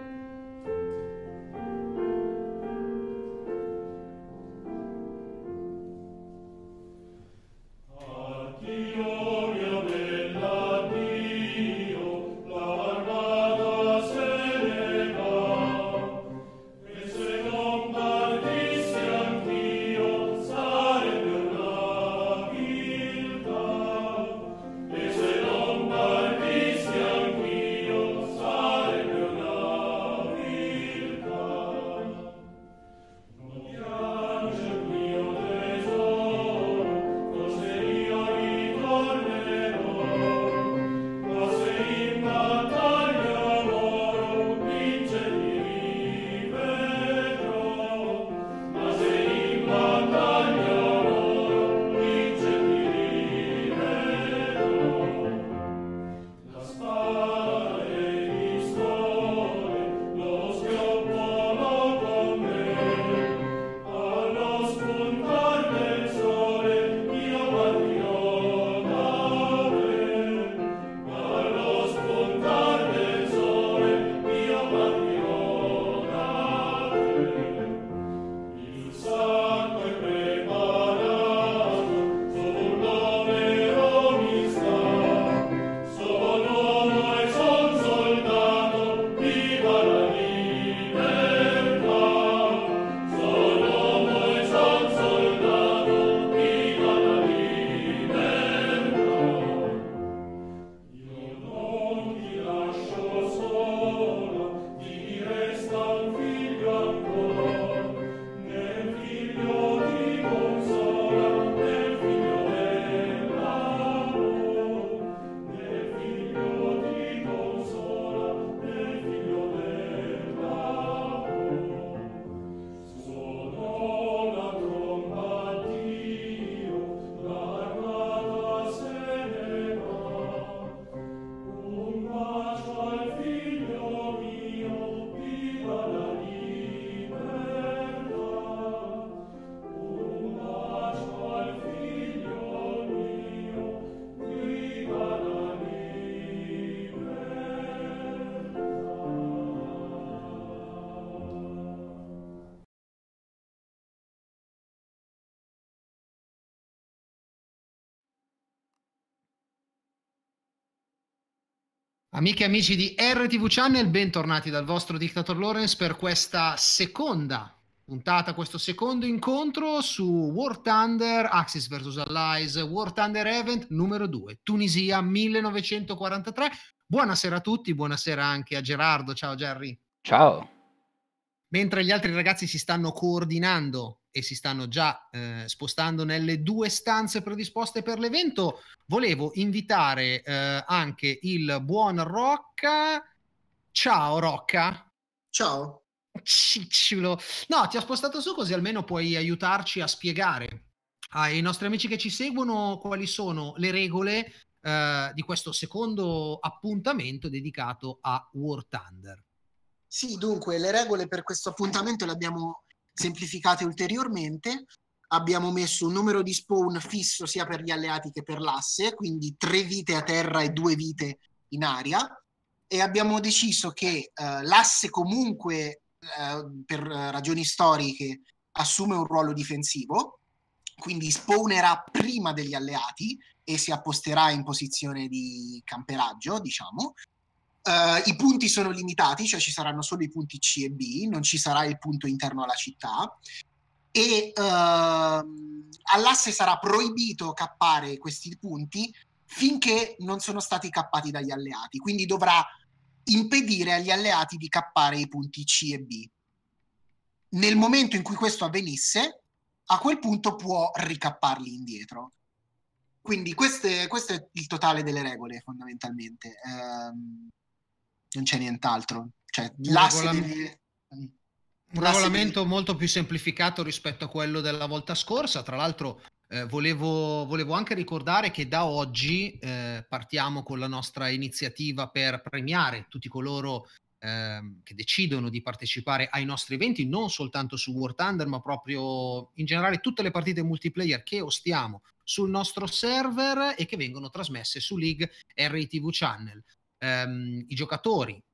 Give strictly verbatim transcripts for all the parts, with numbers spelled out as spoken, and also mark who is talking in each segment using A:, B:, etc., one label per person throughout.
A: Amiche e amici di R T V Channel, bentornati dal vostro Dictator Lawrence per questa seconda puntata, questo secondo incontro su War Thunder, Axis versus. Allies, War Thunder Event numero due, Tunisia millenovecentoquarantatré. Buonasera a tutti, buonasera anche a Gerardo. Ciao Gerry.
B: Ciao.
A: Mentre gli altri ragazzi si stanno coordinando e si stanno già eh, spostando nelle due stanze predisposte per l'evento, volevo invitare eh, anche il buon Rocca. Ciao Rocca.
C: Ciao.
A: Cicciolo. No, ti ha spostato su così almeno puoi aiutarci a spiegare ai nostri amici che ci seguono quali sono le regole eh, di questo secondo appuntamento dedicato a War Thunder.
C: Sì, dunque, le regole per questo appuntamento le abbiamo semplificate ulteriormente. Abbiamo messo un numero di spawn fisso sia per gli alleati che per l'asse, quindi tre vite a terra e due vite in aria. E abbiamo deciso che eh, l'asse comunque, eh, per ragioni storiche, assume un ruolo difensivo, quindi spawnerà prima degli alleati e si apposterà in posizione di camperaggio, diciamo. Uh, I punti sono limitati, cioè ci saranno solo i punti C e B, non ci sarà il punto interno alla città, e uh, all'asse sarà proibito cappare questi punti finché non sono stati cappati dagli alleati, quindi dovrà impedire agli alleati di cappare i punti C e B. Nel momento in cui questo avvenisse, a quel punto può ricapparli indietro. Quindi queste, questo è il totale delle regole, fondamentalmente. Um, non c'è nient'altro, cioè
A: un,
C: l'asse
A: regolam-
C: deve...
A: un
C: l'asse
A: regolamento
C: deve...
A: molto più semplificato rispetto a quello della volta scorsa. Tra l'altro eh, volevo, volevo anche ricordare che da oggi eh, partiamo con la nostra iniziativa per premiare tutti coloro eh, che decidono di partecipare ai nostri eventi, non soltanto su War Thunder ma proprio in generale tutte le partite multiplayer che ostiamo sul nostro server e che vengono trasmesse su League R T V Channel. Um, I giocatori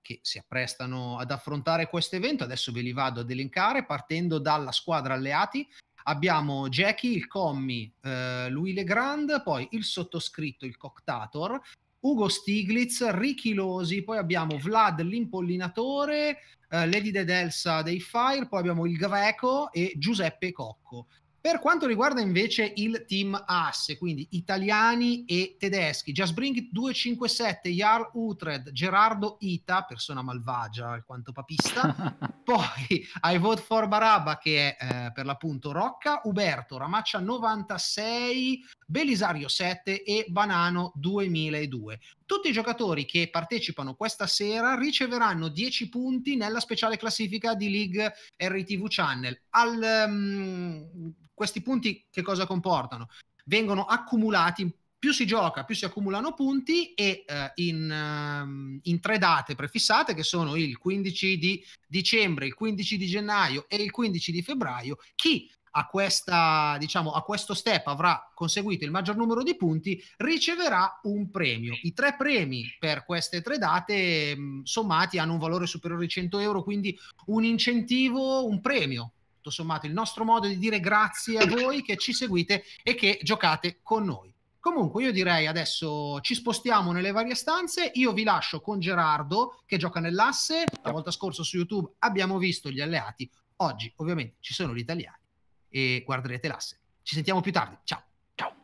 A: che si apprestano ad affrontare questo evento. Adesso ve li vado ad elencare, partendo dalla squadra alleati. Abbiamo Jackie, il Commi, eh, Louis Legrand, poi il sottoscritto, il Coctator, Ugo Stiglitz, Ricky Losi, poi abbiamo Vlad l'impollinatore, eh, Lady Dedelsa dei Fire, poi abbiamo il Greco e Giuseppe Cocco. Per quanto riguarda invece il team asse, quindi italiani e tedeschi, Just Bring It duecentocinquantasette, Jarl Utred, Gerardo Ita, persona malvagia alquanto papista, poi I Vote for Barabba, che è eh, per l'appunto Rocca, Uberto, Ramaccia novantasei, Belisario sette e Banano duemiladue. Tutti i giocatori che partecipano questa sera riceveranno dieci punti nella speciale classifica di League R T V Channel. Al, um, questi punti che cosa comportano? Vengono accumulati, più si gioca più si accumulano punti, e uh, in, um, in tre date prefissate, che sono il quindici di dicembre, il quindici di gennaio e il quindici di febbraio, chi a questa, diciamo, a questo step avrà conseguito il maggior numero di punti riceverà un premio. I tre premi per queste tre date mh, sommati hanno un valore superiore ai cento euro, quindi un incentivo, un premio. Tutto sommato il nostro modo di dire grazie a voi che ci seguite e che giocate con noi. Comunque io direi adesso ci spostiamo nelle varie stanze, io vi lascio con Gerardo che gioca nell'asse. La volta scorsa su YouTube abbiamo visto gli alleati, oggi ovviamente ci sono gli italiani e guarderete l'asse. Ci sentiamo più tardi, ciao.
B: Ciao.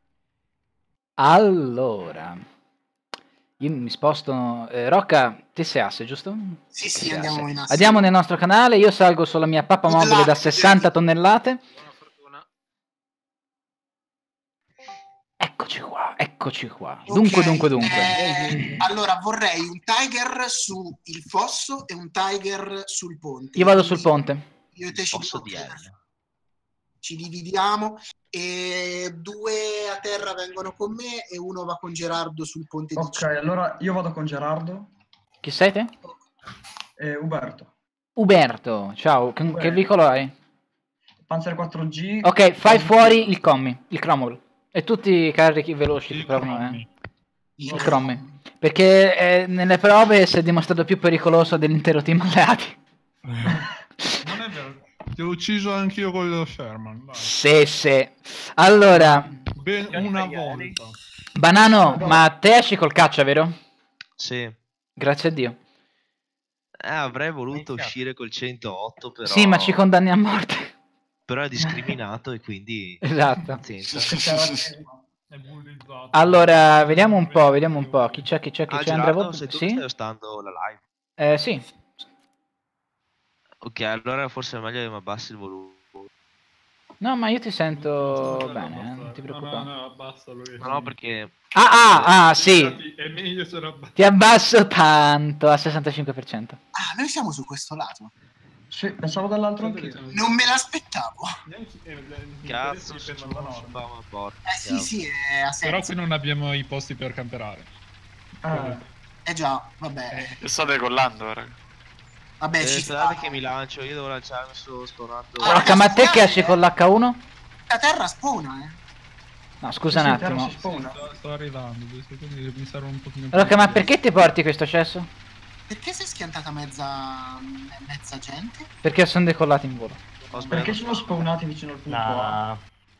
B: Allora, io mi sposto. eh, Rocca, te sei asse, giusto?
C: Sì, sì,
B: Sei
C: andiamo
B: asse.
C: in asse.
B: Andiamo nel nostro canale, io salgo sulla mia pappa mobile da sessanta tonnellate.
D: Buona fortuna.
B: Eccoci qua, eccoci qua.
C: Ok,
B: Dunque, dunque, dunque.
C: eh, allora vorrei un Tiger su il fosso e un Tiger sul ponte.
B: Io vado sul
C: Quindi
B: ponte.
C: Io e te ci,
E: Posso
C: ok,
E: dire?
C: ci dividiamo e due a terra vengono con me e uno va con Gerardo sul ponte di
F: Ok,
C: Cima.
F: allora io vado con Gerardo
B: Chi sei te?
F: e Uberto.
B: Uberto, ciao, che, che veicolo hai?
F: Panzer quattro G.
B: Ok, fai fuori il commi, il cromwell. E tutti i carichi veloci che
D: Il
B: provano,
D: Crommy.
B: eh. Il crommy. Perché eh, nelle prove si è dimostrato più pericoloso dell'intero team alleati.
D: Non è vero. Ti ho ucciso anch'io con lo Sherman. Dai.
B: Sì, sì. Allora,
D: Ben una volta.
B: Banano, ma te esci col caccia, vero?
E: Sì.
B: Grazie a Dio.
E: Eh, avrei voluto uscire col centootto, però...
B: Sì, ma ci condanni a morte.
E: Però è discriminato e quindi...
B: Esatto.
E: Pazienza.
D: È bullizzato.
B: Allora, vediamo un po', vediamo un po'. Chi c'è, chi c'è, chi
E: Ah,
B: c'è? Andrea
E: Gerardo,
B: Volpe?
E: sei tu
B: Sì?
E: che stai ostando la live?
B: Eh, sì.
E: Ok, allora forse è meglio che mi abbassi il volume.
B: No, ma io ti sento bene, eh, non ti preoccupare.
D: No, no, no, basta lui.
E: No, no, perché...
B: Ah, ah, ah, sì.
D: È meglio se lo abbassi.
B: Ti abbasso tanto, al sessantacinque per cento.
C: Ah, noi siamo su questo lato.
F: Sì, pensavo dall'altro anche.
C: Non me l'aspettavo.
E: Cazzo, se ci non fa una porca.
C: Eh sì, sì, è a
D: Però
C: senso.
D: qui non abbiamo i posti per camperare.
F: Ah,
C: Eh già, vabbè.
G: Io sto decollando, raga.
C: Vabbè,
E: Eh,
C: ci
E: sperate
C: sta.
E: che mi lancio, io devo lanciarmi su spawnato.
C: Ah,
B: Rocca, ma te che esci con l'H uno?
C: La terra spawna, eh.
B: No, scusa
F: sì,
B: un
F: sì, terra
B: attimo.
F: si spawna.
D: Sto, sto arrivando, due secondi, mi serve un pochino più.
B: Rocca, ma
D: di-
B: perché ti porti questo cesso?
C: Perché sei schiantata mezza mezza gente?
B: Perché sono decollati in volo.
E: Ho sbagliato.
F: Perché sono spawnati vicino al punto A?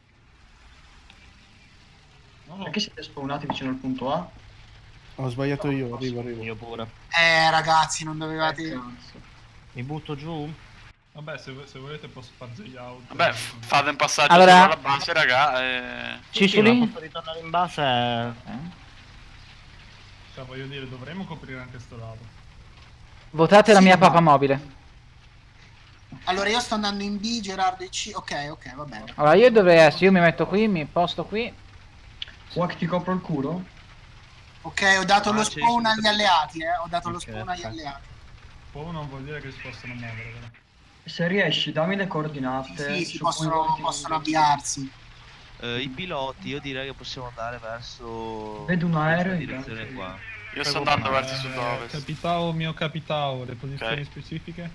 D: No, no.
F: Perché siete spawnati vicino al punto A?
H: Ho sbagliato io, arrivo, arrivo.
I: Io pure.
C: Eh, ragazzi, non dovevate...
F: Eh, cazzo.
I: Mi butto giù?
D: Vabbè, se, se volete posso fargli out.
G: Vabbè, f- fate un passaggio
B: Allora-
G: solo alla base, raga. E...
I: Sì,
B: Ciccioli?
I: ma posso ritornare in base?
B: Eh?
D: Cioè, voglio dire, dovremmo coprire anche sto lato.
B: Votate la
C: Sì,
B: mia
C: ma-
B: papa mobile.
C: Allora, io sto andando in B, Gerardo in C. Ok, ok, va bene.
B: Allora, io dovrei essere, io mi metto qui, mi posto qui.
F: Wack, ti copro il culo?
C: Ok, ho dato
E: Ah,
C: lo
E: sì,
C: spawn
E: sì.
C: agli alleati, eh. Ho dato lo
I: Ok,
C: spawn agli
I: ok.
C: alleati.
D: Poi non vuol dire che si possono muovere, vero?
F: Se riesci, dammi le coordinate.
C: Sì, si
F: su cui
C: possono,
F: volete
C: possono
F: andare.
C: avviarsi.
E: Eh, I piloti, io direi che possiamo andare verso...
F: Vedo un aereo
E: questa
F: in
E: direzione
F: campo.
E: qua.
G: Io sto andando verso
D: Eh,
G: sud-ovest.
D: Capitao, mio capitao, le posizioni
G: Ok.
D: specifiche?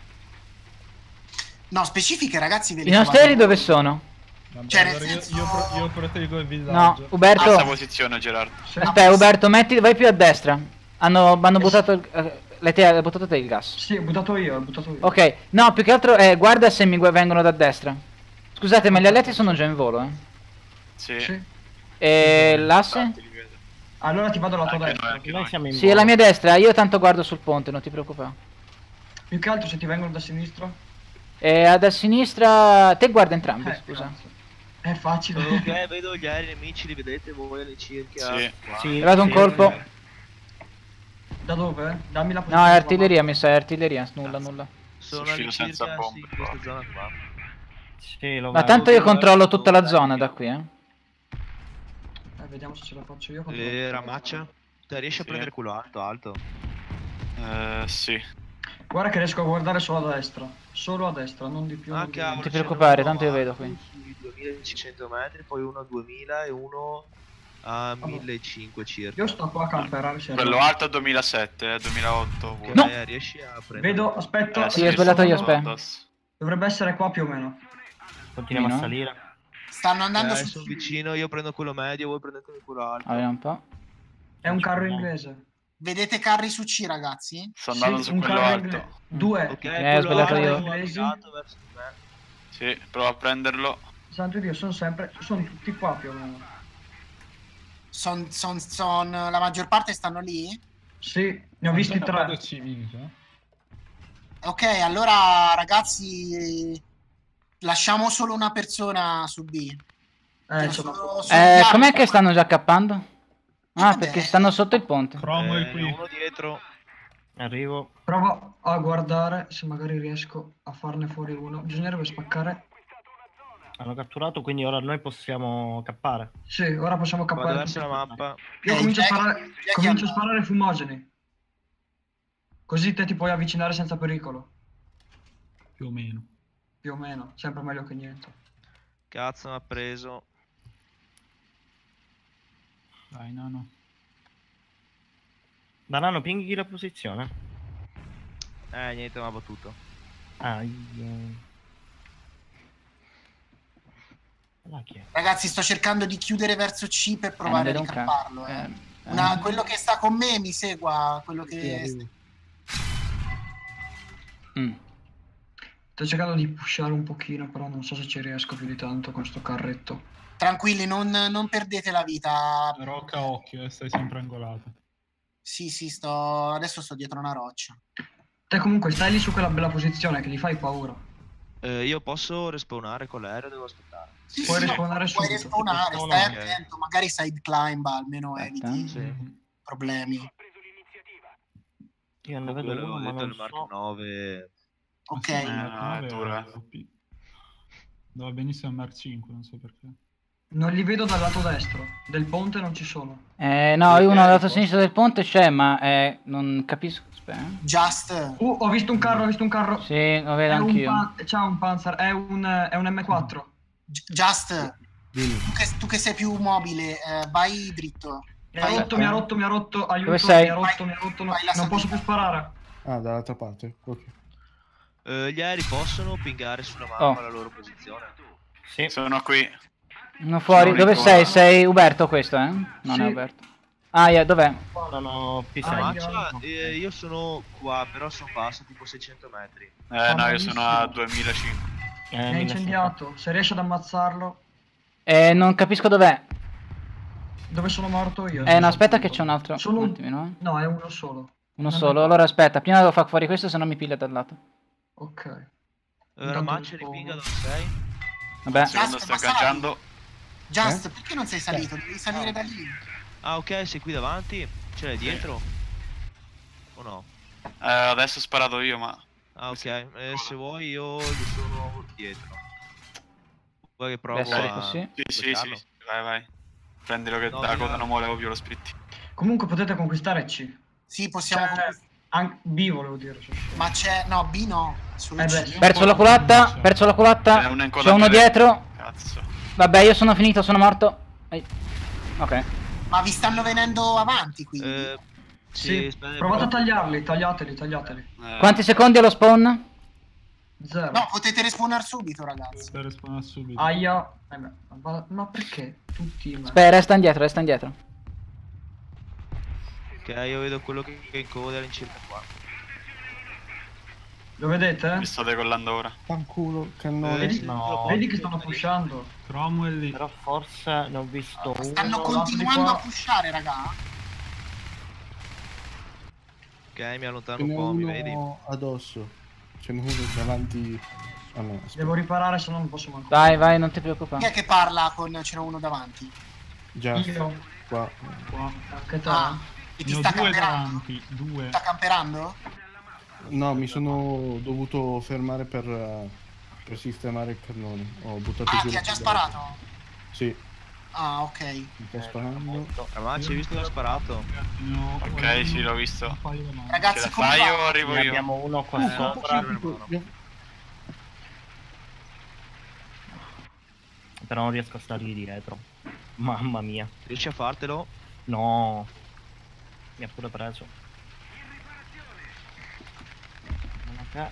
C: No, specifiche, ragazzi, ve le
B: I nostri
C: trovate
B: aerei dove
C: voi.
B: sono?
D: Vabbè,
C: Cioè, nel
D: allora io,
C: senso-
D: io, pro- io proteggo il
B: No,
D: villaggio.
B: Uberto.
G: Alza posizione, Gerardo.
F: Sì.
B: Aspetta, Uberto, metti, vai più a destra. Hanno, hanno buttato il... eh, L'hai te- l'hai buttato te il gas?
F: Sì, ho buttato io, ho buttato io.
B: Ok, no, più che altro eh, guarda se mi gu- vengono da destra. Scusate, ma gli alleati sono già in volo, eh.
G: Sì.
F: Sì.
B: E l'asse?
G: Infatti, li vedo.
F: Allora ti vado alla tua
G: Anche
F: destra.
G: noi, anche
I: Noi
G: noi.
I: siamo in
B: Sì, è la
I: volo.
B: mia destra, io tanto guardo sul ponte, non ti preoccupare.
F: Più che altro se ti vengono da sinistra.
B: E a da sinistra... Te guarda entrambi,
F: Eh,
B: scusa.
F: cazzo. È facile.
E: Ok, vedo gli aerei nemici, li vedete voi all'incirca.
G: Sì.
E: Qua.
I: Sì,
B: È arrivato un
I: sì,
B: colpo.
I: eh.
F: Da dove? Dammi la
B: No,
F: posizione.
B: è artiglieria, mi sa, è artiglieria, nulla, nulla.
E: Sono
G: Uscito senza
E: all'incirca sì,
G: bomba.
E: in questa zona qua.
I: Sì, lo
B: Ma
I: vedo.
B: tanto io
E: vedo
B: controllo
E: verso
B: tutta la
E: dove
B: zona
E: io.
B: da qui, eh.
F: Eh, vediamo se ce la faccio io.
E: E Ramaccia? Te riesci a
G: Sì.
E: prendere quello alto, alto?
G: Eh, sì.
F: Guarda che riesco a guardare solo a destra. Solo a destra, non di più.
E: Ah,
F: non di
E: cavolo,
F: meno.
B: ti
E: ce n'è
B: preoccupare,
E: uno
B: tanto io vedo
E: alto
B: qui.
E: Sui duemilacinquecento metri, poi uno a duemila e uno a millecinquecento circa.
F: Io sto qua a camperare. se
G: Quello
F: arrivo.
G: alto è duemilasette, eh, duemilaotto.
E: Ok,
B: No!
E: riesci a prendere.
F: Vedo, aspetta.
G: Eh,
B: Sì, ho sbagliato io,
F: sono-
B: aspetta.
F: Dovrebbe essere qua più o meno.
I: Continuiamo
B: Sì,
I: a
B: no?
I: salire.
C: Stanno andando
E: Ok,
C: su
E: sono vicino, io prendo quello medio, voi prendete quello alto.
B: Ah, vediamo un po'.
F: È un carro inglese.
C: Vedete carri su C, ragazzi?
G: Sto andando
F: Sì,
G: su
F: un
G: quello
F: carro
G: alto.
F: inglese. Due.
E: Ok,
B: Eh, ho
E: quello
B: sbagliato
E: alto
B: io.
E: è navigato verso di me.
G: Sì, provo a prenderlo.
F: Santo Dio, sono sempre. Sono tutti qua più o meno.
C: Son, son, son, la maggior parte stanno lì?
F: Sì, ne ho visti tre.
C: Ok, allora ragazzi, lasciamo solo una persona su B.
F: Eh,
C: Sono-
F: sono-
C: sono
B: Eh,
C: ghiaccio.
B: com'è che stanno già accappando? Ah,
C: vabbè.
B: perché stanno sotto il ponte.
D: Cromo
E: Eh,
D: è qui.
E: uno dietro.
I: Arrivo.
F: Provo a guardare se magari riesco a farne fuori uno. Bisognerebbe spaccare.
I: Hanno catturato, quindi ora noi possiamo cappare.
F: Sì, ora possiamo
E: Vado
F: cappare.
E: verso la mappa.
F: Io
C: Eh,
F: comincio a
C: Jack-
F: sparare,
C: Jack
F: comincio a
C: è-
F: sparare fumogeni. Così te ti puoi avvicinare senza pericolo.
D: Più o meno.
F: Più o meno, sempre meglio che niente.
E: Cazzo, mi ha preso.
D: Dai, no, no.
I: Banano, pinghi la posizione.
E: Eh, niente, mi ha battuto.
I: Ah, io... Là chi è?
C: Ragazzi, sto cercando di chiudere verso C per provare
B: Eh,
C: a
B: non vedo un
C: ricapparlo.
B: cazzo.
C: Eh.
B: Eh,
C: Una-
B: eh.
C: quello che sta con me mi segua, quello
H: Sì,
C: che...
H: arrivo.
B: Mm.
F: Sto cercando di pushare un pochino, però non so se ci riesco più di tanto con sto carretto.
C: Tranquilli, non, non perdete la vita.
D: Rocca a occhio, eh, stai sempre angolato.
C: Sì, sì, sto... adesso sto dietro una roccia.
F: Te comunque stai lì su quella bella posizione che gli fai paura.
E: Eh, io posso respawnare con l'aereo, devo aspettare.
C: Sì,
F: Puoi
C: sì,
F: respawnare
C: puoi
F: subito.
C: respawnare,
I: Respawn,
C: stai
E: ok.
C: attento, magari side climb almeno
B: Aspetta.
C: eviti
E: Sì.
D: Mhm.
C: problemi.
I: Io ne vedo
E: Quello
I: uno,
E: ho
I: ma
E: detto
I: non
E: il Mark
I: so.
E: nove.
C: Ok,
D: Ma sì,
G: Eh,
D: Mark nove
G: è dura.
D: è O P. Dove benissimo il Mark cinque, non so perché.
F: Non li vedo dal lato destro. Del ponte non ci sono.
B: Eh, no,
E: Dove
B: io uno
E: è
B: dal
E: il
B: lato
E: posto?
B: sinistro del ponte c'è, ma eh, non capisco. Aspetta. eh.
C: Just,
F: Uh, ho visto un carro, ho visto un carro.
B: Sì, lo
F: È
B: vedo
F: un
B: anch'io.
F: pan- C'ha un Panzer, è un, è un M quattro.
C: Just,
H: Dimmi.
C: tu che, tu che sei più mobile, eh, vai dritto.
F: Mi ha
C: Vai-
F: rotto, mi ha rotto, mi ha rotto, aiuto,
B: Dove sei?
F: mi ha rotto, mi ha rotto, no-
C: Vai la
F: non posso
C: salita.
F: più sparare.
H: Ah, dall'altra parte. Ok.
E: Eh, gli aerei possono pingare sulla mappa
B: Oh.
E: la loro posizione?
I: Sì.
G: Sono qui.
B: Uno fuori.
G: Sono
B: Dove
G: Nicola.
B: sei? Sei Uberto questo, eh? Non
F: Sì.
B: è Uberto. Ah, yeah, dov'è?
I: Sono P sei.
F: Ah,
E: Ramaccia,
F: io-
E: eh, io sono qua, però sono basso, tipo seicento metri.
G: Eh, no, io
F: malissimo.
G: sono a duemilacinque.
I: Eh,
F: Mi ha
I: mille
F: incendiato. Se riesci ad ammazzarlo,
B: Eh, non capisco dov'è.
F: dove sono morto io?
B: Eh, no, aspetta che c'è un altro.
F: Sono
B: Un
F: un...
B: attimino, eh.
F: No, è uno solo.
B: Uno
F: Non
B: solo.
F: è-
B: Allora aspetta, prima devo far fuori questo, se no mi piglia dal lato.
F: Ok.
E: Eh,
F: Intanto
E: Ramaccia,
F: rispondo.
E: ripinga dove sei?
B: Vabbè.
G: Secondo
C: Just,
G: sto
C: ma sali.
G: ingaggiando.
C: Just, perché non sei salito? Devi salire da lì.
E: Ah, ok, sei qui davanti? Ce l'hai dietro? O no?
G: Eh, adesso ho sparato io, ma...
E: Ah, ok, eh, se vuoi io gli sono dietro. Vuoi che provo
B: Deve essere
E: a...
B: così.
G: Sì, sì, sì,
E: toccarlo?
G: sì, vai, vai. Prendilo che
E: No,
G: da
E: io-
G: coda non muovevo più lo split.
F: Comunque potete conquistare C.
C: Sì, possiamo...
F: Cioè, an- B volevo dire. cioè.
C: Ma c'è... No, B no. Solo
F: Eh
C: C.
F: beh.
B: Perso la culatta, perso la
G: Ce n'è
B: culatta.
G: uno in coda
B: C'è uno
G: a me.
B: dietro.
G: Cazzo.
B: Vabbè, io sono finito, sono morto. Ai. Ok.
C: Ma vi stanno venendo avanti, quindi.
E: Eh, sì,
F: Sì,
E: aspetta,
F: provate a
E: però-
F: tagliarli, tagliateli, tagliateli.
G: Eh,
B: Quanti secondi allo spawn?
F: Zero.
C: No, potete respawnare subito, ragazzi.
D: Per respawnare subito.
F: Aia. Eh beh, ma, ma perché? Tutti me.
B: Aspetta, resta indietro, resta indietro.
E: Ok, io vedo quello che che è in coda all'incirca qua.
F: Lo vedete?
G: Mi sto decollando ora.
H: Fanculo, cannone.
F: Vedi,
I: No.
F: vedi che stanno pushando.
D: Cromwell lì.
I: Però forse ne ho visto uno.
C: Stanno
F: lato di
C: continuando
F: qua.
C: a pushare, raga.
E: Ok, mi allontano
H: Ce
E: un
H: n'è
E: po', mi vedi?
H: uno addosso. Ce n'è uno davanti a me. aspetta.
F: Devo riparare, se no non posso manco.
B: Vai, vai, non ti
C: Chi
B: preoccupare.
C: è che parla con c'era uno davanti?
H: Già,
F: Io.
H: qua.
D: Qua.
F: Anche te.
C: Ah, e ti
D: Ne ho
C: sta
D: due
C: camperando?
D: davanti, due.
C: Sta camperando?
H: No, mi sono dovuto fermare per, eh, per sistemare il cannone. Ho buttato
C: Ah,
H: giù
C: ti
H: la
C: ha già
H: pedana.
C: sparato?
H: Sì,
C: Ah, ok.
H: mi sta sparando.
E: Ah, ma ci hai visto che ho sparato?
D: No,
G: Ok, sì, l'ho visto.
D: Un paio davanti.
G: Ce
C: Ragazzi,
G: la
C: come
G: fai
C: va?
G: o arrivo
I: Ne
G: io?
I: abbiamo uno qua
E: Eh,
I: sopra. Però non riesco a stargli dietro. Mamma mia.
E: Riesci a fartelo?
I: No. Mi ha pure preso. Ok.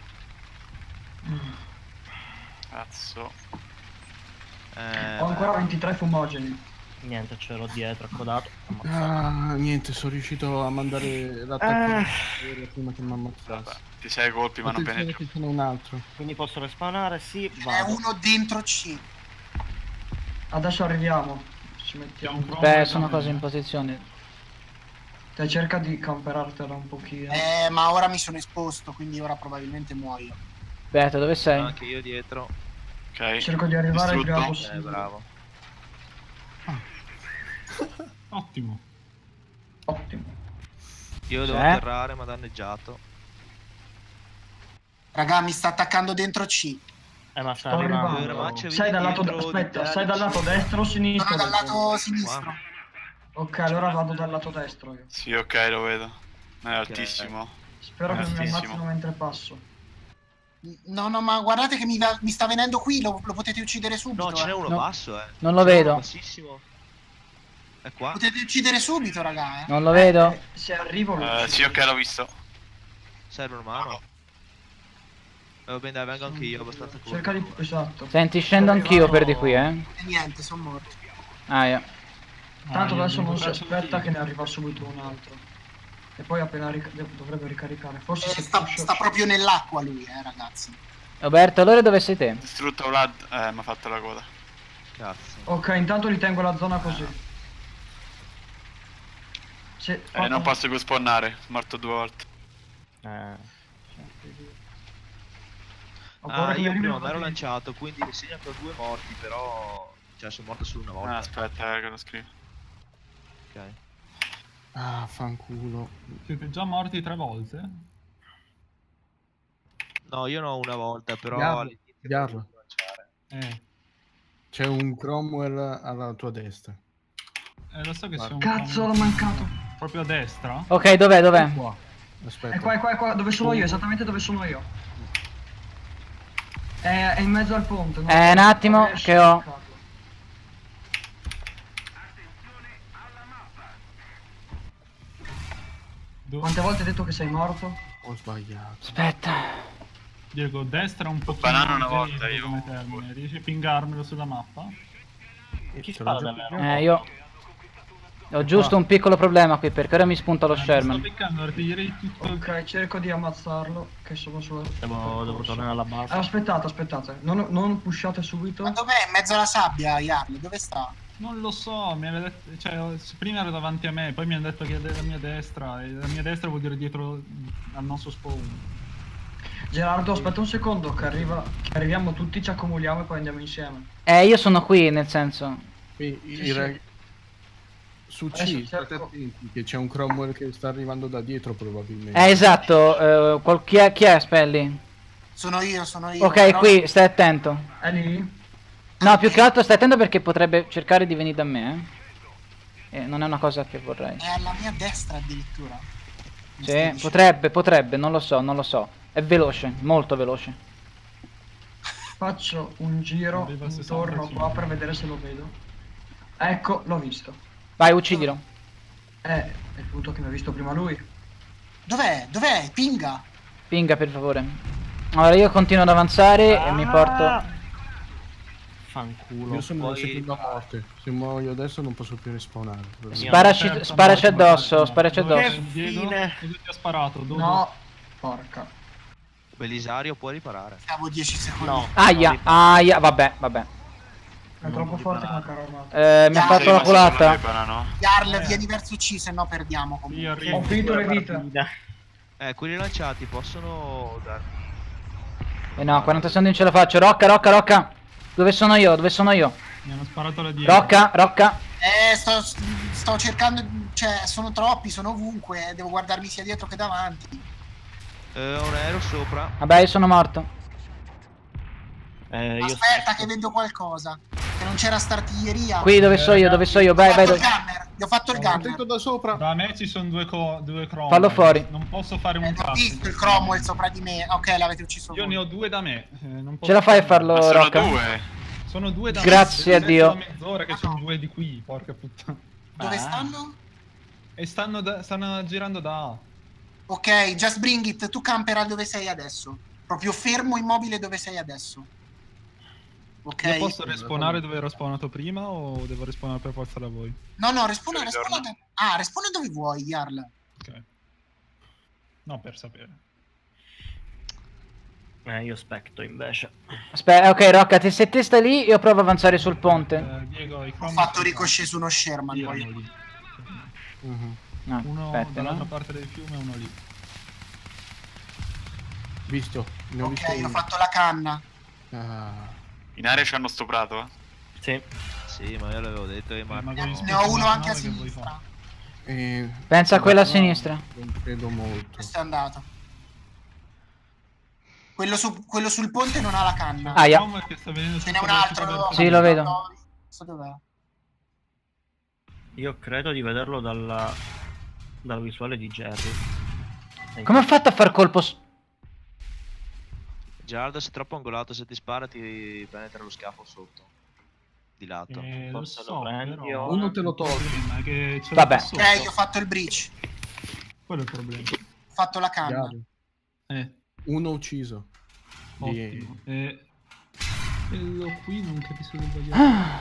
G: Cazzo.
E: Eh,
F: Ho ancora ventitré fumogeni.
I: Niente, ce l'ho dietro, accodato.
H: Ah, niente, sono riuscito a mandare l'attacco aereo prima che mi ammazzasse.
G: Vabbè, ti sei colpi ma non
H: Attenzione
G: penetro.
H: che ce n'è un altro.
I: Quindi posso respawnare? Sì,
C: È
I: vado.
C: uno dentro C.
F: Adesso arriviamo. Ci mettiamo.
B: Beh, sono cose in posizione.
F: Te cerca di camperartela un pochino.
C: Eh, ma ora mi sono esposto, quindi ora probabilmente muoio.
B: Aspetta, dove sei?
E: anche io dietro.
G: Ok.
F: Cerco di arrivare il prima
G: Distrutto.
E: Eh,
F: possibile.
E: bravo.
D: Ottimo.
F: Ottimo.
E: Io devo
B: Sì.
E: atterrare, ma danneggiato.
C: Raga, mi sta attaccando dentro C.
I: Eh, ma sta
F: Sto
I: arrivando.
F: arrivando.
E: Ramaccia,
F: Sei
E: vedi
F: dal lato
E: dietro,
F: aspetta,
E: di
F: sei dal lato
E: destra.
F: destro o sinistro?
C: Sono dal
F: del ponte?
C: lato sinistro.
F: Ok, allora vado dal lato destro io.
G: Sì, ok, lo vedo. È altissimo.
F: Spero che mi
G: Altissimo.
F: ammazzino mentre passo.
C: No, no, ma guardate che mi, va- mi sta venendo qui, lo, lo potete uccidere subito.
E: No, ce n'è
C: eh.
E: uno
B: No.
E: basso, eh.
B: Non lo
E: Ce n'è uno
B: vedo.
E: bassissimo. È qua.
C: Potete uccidere subito, raga. Eh.
B: Non lo vedo.
F: Eh, se arrivo lo
G: Eh, sì, ok, l'ho visto.
E: Serve una mano. Eh, va bene, dai, vengo anche io, abbastanza corto.
F: Cerca di... esatto.
B: Senti, scendo anch'io per di qui, eh.
C: E niente, sono morto.
B: Ah, yeah.
F: Tanto
D: Ah, io
F: adesso
D: mi
F: non si
D: faccio
F: aspetta
D: io.
F: che ne arriva subito un altro. E poi appena ric- dovrebbe ricaricare. Forse
C: Eh,
F: se
C: sta,
F: pusho-
C: sta proprio nell'acqua lui, eh, ragazzi.
B: Roberto, allora dove sei te?
G: Distrutto Vlad. Eh, mi ha fatto la coda.
E: Cazzo.
F: Ok, intanto ritengo la zona così. Se...
G: Eh, non posso più spawnare. Morto due volte.
I: Eh.
F: Ho paura
E: Ah,
F: che mi
E: io
F: arrivi
E: prima
F: una
E: mi ero
F: così.
E: lanciato, quindi mi segna che ho due morti, però... Cioè, sono morto solo una volta.
G: Ah, aspetta, eh, che lo scrivo.
E: Ok.
H: Ah, fanculo.
D: Siete già morti tre volte?
E: No, io no una volta, però
H: Garlo,
E: all'inizio
H: Garlo.
E: potevo lanciare.
D: Eh,
H: C'è un Cromwell alla tua destra.
D: eh lo so che
H: Guarda.
D: siamo
F: Cazzo, l'ho mancato.
D: proprio a destra.
B: Ok, dov'è, dov'è?
H: Qua. Aspetta.
F: È qua, è qua, è qua, dove sono io, esattamente dove sono io. È, è in mezzo al ponte. no?
B: Eh, un attimo,
F: Non riesco
B: che
F: a
B: ho-
F: beccarlo.
D: Do-
F: Quante volte hai detto che sei morto?
H: Ho sbagliato.
B: Aspetta.
D: Diego, destra un po'
G: banana una volta, io-
D: come termine. Riesci a pingarmelo sulla mappa?
I: Chi
H: Te l'ho
I: spara
H: già
I: dalle
B: Eh, io... Ho giusto un piccolo problema qui, perché ora mi spunta lo
D: Eh, Sto
B: Sherman.
D: beccando artiglieria di tutto il...
F: Ok, cerco di ammazzarlo, che sono sulla...
I: Devo, devo tornare alla base.
F: Ah, aspettate, aspettate, non, non pushate subito.
C: Ma dov'è? In mezzo alla sabbia, Yarl, dove sta?
D: Non lo so, mi hanno detto, cioè, prima era davanti a me, poi mi hanno detto che è della mia destra, e la mia destra vuol dire dietro al nostro spawn.
F: Gerardo, aspetta un secondo, che, arriva, che arriviamo tutti, ci accumuliamo e poi andiamo insieme.
B: Eh, io sono qui, nel senso...
H: Qui, i-
F: Sì,
H: i
F: sì.
H: rag- Su
F: Adesso
H: C, state
F: cerco-
H: attenti che c'è un Cromwell che sta arrivando da dietro probabilmente.
B: Eh, esatto. eh, qual- chi, è, chi è, Spelly?
C: Sono io, sono io.
B: Ok,
C: però-
B: qui, stai attento.
F: È lì?
B: No, più che altro stai attento perché potrebbe cercare di venire da me, eh. E non è una cosa che vorrei.
C: È alla mia destra addirittura. Mi stai
B: Sì,
C: dicendo.
B: potrebbe, potrebbe, non lo so, non lo so. È veloce, molto veloce.
F: Faccio un giro
D: Arriva a
F: intorno
D: sessantacinque.
F: qua per vedere se lo vedo. Ecco, l'ho visto.
B: Vai, uccidilo.
F: Eh, è il punto che mi ha visto prima lui.
C: Dov'è? Dov'è? Pinga.
B: Pinga, per favore. Allora, io continuo ad avanzare e mi porto...
I: Fanculo.
H: Io sono
E: poi-
H: alla seconda morte. Se muoio adesso non posso più respawnare.
B: Sparaci,
D: Terza
B: sparaci
D: morte,
B: addosso,
D: ma-
B: sparaci
D: dove-
B: addosso.
D: Diego,
I: fine.
D: dove ti ha sparato? Dove?
F: No, porca.
E: Belisario può riparare.
C: Siamo dieci secondi.
I: No.
B: Aia, aia, vabbè, vabbè.
F: È troppo forte come carro armato.
B: Eh, mi ha fatto la culata.
G: No?
C: Jarl,
D: Eh.
C: via diverso C, se no perdiamo. comunque.
D: Io arrivo.
F: Ho finito le vite.
E: Eh, quelli lanciati possono darmi...
B: Eh no, quaranta secondi non ce la faccio. Rocca, Rocca, Rocca. Dove sono io? Dove sono io?
D: Mi hanno sparato la dietro.
B: Rocca, Rocca.
C: Eh, sto, sto cercando, cioè, sono troppi, sono ovunque, eh, devo guardarmi sia dietro che davanti.
E: Eh, ho un aereo sopra.
B: Vabbè, io sono morto.
I: Eh, io
C: Aspetta che vedo qualcosa, che non c'era st'artiglieria.
B: Qui dove so io, dove so io. Vai,
C: Ho
B: vai.
C: fatto il
B: dove-
C: gunner, gli ho fatto il
D: Ho
C: gunner.
H: Attento da sopra.
D: Da me ci sono due, co due Cromwell.
B: Fallo fuori.
D: Non posso fare
C: Eh,
D: un
C: ho
D: cazzo.
C: visto il Cromwell sopra di me. Ok, l'avete ucciso
D: Io
C: voi.
D: ne ho due da me. eh, non posso
B: Ce la fai a
D: fare
B: farlo,
G: Ma sono
B: Rocca?
G: due.
D: Sono due da
B: Grazie
D: me.
B: a Dio.
D: Da mezz'ora che sono due di qui, porca puttana.
C: Dove
B: Ah.
C: stanno?
D: E stanno, da- stanno girando da A.
C: Ok, just bring it, tu camperai dove sei adesso. Proprio fermo, immobile dove sei adesso. Ok?
D: Io posso respawnare dove ero spawnato prima o devo respawnare per forza da voi?
C: No, no, respona,
G: Ritorno.
C: respona. do- Ah, respona dove vuoi, Jarl.
D: Ok. No, per sapere.
I: Eh, io aspetto invece.
B: Aspetta, ok, Rocca, te- se te stai lì, io provo a avanzare sul ponte.
D: Eh, Diego, i
C: Ho
D: Cromwell
C: fatto
D: sono
C: ricochet su uno Sherman.
D: lì,
C: poi.
D: erano lì.
H: Mhm.
B: No,
D: Uno
B: aspetta,
D: dall'altra
B: no?
D: parte del fiume e uno lì.
H: Visto. Ne ho visto
C: Ok, ho
H: uno.
C: fatto la canna.
H: Ah.
G: In area ci hanno stuprato, eh.
I: Sì.
E: Sì, ma io l'avevo detto che Marco...
D: ma
C: Ne,
D: con gli
C: ne
D: spiriti
C: ho uno anche a
D: nove che vuoi
C: sinistra.
H: Eh,
B: Pensa a quella a
H: no,
B: sinistra.
H: Non credo molto.
C: Questo è andato. Quello, su, quello sul ponte non ha la canna.
B: Ah, yeah.
D: Cromwell che sta venendo
C: Ce n'è
D: tutto
C: un
D: verso
C: altro.
D: del
C: lo-
B: Sì, lo vedo.
C: no, so dov'è.
I: Io credo di vederlo dalla, dalla visuale di Jerry.
B: Come ha fatto a far colpo? s-
E: Giardo, sei troppo angolato, se ti spara ti penetra lo scafo sotto. Di lato.
D: Eh, lo
I: Forse
D: so,
I: lo prendi
D: però
I: o-
H: Uno te lo
D: il
H: tolgo.
D: problema è che ce l'ho
B: Vabbè.
D: qua sotto.
C: Ok, ho fatto il breach.
D: Quello è il problema.
C: Ho fatto la canna.
H: Chiaro.
D: Eh,
H: Uno ucciso. Di...
D: ottimo. E... Quello qui non capisco che voglio.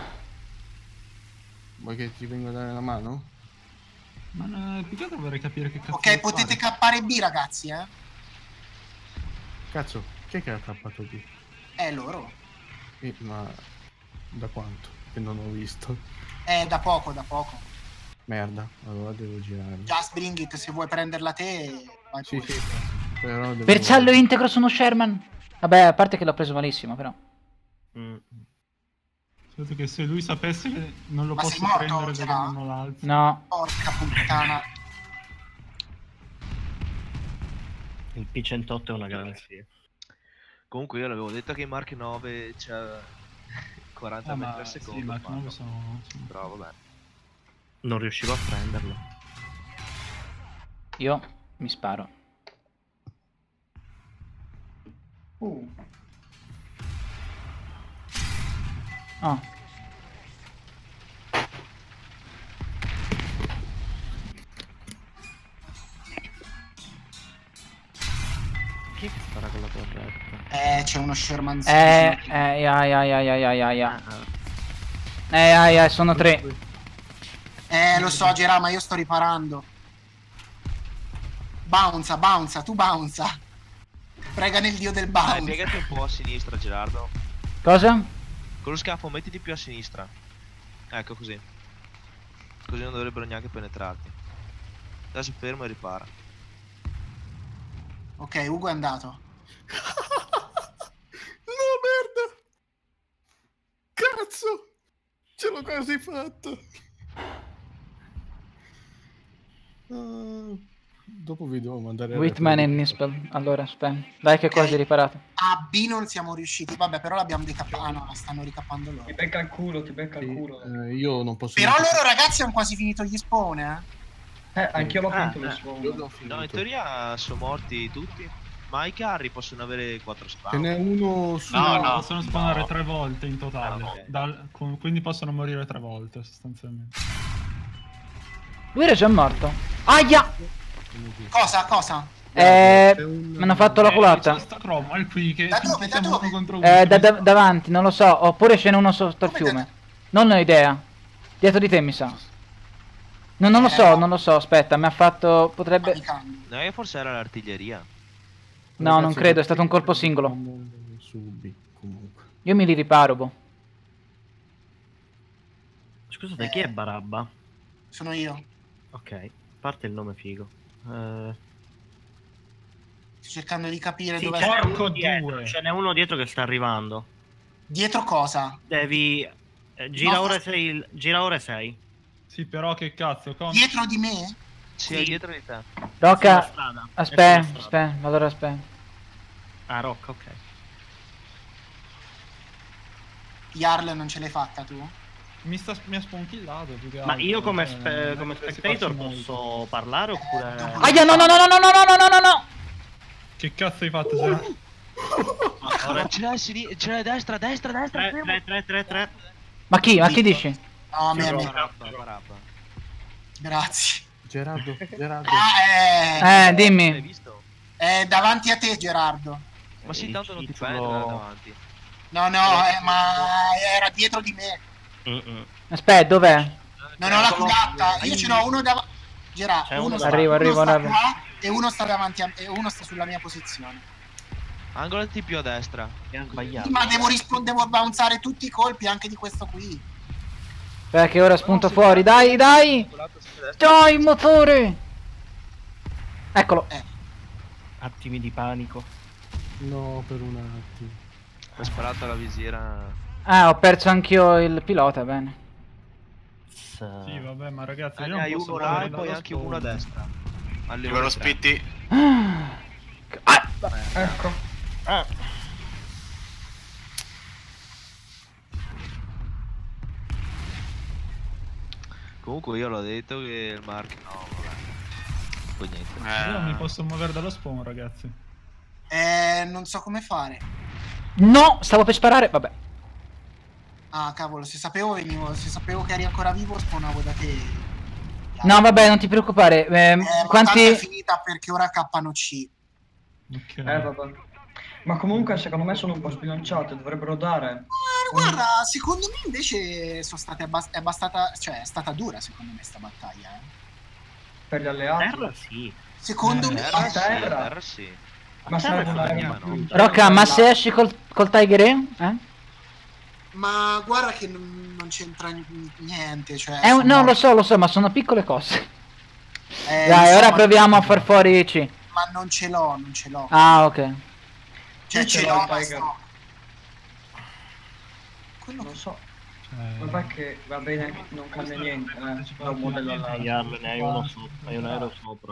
H: Vuoi che ti venga a dare la mano?
D: Ma no, più che altro vorrei capire che cazzo
C: Ok,
D: devo
C: potete
D: fare.
C: cappare B, ragazzi, eh?
H: Cazzo, chi è che ha cappato qui?
C: Eh, loro.
H: Eh, ma da quanto? Che non ho visto.
C: Eh, da poco, da poco.
H: Merda, allora devo girare.
C: Just bring it, se vuoi prenderla te, vai
H: Sì,
C: pure.
H: sì. Però devo...
B: Bersaglio integro su uno Sherman. Vabbè, a parte che l'ho preso malissimo, però.
I: Mm.
D: Solo che se lui sapesse che non lo
C: Ma sei
D: posso
C: morto,
D: prendere
C: ce
D: perché
C: l'ha?
D: non ho l'altro.
B: No.
C: Porca puttana.
I: Il P centotto è una garanzia.
E: Comunque io l'avevo detto che i Mark nove c'ha quaranta
D: Ah,
E: metri
D: ma
E: al
D: sì,
E: secondo.
D: ma
E: fanno.
D: nove sono... sono-
E: Però vabbè.
I: Non riuscivo a prenderlo.
B: Io mi sparo.
F: Uh,
B: Oh.
I: Chi spara con la torretta?
C: Eh, c'è uno Sherman.
B: Eh, eh, ya, ya, ya, ya, ya, ya, ya. Eh, ya, ya, sono tre.
C: Eh, lo so, Gerà, ma io sto riparando. Bounza, bounza, tu bounza. Prega nel dio del
E: Dai,
C: bounce.
E: piegati un po' a sinistra, Gerardo.
B: Cosa?
E: Con lo scafo mettiti più a sinistra. Ecco così. Così non dovrebbero neanche penetrarti. Adesso fermo e ripara.
C: Ok, Ugo è andato.
H: No, merda! Cazzo! Ce l'ho quasi fatto! Ah, dopo vi devo mandare... il
B: Whitman e
H: report.
B: Nispel. Allora, aspetta. Dai che
C: Ok.
B: quasi riparato.
C: A B non siamo riusciti. Vabbè, però l'abbiamo decappato. Ah no, la stanno ricappando loro.
F: ti becca il culo, ti becca il
H: Sì,
F: culo.
H: eh, io non posso...
C: Però
H: neanche-
C: loro ragazzi hanno quasi finito gli spawn, eh.
F: Eh, anch'io l'ho
E: Ah,
F: finito lo
E: eh,
F: spawn.
H: Io l'ho finito.
E: No, in teoria sono morti tutti. Ma i carri possono avere quattro
H: Ce
E: spawn.
H: n'è uno su...
D: No,
G: No, no,
D: possono spawnare
E: no.
D: tre volte in totale.
E: Ah, ok.
D: Dal- con- quindi possono morire tre volte sostanzialmente.
B: Lui era già morto. Aia!
C: Cosa, cosa?
B: Eh,
H: C'è un-
B: mi hanno fatto la
D: Eh,
B: culata.
D: c'è sta Cromwell qui che
C: Da
D: finché
C: dove, da
D: siamo
C: dove?
D: uno contro uno.
B: Eh, da, da- davanti, non lo so. Oppure ce n'è uno sotto il
C: Come
B: fiume.
C: da-
B: Non ho idea. Dietro di te, mi sa. No, non lo
C: Eh,
B: so,
C: no.
B: non lo so. Aspetta, mi ha fatto. Potrebbe.
C: Amica.
E: No, io forse era l'artiglieria.
B: No, non
H: Ragazzi,
B: credo, è stato un colpo singolo.
H: Su B, comunque.
B: Io mi li riparo, boh.
I: Scusate,
C: Eh.
I: chi è Barabba?
C: Sono io.
I: Ok, a parte il nome figo. Eh,
C: Sto cercando di capire
I: sì,
C: dove...
I: ce n'è
D: Porco
I: uno dietro,
D: due.
I: ce n'è uno dietro che sta arrivando.
C: Dietro cosa?
I: Devi... eh, gira
C: No,
I: ora
C: fa-
I: sei... Gira ora sei.
D: Sì, però che cazzo, con...
C: Dietro di me?
E: Sì, è dietro di te.
I: Sulla
B: Rocca,
I: strada. È
B: aspetta,
I: sulla strada.
B: aspetta, allora aspetta.
I: Ah, Rocca, ok.
C: Yarl non ce l'hai fatta tu?
D: Mi, sta, mi ha sponchillato più che
I: Ma
D: altro,
I: io come,
D: cioè,
I: spe-
D: non è
I: come
D: che si
I: spectator
D: faccia molto.
I: posso parlare oppure...
C: dopo-
B: Aia, no, no, no, no, no, no, no, no, no, no.
D: Che cazzo hai fatto? Cioè?
E: Ora ce l'hai a sinistra, ce l'hai a destra, a destra, a destra.
I: tre, tre, tre, tre, tre.
B: Ma chi? Ma chi dici?
C: No, me, me.
E: Barabba, Barabba.
C: Grazie.
H: Gerardo, Gerardo.
C: Ah,
B: Eh,
E: L'hai
B: dimmi.
E: visto?
C: è, è davanti a te, Gerardo.
E: Ma sì,
I: Il
E: tanto non ti
I: titolo-
E: fai andare davanti.
C: No, no, eh, ma era dietro di me.
I: Mm-mm.
B: Aspetta, dov'è?
C: Non ho la cudata. Io ce n'ho uno davanti. Gerardo,
I: C'è
C: uno,
I: uno
C: sta,
B: Arrivo,
C: uno
B: arrivo,
C: sta
B: arrivo.
C: qua e uno sta davanti a e uno sta sulla mia posizione.
E: Angolati più a destra.
I: Mi ha sbagliato.
C: Sì, ma devo rispondere, devo bounzare tutti i colpi anche di questo qui.
B: Aspetta che ora spunto fuori, dai, dai!
E: Angolato sia a destra.
B: Dai, il motore! Eccolo.
I: Attimi di panico.
H: No, per un attimo.
E: Ho sparato alla visiera.
B: Ah, ho perso anch'io il pilota, bene.
D: Sì, vabbè, ma ragazzi,
E: Ah,
D: io
E: ne
D: non
E: hai
D: posso
E: uno là
D: fare
E: e poi
D: dallo
E: anche uno a
D: spawn.
E: destra. Alle
G: Livello
E: ore tre.
G: spitti.
B: Ah!
F: Ecco.
I: Ah.
E: Comunque io l'ho detto che il Mark no, vabbè. Poi niente.
D: Io non mi
G: Eh,
D: posso muovere dallo spawn, ragazzi.
C: Eh, non so come fare.
B: No, stavo per sparare, vabbè.
C: Ah, cavolo, se sapevo venivo, se sapevo che eri ancora vivo, spawnavo da te.
B: No, vabbè, non ti preoccupare. Eh,
C: Eh, ma tanto è
B: quanti...
C: finita perché ora cappano C.
D: Ok.
F: Eh, vabbè. Ma comunque secondo me sono un po' sbilanciate, dovrebbero dare...
C: Eh, guarda, secondo me invece sono state abbast- è bastata, cioè è stata dura secondo me sta battaglia. Eh.
F: per gli alleati.
I: Terra sì.
C: Secondo
D: Eh,
C: me
E: Terra sì,
F: terra.
E: terra sì.
F: Ma
I: terra
F: serve una
I: prima,
F: più
E: no.
F: in cielo
B: Rocca, ma
F: della-
B: se esci col, col Tiger E? Eh?
C: ma guarda che non, non c'entra n- niente, cioè
B: È un-
C: sono-
B: no, lo so, lo so, ma sono piccole cose.
C: eh,
B: Dai,
C: lo so,
B: ora
C: ma-
B: proviamo a far fuori C.
C: Ma non ce l'ho, non ce l'ho.
B: Ah, ok.
C: Cioè
F: Io
C: ce
F: ce
C: l'ho,
F: l'ho,
C: ma
F: Tiger.
C: sto. Quello
F: Non
C: che...
F: so,
D: Eh,
F: vabbè che va bene, non cambia niente, eh, da un modello all'altro.
I: Yarl, ne hai uno sopra, hai un aereo sopra.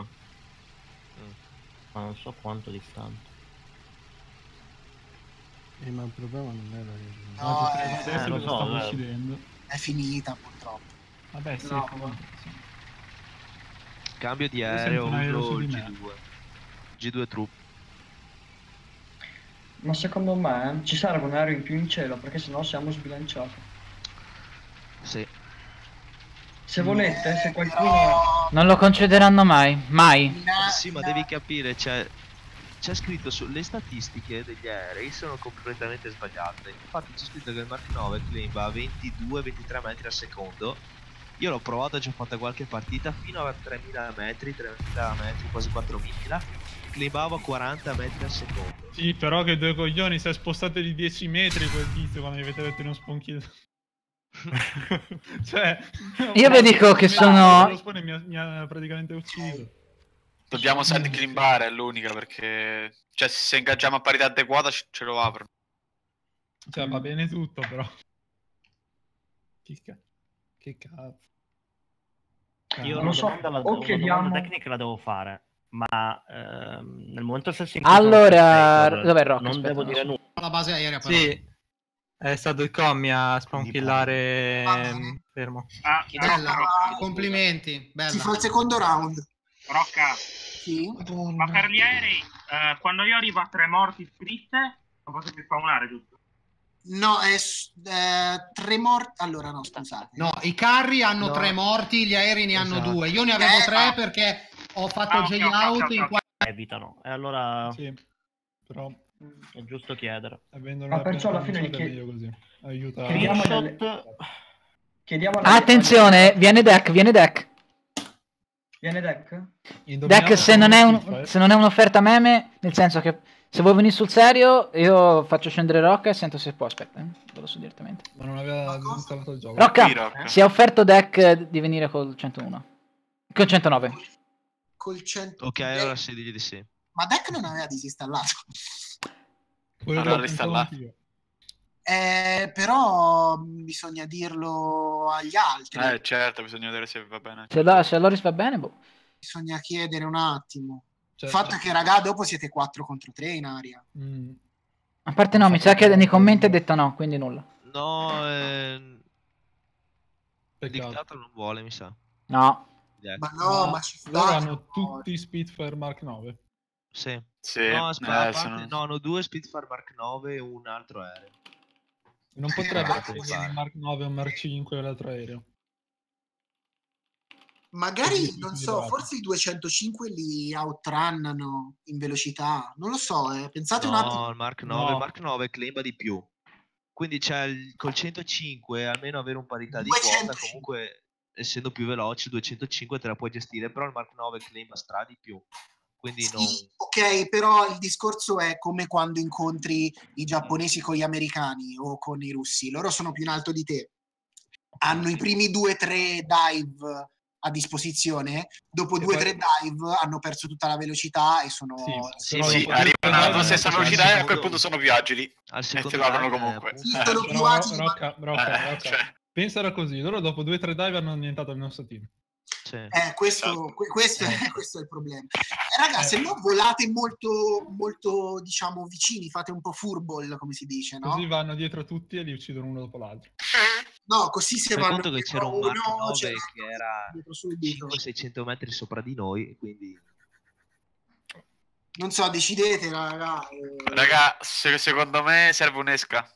I: Ma non so quanto distante.
H: Eh, ma il problema non era che...
C: No,
D: oggi
C: eh,
D: adesso
I: eh, lo
D: cosa
I: so,
D: stavo
I: eh.
D: uccidendo.
C: è finita purtroppo.
D: Vabbè, sì,
F: No,
D: comunque, sì.
E: Cambio di
D: Io
E: aereo,
D: sento un aereo
E: uso
D: su di
E: il
D: me.
E: G due. G due troop.
F: Ma secondo me eh, ci serve un aereo in più in cielo perché sennò siamo sbilanciati.
E: Sì.
F: Se volete, se
C: Eh,
F: qualcuno...
C: però-
B: Non lo concederanno mai, mai.
C: Na-
E: Sì, ma
C: na-
E: devi capire, c'è, c'è scritto sulle statistiche degli aerei sono completamente sbagliate. Infatti c'è scritto che il Mark nove claim va a ventidue ventitré metri al secondo. Io l'ho provato, ci ho fatto qualche partita fino a tremila metri, tremila metri, quasi quattromila. Claimava quaranta metri al secondo.
D: Sì, però che due coglioni, si è spostato di dieci metri quel tizio quando gli avete detto in uno sponchino. Cioè,
B: Io vi dico che sono-
D: Lo spawn mi ha, mi ha praticamente ucciso.
G: Dobbiamo send climbare, è l'unica perché... Cioè, se ingaggiamo a parità adeguata ce ce lo aprono.
D: Cioè, va bene tutto, però. Che, ca- che cazzo.
I: Io
F: Non
I: una
F: lo so,
I: domanda, la,
F: o
I: una
F: chiediamo-
I: domanda tecnica la devo fare, ma ehm, nel momento stesso in cui sono
B: Allora,
I: spectator,
B: dov'è Rock?
I: non
B: Aspetta,
I: devo
B: no.
I: dire nulla.
A: La base aerea però.
J: Sì, è stato il commi a spawnchillare
C: Ah.
J: ehm, fermo.
K: Ah,
A: Bella,
C: Rocca,
A: complimenti, bella.
C: si fa il secondo round.
K: Rocca,
C: Sì.
K: ma per gli aerei, eh, quando io arrivo a tre morti scritte, non posso più spawnare, giusto?
C: No, è s- eh, tre morti. Allora, no, scusate.
A: No, i carri hanno
J: No.
A: tre morti, gli aerei ne hanno
J: Esatto.
A: due. Io ne avevo
C: Eh,
A: tre
C: ma-
A: perché ho fatto
K: Ah, ok, ok,
A: J-out
K: ok,
A: in
K: ok.
A: qua.
I: Evitano, e allora
D: Sì, però
I: è giusto chiedere.
D: avendo
F: Ma perciò alla fine
D: è
F: che-
D: meglio così. Aiuta.
F: Chiediamo
I: Screenshot,
F: delle- Chiediamo alle-
B: Attenzione, viene deck, viene deck.
F: Viene deck?
D: Indovinate
B: Deck se non è,
D: come
B: un-
D: schifo, eh.
B: se non è un'offerta meme, nel senso che Se vuoi venire sul serio, io faccio scendere Rocca e sento se può. Aspetta, eh. Ve lo so direttamente.
D: Ma non aveva installato il gioco.
B: Rocca,
G: Sì, Rocca.
B: si è offerto deck di venire col centouno. Col centonove.
C: Col cento.
E: Ok, allora sì, digli di sì.
C: Ma Deck non aveva disinstallato.
D: Quello
G: Allora,
D: l'ho
G: l'installato.
D: pensato anch'io.
C: Eh, però bisogna dirlo agli altri.
G: Eh, certo, bisogna vedere se va bene.
B: Se, la, se Loris va bene, boh.
C: Bisogna chiedere un attimo.
D: Cioè,
C: Il fatto è che, raga, dopo siete quattro contro tre in aria.
D: mm,
B: A parte no, mi sa che nei commenti ha detto no, quindi nulla.
E: No, eh...
D: peccato.
E: Dictator non vuole, mi sa.
B: No.
E: Deck.
C: Ma no,
D: Ma
C: ma ci sta.
D: loro
C: che
D: hanno
C: no.
D: tutti Spitfire Mark nove.
E: Sì.
G: Sì,
E: No, aspetta,
G: eh,
E: a parte-
G: sono-
E: no, hanno due Spitfire Mark nove e un altro aereo.
D: Non
C: Eh,
D: potrebbe
C: ragazzi,
D: essere un Mark nove, un Mark cinque e l'altro aereo.
C: Magari,
D: Così,
C: non
D: così
C: so,
D: dato.
C: forse i duecentocinque li outrunnano in velocità. Non lo so, eh. Pensate un attimo.
E: No, il Mark nove,
D: No.
E: Mark nove claima di più. Quindi c'è il- col centocinque almeno avere un parità di quota,
C: duecentocinque.
E: comunque essendo più veloce duecentocinque te la puoi gestire, però il Mark nove claima stra di più. Quindi
C: Sì,
E: non...
C: ok, però il discorso è come quando incontri i giapponesi con gli americani o con i russi. Loro sono più in alto di te. Hanno i primi due tre dive a disposizione, dopo
D: E
C: due
D: poi-
C: tre dive hanno perso tutta la velocità e sono...
D: Sì,
E: Sì,
D: però
G: Sì,
D: dopo
G: arrivano
D: due
G: alla
D: dive-
G: stessa
E: cioè,
G: velocità
E: al
G: e a quel
E: secondo-
G: punto sono più agili.
E: al
G: E
E: secondo
G: te lavorano
E: dive,
G: comunque.
E: appunto,
C: Sì, sono
D: Però,
C: più agili, ma-
D: Rocca, Rocca,
G: Eh,
D: Rocca.
G: cioè.
D: Pensala così, loro dopo due tre dive hanno annientato il nostro team.
E: sì.
C: Eh, questo,
G: Esatto.
C: que- questo, è, questo è il problema. Eh, raga, se no volate molto, molto, diciamo, vicini, fate un po' furball, come si dice, no?
D: Così vanno dietro tutti e li uccidono uno dopo l'altro.
C: No, così se
E: Fai
C: vanno
E: conto che
C: dietro
E: c'era un Mark
C: uno,
E: nove
C: cioè,
E: che era
C: dietro subito.
E: cinquecento seicento metri sopra di noi, quindi...
C: Non so, decidete, raga. eh.
G: Raga, se- secondo me serve un'esca.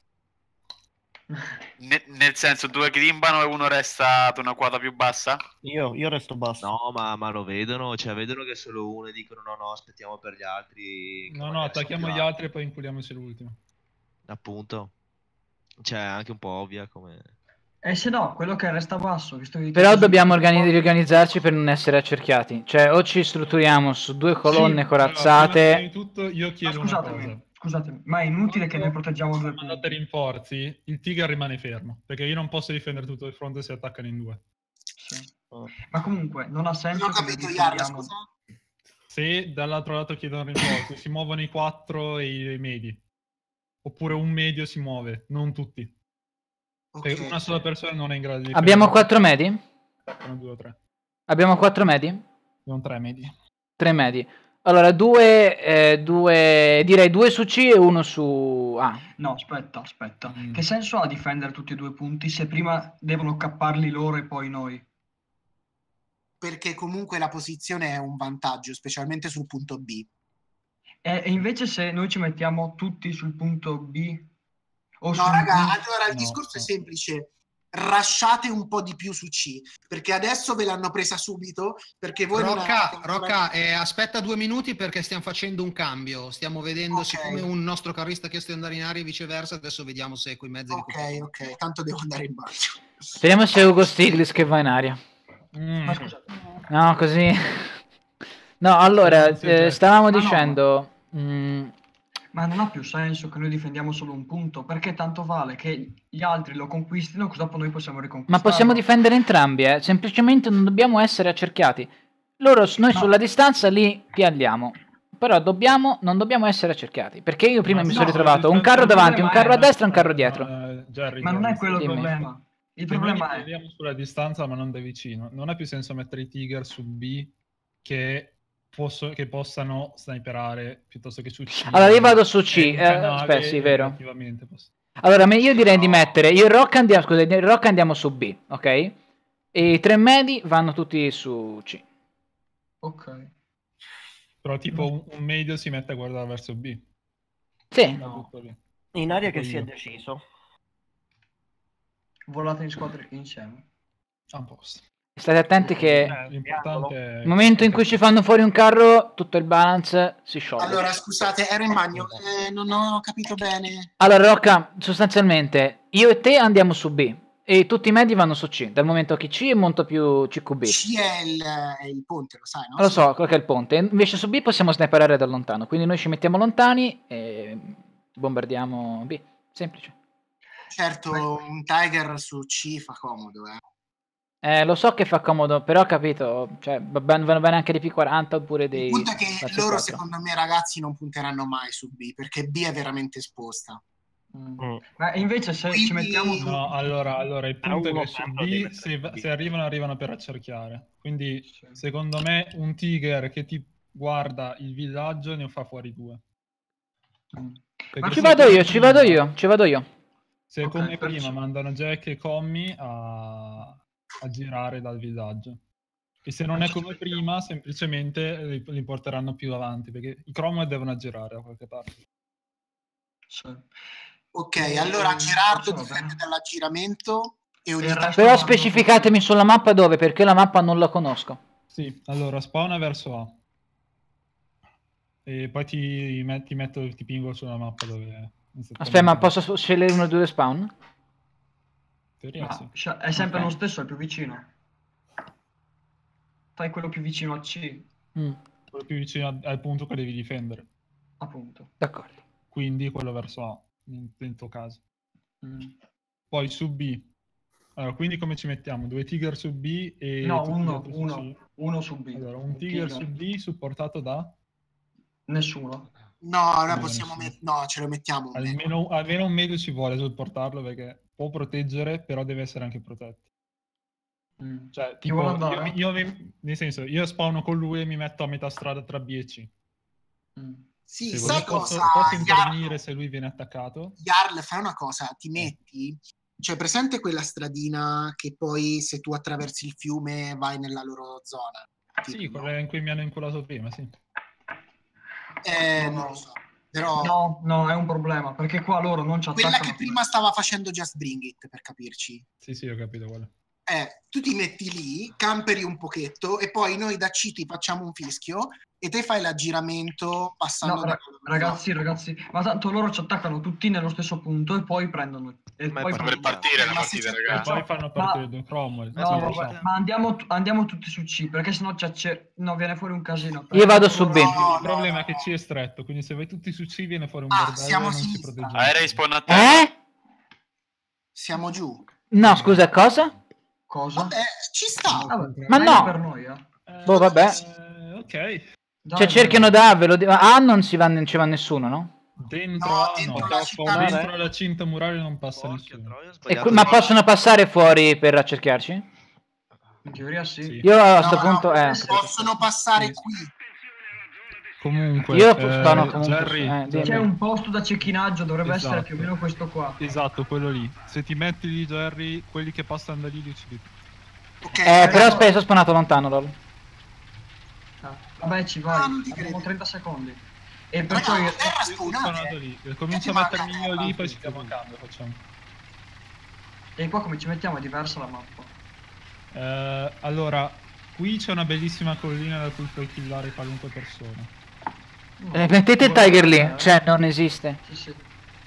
G: Ne- nel senso, due grimbano e uno resta ad una quota più bassa?
I: Io, io resto basso.
E: No, ma, ma lo vedono, cioè vedono che è solo uno e dicono no, no, aspettiamo per gli altri. che
D: No, no,
E: magari
D: attacchiamo
E: sono
D: gli
E: più
D: altri e poi inculiamoci l'ultimo.
E: alti. Appunto. Cioè, è anche un po' ovvia come...
F: E se no, quello che resta basso, visto che
B: Però
F: così-
B: dobbiamo organi- riorganizzarci per non essere accerchiati. Cioè, o ci strutturiamo su due colonne
D: Sì,
B: corazzate.
D: allora, prima di tutto io
F: Ma
D: chiedo una cosa.
F: scusatemi, scusatemi, ma è inutile che noi proteggiamo due
D: Quando mandate
F: punti.
D: rinforzi, il Tiger rimane fermo, perché io non posso difendere tutto il fronte se attaccano in due.
F: Sì. Ma comunque non ha senso
C: Non ho
F: che noi
C: capito, Iarla,
F: difendiamo-
C: scusa.
D: Se dall'altro lato chiedono rinforzi, si muovono i quattro e i medi. Oppure un medio si muove, non tutti.
C: Ok.
D: Se una sola persona non è in grado di
B: Abbiamo
D: difendere,
B: quattro medi?
D: sono due o tre.
B: Abbiamo quattro medi?
D: Non tre medi.
B: Tre medi. Allora, due, eh, due, direi due su C e uno su A.
F: No, aspetta, aspetta.
D: Mm.
F: Che senso ha difendere tutti e due i punti se prima devono capparli loro e poi noi?
C: Perché comunque la posizione è un vantaggio, specialmente sul punto B.
F: E, e invece se noi ci mettiamo tutti sul punto B o
C: No,
F: sul
C: raga,
F: B,
C: allora il
D: No,
C: discorso è
D: no.
C: semplice. Rasciate un po' di più su C, perché adesso ve l'hanno presa subito, perché voi non
A: Rocca,
C: avete ancora-
A: Rocca eh, aspetta due minuti perché stiamo facendo un cambio. Stiamo vedendo,
C: Ok.
A: siccome un nostro carrista ha chiesto di andare in aria e viceversa, adesso vediamo se coi mezzi di
C: Ok, ok, tanto devo andare in bagno.
B: Vediamo se è Ugo Stiglitz che va in aria.
D: Mm.
F: ma scusate,
B: No, così. No, allora,
D: Sì,
B: eh,
D: certo.
B: stavamo
F: Ma no.
B: dicendo. mm,
F: ma non ha più senso che noi difendiamo solo un punto, perché tanto vale che gli altri lo conquistino, così dopo noi possiamo
B: ma
F: riconquistarlo.
B: possiamo difendere entrambi, eh. Semplicemente non dobbiamo essere accerchiati. Loro, noi
F: No.
B: sulla distanza li pialliamo. Però dobbiamo, non dobbiamo essere accerchiati. Perché io prima
D: Ma
B: mi
D: sì,
B: sono
D: no,
B: ritrovato un
D: il
B: carro
F: problema
B: davanti, un
F: è-
B: carro a
F: ma-
B: destra e un carro dietro.
D: Eh, Jerry,
F: Ma non è
D: Jerry,
F: quello il
B: Dimmi.
F: problema. Il
D: Se noi
F: problema è...
D: difendiamo sulla distanza ma non da vicino, non ha più senso mettere i Tiger su B che, posso- che possano sniperare pipiuttosto che su C.
B: Allora io vado su C,
D: E in
B: eh,
D: canale
B: aspetta, sì, vero.
D: effettivamente posso-
B: Allora, me- io direi di mettere. Io e Rock andiamo, scusa, io e Rock andiamo su B, ok? E i tre medi vanno tutti su C.
F: Ok.
D: Però tipo un, un medio si mette a guardare verso B.
B: Sì.
D: Va tutto lì.
I: In aria che
D: Dico
I: si è
D: io.
I: deciso.
F: Volate in squadra insieme.
D: A un posto.
B: State attenti che
D: Eh, L'importante è...
B: nel momento in cui ci fanno fuori un carro, tutto il balance si scioglie.
C: Allora, scusate, ero in bagno, eh, non ho capito bene.
B: Allora, Rocca, sostanzialmente, io e te andiamo su B. E tutti i medi vanno su C, dal momento che C è molto più C Q B.
C: C è il, è il ponte, lo sai, no?
B: Lo so, quello che è il ponte. Invece su B possiamo sniperare da lontano, quindi noi ci mettiamo lontani e bombardiamo B. Semplice.
C: Certo, un Tiger su C fa comodo, eh.
B: Eh, lo so che fa comodo, però ho capito, cioè va bene- vanno bene anche dei P quaranta oppure dei...
C: Il punto è che
B: Razio
C: loro,
B: quattro.
C: secondo me, ragazzi, non punteranno mai su B, perché B è veramente esposta.
F: Mm. Ma invece se ci mettiamo tu...
D: No, allora, allora il punto è
I: uno
D: che su
I: sempre devi
D: B
I: mettere
D: se,
I: B.
D: se arrivano arrivano per accerchiare. Quindi secondo me un Tiger che ti guarda il villaggio ne fa fuori due. Perché
B: Ci
D: se
B: vado
D: come
B: io, ci
D: prima-
B: vado io, ci vado io.
D: Se
F: Ok,
D: come
F: perciò-
D: prima mandano Jack e Commi a, a girare dal villaggio. E se non è come prima, semplicemente li, li porteranno più avanti, perché i Cromwell devono aggirare da qualche parte.
F: Sì.
C: Ok,
F: Eh,
C: allora Gerardo
F: funziona
C: difende
F: bene.
C: dall'aggiramento e ogni
F: E il
C: tanto...
F: resto
B: Però
F: vanno-
B: specificatemi sulla mappa dove, perché la mappa non la conosco.
D: Sì, allora spawna verso A. E poi ti, met- ti metto ti pingo sulla mappa dove...
B: Aspetta, ma posso scegliere uno o due spawn?
D: In teoria
F: Ma
D: sì.
F: scia- è sempre
B: Ok.
F: lo stesso, è più vicino. Fai quello più vicino a C,
B: Mm,
D: Quello più vicino a- al punto che devi difendere.
F: appunto.
B: d'accordo.
D: Quindi quello verso A, in, in tuo caso.
F: Mm.
D: Poi su B. Allora, quindi come ci mettiamo? Due Tiger su B e
F: No,
D: tutti gli
F: uno,
D: altri su
F: uno,
D: C?
F: uno su B.
D: Allora, un Tiger su B supportato da
F: Nessuno.
C: No, noi
D: Bene,
C: possiamo
D: sì.
C: met- no, ce lo mettiamo un metro.
D: almeno, almeno un medio ci vuole supportarlo perché può proteggere, però deve essere anche protetto.
F: Mm.
D: Cioè,
F: Chi vuole
D: tipo, io,
F: andare?
D: io mi- nel senso, io spawno con lui e mi metto a metà strada tra B e C.
F: Mm.
C: Sì,
D: Se
C: sai
D: così posso,
C: cosa?
D: posso
C: Jarl,
D: intervenire se lui viene attaccato.
C: Jarl, fai una cosa, ti metti... Cioè, presente quella stradina che poi se tu attraversi il fiume vai nella loro zona?
D: Sì,
C: Tipo,
D: quella in cui mi hanno inculato prima, sì.
C: Eh,
F: No,
C: non
F: no.
C: lo so. Però
F: No, no, è un problema, perché qua loro non ci
C: quella
F: attaccano.
C: che prima stava facendo Just Bring It, per capirci.
D: Sì, sì, ho capito quella.
C: Eh, tu ti metti lì, camperi un pochetto e poi noi da C ti facciamo un fischio e te fai l'aggiramento passando
F: No,
C: da
F: ra- ragazzi, ragazzi, ma tanto loro ci attaccano tutti nello stesso punto e poi prendono. E
E: Ma è
F: poi
E: per
F: fanno-
G: partire la
C: Ma se
G: partita,
C: c'è-
D: E
G: ragazzi.
D: poi fanno partire due Cromwell.
F: No,
D: Sì, lo
F: vabbè,
D: so.
F: ma andiamo, tu- andiamo tutti su C, perché sennò ci acce- no, viene fuori un casino.
B: Io vado
F: Perché
B: su
F: loro-
B: B.
C: No,
D: Il problema
C: no,
D: è che C è stretto, quindi se vai tutti su C viene fuori un
C: Ah,
D: bordello
C: siamo
D: e
C: a
D: non ci
C: sinistra.
D: proteggiamo.
G: Aerei spawn a terra.
B: Eh?
C: Siamo giù.
B: No, scusa, cosa?
F: Cosa?
C: Vabbè, ci sta.
F: Vabbè,
B: Ma
F: meglio
B: no.
F: per noi, eh.
D: Eh,
B: Boh, vabbè.
D: eh, ok.
F: Dai,
B: Cioè cerchiano
F: dai.
B: da A, ve lo dico. A non ci va, non ci va nessuno, no?
D: Dentro
C: No,
D: A
C: dentro
D: no.
C: la città
D: Dentro la cinta murale non passa
E: Porca
D: nessuno.
E: troia, ho
B: E
E: sbagliato
B: que- ma
E: di-
B: possono passare fuori per accerchiarci?
F: In teoria sì.
D: Sì.
B: Io a
C: No,
B: sto
C: no,
B: punto... Eh,
C: possono passare
D: Sì.
C: qui.
D: Comunque,
B: Io
D: eh,
B: sto no, comunque...
D: Jerry,
B: eh, dimmi.
F: C'è un posto da cecchinaggio, dovrebbe
D: Esatto.
F: essere più o meno questo qua.
D: esatto, quello lì. Se ti metti lì, Jerry, quelli che passano da lì li uccidi.
C: Ok,
B: Eh, però aspetta, sono spawnato lontano, lol.
F: Ah, vabbè, ci
C: Ah,
F: vai.
C: non ti
F: Abbiamo
C: credo.
F: trenta secondi. E perciò
C: Raga,
F: io...
C: a terra
D: Io sono spawnato
C: spawnate.
D: lì. Comincio a
C: Ma-
D: mettermi io lì,
F: Ah,
D: poi
F: sì,
D: ci chiamo
F: sì.
D: cambio, facciamo.
F: E qua come ci mettiamo è diversa la mappa.
D: Eh, allora, qui c'è una bellissima collina da cui puoi killare qualunque persona.
B: Eh, mettete il Tiger lì, cioè non esiste.
F: Sì, sì.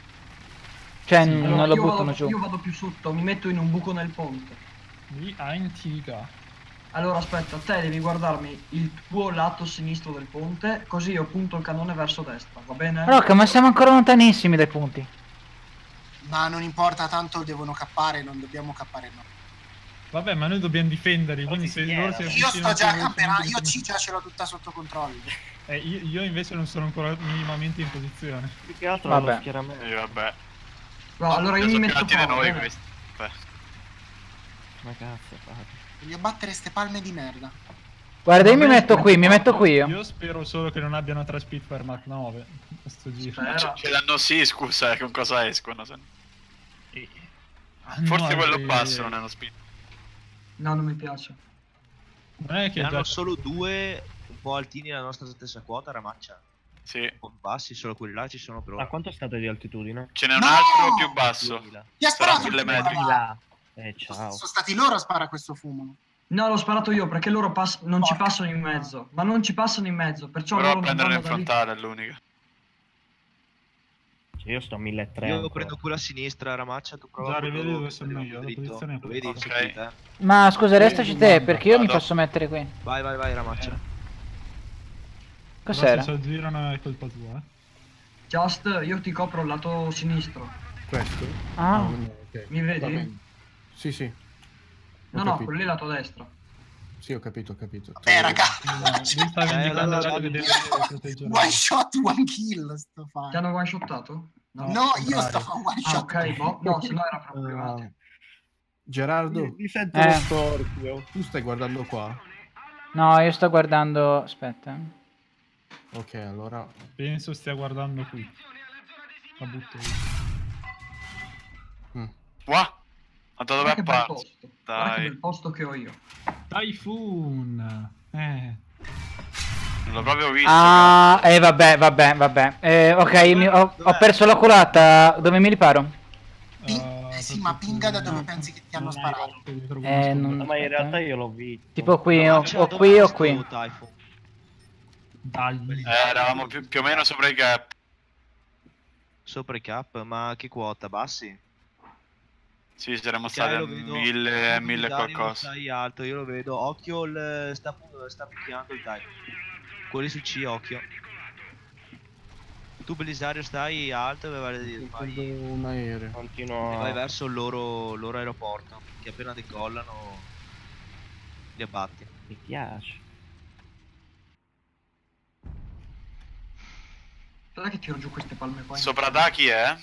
B: Cioè
D: Sì,
B: n-
F: Allora,
B: non lo
F: io
B: buttano
F: vado,
B: giù.
F: io vado più sotto, mi metto in un buco nel ponte.
D: Lì a Antigua.
F: Allora aspetta, te devi guardarmi il tuo lato sinistro del ponte, così io punto il cannone verso destra, va bene?
B: Rocca, ma siamo ancora lontanissimi dai punti.
C: Ma non importa, tanto devono cappare, non dobbiamo cappare noi.
D: Vabbè, ma noi dobbiamo difenderli, quindi se loro si
C: Io
D: avvicinano...
C: sto già
D: più
C: camperando, io
D: velocemente-
C: C già ce l'ho tutta sotto controllo.
D: Eh, io, io invece non sono ancora minimamente in posizione.
I: Più che altro
B: Vabbè.
I: allo schieramento.
G: Eh, vabbè.
F: No, allora io mi
G: Sono
F: metto
G: più alti di
F: qua, va
G: noi
F: bene?
G: questi. Beh.
I: Ma cazzo fate?
C: Voglio battere ste palme di merda.
B: Guarda, io mi
F: Vabbè,
B: metto qui, mi
F: aspetta,
B: metto qui io.
D: Io spero solo che non abbiano tre Spitfire Mark nove. Questo giro.
F: Spera.
G: Ce l'hanno sì, scusa, eh, con cosa escono? se-
D: Ah, no,
G: Forse quello
D: eh,
G: basso non è uno speed.
F: No, non mi piace.
D: Non è che
E: Ne
D: già...
E: hanno solo due un po' altini alla nostra stessa quota, Ramaccia.
G: Sì.
E: Un po' bassi, solo quelli là ci sono per
I: A
E: ora.
I: quanto state di altitudine?
G: Ce n'è un
C: No!
G: altro più basso.
I: duemila.
C: Chi ha
G: Sarà
C: sparato?
G: sulle
C: il
G: medie.
C: fumo?
I: Là. Eh,
C: Sono
I: ciao.
C: sono stati loro a sparare questo fumo.
F: No, l'ho sparato io perché loro pass- non ci
C: Porca
F: passano in mezzo. Ma non ci passano in mezzo, perciò
G: Però
F: loro
G: a
F: non
G: prenderlo
F: vanno
G: in
F: da lì.
G: frontale è l'unica.
I: Cioè, io sto a milletrecento.
E: Io prendo quella a sinistra, Ramaccia, tu prova.
D: Già,
E: quello
D: rivedi dove sono
E: dritto,
D: io, la
E: dritto.
D: posizione è
E: Lo vedi?
G: Ok.
E: Sei qui, te.
B: Ma scusa, restaci te, perché io mi
G: Vado.
B: posso mettere qui.
E: Vai, vai, vai, Ramaccia.
B: Cos'era?
D: Però se ci aggirano è colpa tua, eh.
F: Just, io ti copro il lato sinistro.
H: Questo?
B: Ah.
H: No, no, ok.
F: Mi vedi?
H: Va bene. Sì, sì. Ho
F: No, no,
H: capito.
F: quello lì è lato destro.
H: Sì, ho capito, ho capito.
C: Eh, raga.
D: Lui sta
E: Eh,
D: indicando
E: allora,
D: che deve proteggere.
C: One shot, one kill sto
F: Ti
C: fare.
F: hanno one shottato?
C: No, io sto
D: contrario.
C: a one
F: Ah,
C: shot.
F: ok, boh. No, se no era proprio privato.
H: Uh, Gerardo,
I: Mi sento
B: Eh.
I: lo storpio.
H: tu stai guardando qua?
B: No, io sto guardando... Aspetta.
H: Ok, allora...
D: Penso stia guardando qui. La butto io.
H: Mm.
G: Qua? Ma da dove
F: Guarda che bel
G: parti?
F: posto. Guarda che
G: Dai,
F: bel posto che ho io.
D: Typhoon! Eh.
G: non l'ho proprio visto.
B: Ah, eh vabbè, vabbè, vabbè. Eh, ok, mi- ho, ho perso l'oculata. Dove mi riparo?
C: Ping-
D: Uh,
C: eh sì, ma pinga da dove pensi che ti hanno sparato.
B: Eh, non-
I: Ma in
B: aspetta.
I: realtà io l'ho visto.
B: Tipo qui, o,
E: Ramaccia,
B: o
E: dove
B: qui
E: è
B: o
E: sto
B: qui.
E: Typhoon?
D: Dai.
G: Eh, eravamo più, più o meno sopra i gap.
E: Sopra i cap, ma che quota? Bassi?
G: Sì, saremmo
E: Ok,
G: stati a
E: lo vedo.
G: mille,
E: Tu,
G: mille
E: Belisario,
G: qualcosa.
E: Stai alto, io lo vedo. Occhio, il, sta, sta picchiando il Typhoon. Quelli su C, occhio. Tu Belisario stai alto e vai,
H: Prendo
E: vai,
H: un aereo.
I: Continuo
E: vai
I: a...
E: verso il loro, loro aeroporto. Che appena decollano li abbatti.
I: Mi piace.
F: Guarda che tiro giù queste palme qua.
G: Sopra da chi è?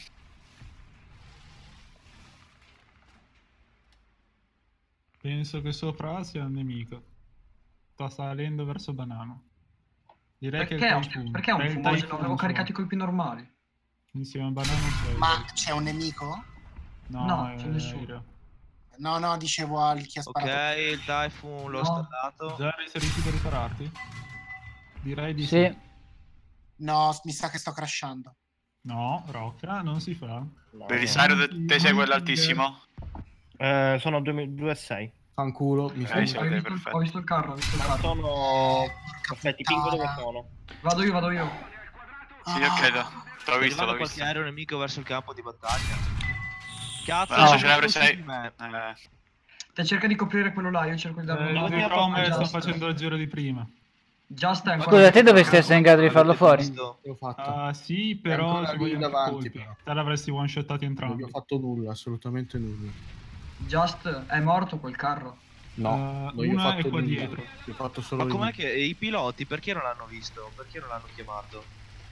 D: Penso che sopra sia un nemico. Sta salendo verso Banano. Direi
F: Perché,
D: che è
F: è
D: il
F: un-
D: Typhoon.
F: perché è un
D: È il
F: fumoso? Non
D: Typhoon
F: avevo
D: sopra.
F: caricato i colpi normali.
D: Insieme a Banano c'è.
C: Ma c'è un nemico?
D: No,
F: No,
D: è
F: c'è nessuno.
D: aereo.
C: No, no, dicevo al chi ha
E: Ok,
C: sparato.
E: il Typhoon l'ho
F: No.
E: stallato.
D: Jerry, sei riuscito a ripararti? Direi di sì.
B: Sì.
C: No, mi sa che sto crashando.
D: No, Rocca, non si fa.
I: No,
G: Belisario,
D: no.
G: te, te sei quello altissimo?
I: Eh, sono due virgola sei.
H: Fanculo, mi
G: Eh,
H: sento...
G: sì,
F: Ho
G: ok,
F: visto, il-
G: perfetto.
F: ho visto il carro, ho visto il carro.
I: Sono...
C: Eh, porca
I: Aspetti, pingo dove
C: puttana.
I: sono.
F: Vado io, vado io.
G: Sì, ok, l'ho- t'ho
E: Sta
G: visto,
E: arrivando
G: l'ho
E: qualche
G: visto.
E: aereo nemico verso il campo di battaglia. Cazzo,
G: No,
E: sono
G: ce ne avrei
E: tutti
G: sei.
E: di me.
G: Eh,
F: Te cerca di coprire quello là, io cerco di darlo
D: Eh,
F: un
D: il
I: no,
D: Tom
I: no,
D: sta
F: Just.
D: facendo il giro di prima.
F: Just è ancora-
B: Scusa, te dovresti essere in grado di farlo fuori?
E: Visto?
H: L'ho fatto.
D: Ah, sì, però
H: ancora
D: ci
H: lì
D: vogliono più
H: davanti,
D: colpi.
H: però.
D: Te l'avresti one shottati
H: Non gli
D: entrambi.
H: ho fatto nulla, assolutamente nulla.
F: Just è morto quel carro.
H: No,
D: Uh,
H: non gli ho
D: una
H: fatto
D: è qua
H: nulla.
D: dietro.
H: Gli ho fatto solo
E: Ma com'è
H: il-
E: che i piloti perché non l'hanno visto? Perché non l'hanno chiamato?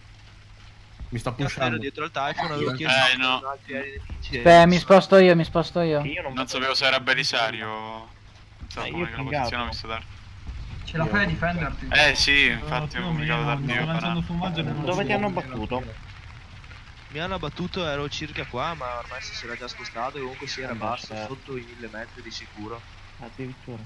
H: Mi sta
E: Cazzo, ero
H: pushando.
E: dietro al Typhoon, avevo
H: Eh,
E: chiesto
G: no.
E: a altri aerei nemici. e-
B: Beh, mi sposto io, mi sposto io.
I: Che io non,
G: non sapevo se era Belisario. Non so
I: Eh, io
G: come la
I: pingato.
G: posizione ho visto dare.
F: Ce la fai a difenderti?
G: Eh sì,
D: Uh,
G: infatti
D: più
G: ho
D: o
G: comunicato
D: meno,
G: dal
D: mi sto
G: mio
D: lanciando
G: canale.
D: fumaggio e non
I: Dove
D: lo
I: ti hanno
D: so.
I: battuto?
E: Mi hanno abbattuto, ero circa qua, ma ormai si era già spostato e comunque si era
I: Vabbè,
E: basso,
I: certo.
E: sotto i mille metri di sicuro.
I: Addirittura.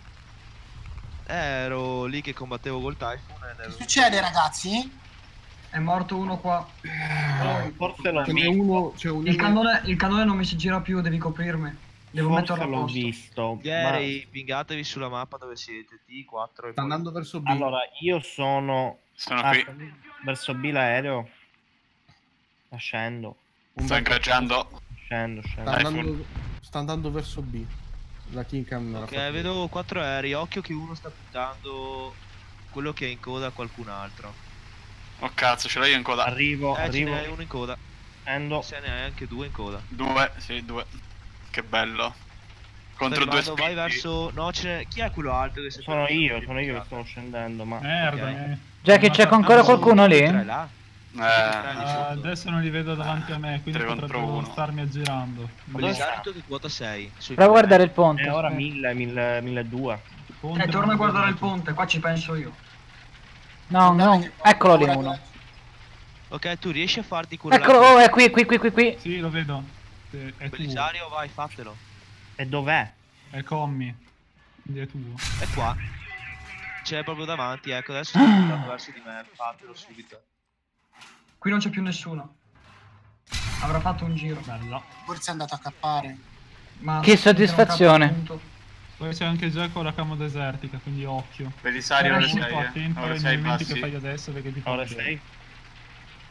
E: Eh, ero lì che combattevo col Typhoon ed
C: Che
E: ero...
C: succede, ragazzi?
F: È morto uno qua.
I: No, forse l'ho
H: Ce n'è
I: visto.
H: uno, c'è un
F: Il cannone, il cannone non mi si gira più, devi coprirmi. Devo
I: Forse
F: metterlo a
I: l'ho
F: posto.
I: visto.
E: Gli
I: ma-
E: aerei, pingatevi sulla mappa dove siete, T quattro e
H: Sta
E: poi...
H: andando verso B.
I: Allora, io sono...
G: Sono
I: ah,
G: qui,
I: verso B l'aereo. Sta scendo.
G: sto ingaggiando.
I: Scendo,
H: Sta
I: scendo.
G: Dai,
H: andando, sta andando verso B. La King Cam me l'ha
E: Ok,
H: fatto.
E: vedo quattro aerei, occhio che uno sta puntando quello che è in coda a qualcun altro.
G: Oh cazzo, ce l'ho io in coda.
I: Arrivo,
E: Eh, ce
I: arrivo.
E: ne hai uno in coda.
I: Scendo.
E: Se ne hai anche due in coda.
G: Due, sì, due. Che bello.
E: Sto
G: Contro due
E: arrivando, vai
G: spinti.
E: verso... No, ce n'è... Chi è quello alto che si è
I: Sono
E: fermato?
I: io, sono io che sto scendendo, ma...
D: Merda.
E: Ok.
D: eh.
B: Già che c'è ancora qualcuno lì?
E: Tre là.
G: Eh,
D: Ah, adesso non li vedo davanti a me, quindi
G: tre contro
D: potrebbero
G: uno.
D: starmi aggirando.
E: Belisario, tu che quota sei? Sui
B: Prova a guardare il
E: colleghi.
B: ponte.
I: E ora
B: aspetta.
I: mille, mille, milleduecento.
D: Ponte
F: Eh,
D: non
F: torna a
D: lo
F: guardare
D: vedo
F: il
D: più.
F: ponte, qua ci penso io.
B: No, no, eccolo lì uno.
E: Ok, tu riesci a farti quello
B: Eccolo,
E: là?
B: oh, è qui, qui, qui, qui, qui.
D: Sì, lo vedo. Sì, è tuo.
E: Belisario, vai, fatelo.
I: E dov'è?
D: È commi. Quindi è tuo.
E: È qua. C'è proprio davanti, ecco, adesso sta andando verso di me, fatelo subito.
F: Qui non c'è più nessuno. Avrà fatto un giro.
D: Bella.
C: Forse è andato a cappare.
F: Ma
B: Che soddisfazione.
F: non cappa,
D: Poi c'è anche già con la camo desertica, quindi occhio.
G: Belisario, ora
F: Era
G: sei,
D: Molto
G: eh.
D: attento
G: Ora
D: ai
G: sei
D: movimenti che
G: bassi.
D: fai adesso perché ti fa
I: Ora
D: vedere.
I: sei?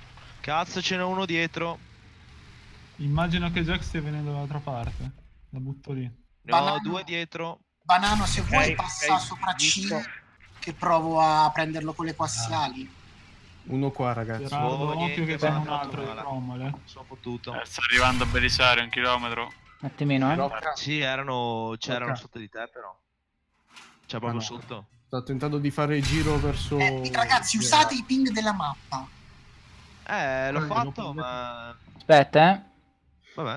E: Cazzo, ce n'è uno dietro.
D: Immagino che Jack stia venendo dall'altra parte. La butto lì.
E: Ne ho
C: Banano.
E: due dietro.
C: Banano, se vuoi
H: Ok,
C: passa
H: ok,
C: sopra C,
H: visto.
C: che provo a prenderlo con le quassiali.
H: Uno qua, ragazzi.
D: Gerardo,
E: Oh,
D: occhio
E: niente,
D: che c'è
E: ma
D: un
E: non
D: altro di
E: male.
D: Cromwell. eh.
E: Sono fottuto.
G: Eh, sta arrivando a Belisario, un chilometro.
B: Un attimino, eh.
H: Rocca,
E: Sì, erano, c'erano
H: Ok.
E: sotto di te però. Cioè proprio
H: Ah, no.
E: sotto.
H: sto tentando di fare il giro verso...
C: Eh, ragazzi, usate i ping della mappa.
E: Eh, l'ho
D: Eh,
E: fatto,
D: dopo-
E: ma...
B: Aspetta, eh.
E: Vabbè.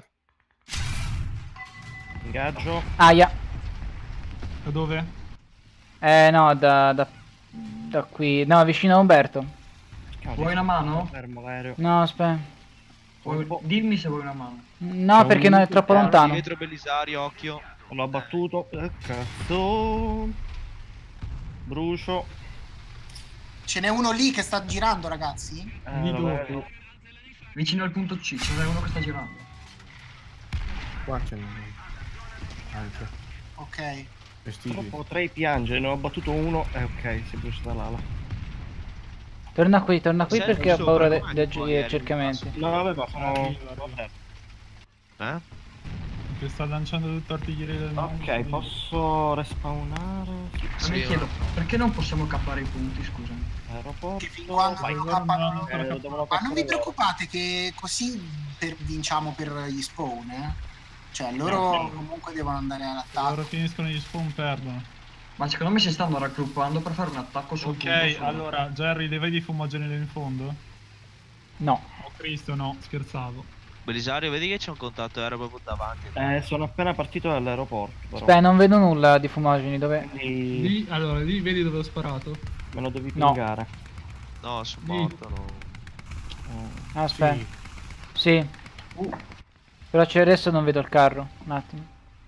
I: Ingaggio.
B: Aia.
D: Da dove?
B: Eh, no, da, da, da qui. No, vicino a Umberto.
F: Vuoi una mano?
I: Fermo l'aereo.
B: No, aspetta.
F: Vuoi- Dimmi se vuoi una mano.
B: No,
H: C'è
B: perché
H: un
B: no, è
H: amico
B: troppo
H: che ha-
B: lontano.
E: Dietro Belisario, occhio.
I: L'ho abbattuto. Eh, cazzo. Brucio.
C: Ce n'è uno lì che sta girando, ragazzi.
I: Eh,
D: Lì
I: lo
D: dove?
I: vedo.
F: Vicino al punto C, ce n'è uno che sta girando.
H: Qua c'è uno. Anche.
C: Ok.
H: Vestiti.
I: Potrei piangere, ne ho abbattuto uno. Eh, ok, si è bruciata l'ala.
B: Torna qui, torna qui
E: Sempre
B: perché ho
E: sopra,
B: paura de-
E: com'è
B: dei
E: che poi
B: dei
E: è
B: cercamenti.
I: No, vabbè, ma sono...
D: Arriva, arriva.
I: Vabbè.
E: Eh?
D: Che sta lanciando tutto artiglieria del
I: Ok, posso respawnare? Sì.
F: Ma mi
E: Sì,
F: chiedo,
E: ora.
F: perché non possiamo cappare i punti, scusami?
I: Aeroporto.
C: Che fin quando
I: vai.
C: non lo
D: no,
C: cappano-
D: no,
I: Eh, lo devono
C: Ma non vi
I: cappare loro.
C: preoccupate che così per- vinciamo per gli spawn, eh? Cioè, loro
I: No, sì.
C: comunque devono andare
D: Se
C: all'attacco.
D: loro finiscono gli spawn perdono.
F: Ma secondo me si stanno raggruppando per fare un attacco sul punto
D: Ok,
F: solo.
D: allora, Jerry, le vedi i fumogeni lì in fondo?
B: No.
D: Oh Cristo, no, scherzavo.
E: Belisario, vedi che c'è un contatto aereo proprio davanti.
I: Eh, sono appena partito dall'aeroporto, però.
B: Aspetta, non vedo nulla di fumogeni. Dove?
I: Quindi
D: Lì, allora, lì vedi dove ho sparato?
I: me lo devi
B: No.
I: pingare.
E: No, sono
D: Lì.
E: morto, no.
I: Eh,
B: Ah, aspetta.
H: Sì.
B: Sì. Però c'è adesso non vedo il carro. Un attimo.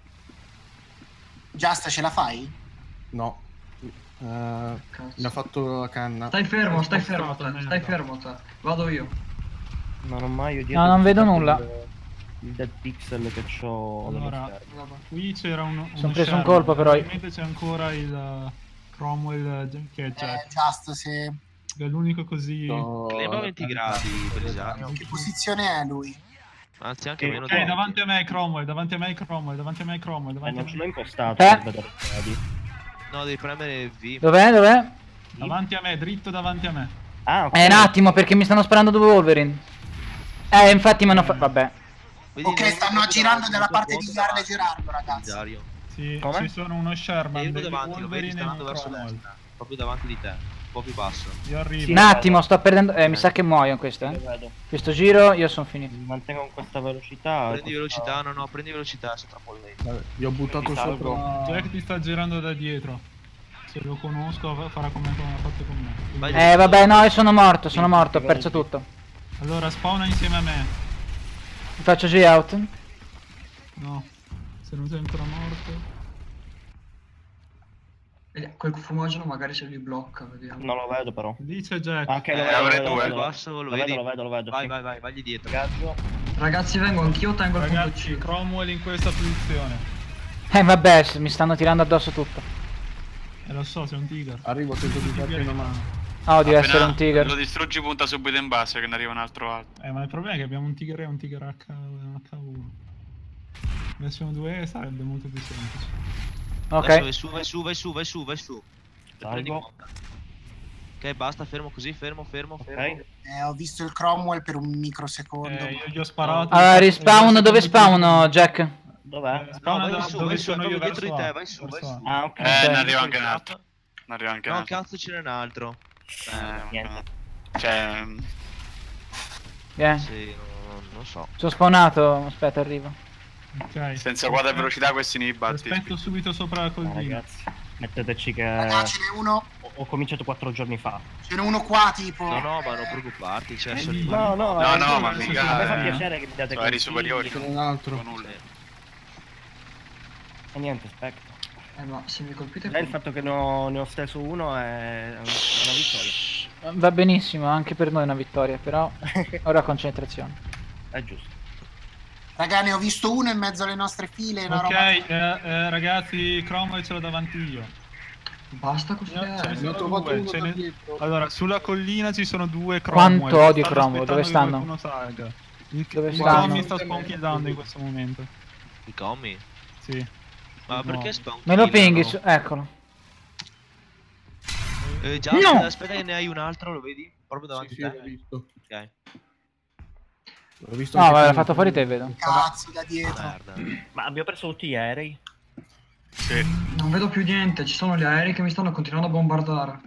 C: Just, ce la fai?
H: No. Eh,
F: Cazzo.
H: mi ha fatto la canna.
F: Stai fermo, stai
D: Spostato,
F: fermo te,
D: merda.
F: stai fermo te. Vado io.
I: non ho mai odiato
B: No, non vedo
I: il-
B: nulla.
I: Il dead pixel che c'ho
D: Allora,
I: nello schermo.
D: qui c'era un, uno
B: Son preso un
D: Sherman,
B: colpo, però.
D: probabilmente c'è ancora il uh, Cromwell uh, che è
C: Eh,
D: Jack.
C: Just, se...
D: È l'unico così.
H: No,
E: Clemba venti gradi, Belisario.
C: Che posizione è lui?
E: Anzi, anche
I: Eh,
E: meno
D: Ok,
E: di
D: davanti a me è Cromwell, davanti a me è Cromwell, davanti a me è Cromwell,
I: Eh,
D: davanti a
I: non ce l'ho
D: me.
I: impostato
B: Eh?
I: per vedere i gradi.
E: No, devi premere V.
B: Dov'è? Dov'è?
D: Davanti a me, dritto davanti a me.
I: Ah, ok.
B: Eh, un attimo, perché mi stanno sparando due Wolverine. Eh, infatti mi hanno fatto... Vabbè.
E: Vedi,
C: Ok,
E: uno
C: stanno
E: proprio
C: aggirando
E: davanti,
C: dalla
E: molto
C: parte di
E: vuoto
C: Yarle e
E: davanti,
C: Gerardo, ragazzi.
E: Belisario.
D: Sì,
I: Come?
D: ci sono uno
E: E
D: Sherman,
E: uno
D: dei
E: davanti, lo vedi,
D: Wolverine
E: sta
D: e un
E: andando verso
D: Cromwell.
E: destra. Proprio davanti di te, un po' più basso.
D: Io arrivo.
I: Sì.
B: Un attimo, sto perdendo... Eh, mi
E: Ok.
B: sa che muoio in questo,
I: Lo
B: eh.
I: vedo.
B: Questo giro io sono finito.
I: Mi mantengo con questa velocità.
E: Prendi
I: questa-
E: velocità, no, no, prendi velocità, sei troppo lento.
H: Vabbè, gli ho buttato
I: Salgo.
H: sopra.
D: No, Jack ti sta girando da dietro. Se lo conosco farà come come ha fatto con me.
E: Vai.
B: Eh, vabbè, no, io sono morto, sono morto, ho perso tutto.
D: Allora spawna insieme a me.
B: Mi faccio G-out.
D: No, se non sei ancora morto.
F: Eh, Quel fumogeno magari se li blocca, vediamo.
I: Non lo vedo però.
D: Lì c'è Jack.
I: Ah, ok, lo
G: Eh,
I: vedo, lo
G: avrei
I: vedo, lo
G: due.
I: vedo.
E: Basso, lo
I: Lo
E: vedi?
I: vedo, lo vedo, lo vedo.
E: Vai,
I: sì.
E: vai, vai, vagli dietro.
I: Ingaggio.
F: Ragazzi vengo, anch'io tengo il punto
D: Ragazzi,
F: C.
D: Cromwell in questa posizione.
B: Eh, vabbè, s- mi stanno tirando addosso tutto.
D: Eh, lo so, sei un tigre.
H: Arrivo, tento di darti una mano.
B: Odio essere
G: Appena
B: un tigre.
G: lo distruggi, punta subito in basso che ne arriva un altro altro.
D: Eh, ma il problema è che abbiamo un tigre e un tigre H uno. Avessimo due sarebbe molto più semplice.
E: Adesso vai
B: Ok.
E: su, vai su, vai su, vai su, vai su. Prendi
I: Salgo.
E: conta. Ok, basta, fermo così, fermo, fermo, fermo.
I: Ok.
C: Eh, ho visto il Cromwell per un microsecondo.
D: Eh,
C: ma-
D: io gli ho sparato.
B: Allora,
D: e
B: rispawn,
D: adesso
B: dove
D: come
B: spawn,
D: ti-
B: Jack?
I: Dov'è?
D: Eh,
E: No,
D: spawna
E: vai
D: da-
E: su,
D: dove
E: vai su,
D: sono
E: è
D: io
E: proprio
D: verso
E: dietro di te,
D: A,
E: vai su,
D: verso
E: vai
D: A.
E: su.
I: Ah, ok.
G: Eh,
B: Ok.
G: ne arriva anche un altro. Ne arriva anche un
E: No,
G: altro.
E: cazzo, ce n'è un altro.
G: Eh,
I: Niente.
G: Cioè,
B: Vieni.
E: Sì, non, non so.
B: Sono spawnato, aspetta, arrivo.
D: Ok.
G: senza quadra velocità questi ne batti.
D: Aspetto subito sopra la
I: Ah,
D: collina.
I: ragazzi, metteteci che
C: Ragazzi, ce n'è uno,
I: ho, ho cominciato quattro giorni fa.
C: ce n'è uno qua, tipo.
E: No, no, ma non preoccuparti, cioè,
D: Eh,
E: sono
D: lì.
E: rimasti-
I: No, no,
G: No,
I: eh,
G: no,
I: sì,
G: ma
I: sì,
G: mica-
I: sì, a me fa
D: eh,
I: piacere che mi date
G: sono aerei
I: consigli.
G: superiori.
H: Ce n'è un altro.
G: Con nulla.
I: E niente, aspetta.
F: Eh ma se mi colpite
I: Già il
F: con...
I: fatto che ne ho, ne ho steso uno è una vittoria.
B: Va benissimo, anche per noi è una vittoria, però ora concentrazione.
I: È giusto.
C: Raga, ne ho visto uno in mezzo alle nostre file. Una
D: Ok,
C: roba...
D: eh, eh, ragazzi, Cromwell ce l'ho davanti io.
F: Basta così.
D: No, ce ne
F: eh.
D: sono
H: ho trovato
D: due,
H: uno
D: ce
H: da
D: ne-
H: dietro.
D: Allora, sulla collina ci sono due Cromwell.
B: Quanto odio
D: stanno
B: Cromwell, dove
D: aspettando
B: stanno?
D: che qualcuno salga. Il,
B: Dove
D: il
B: stanno?
D: Tommy sta spawn-killando in questo momento.
E: I commi?
D: Sì.
E: Ma
D: No.
E: perché spawn
B: Me lo pinghi,
E: killano?
B: su- eccolo.
E: Eh, già,
B: No!
E: aspetta che ne hai un altro, lo vedi? Proprio davanti
H: Sì, sì,
E: a te.
H: l'ho visto.
E: Ok.
H: L'ho visto
B: No,
H: anche
B: vabbè, l'ha
H: prima,
B: fatto fuori te,
H: quindi-
B: vedo.
C: Cazzo, da dietro.
E: Merda.
I: Ma abbiamo perso tutti gli aerei?
G: Sì.
F: Non vedo più niente, ci sono gli aerei che mi stanno continuando a bombardare.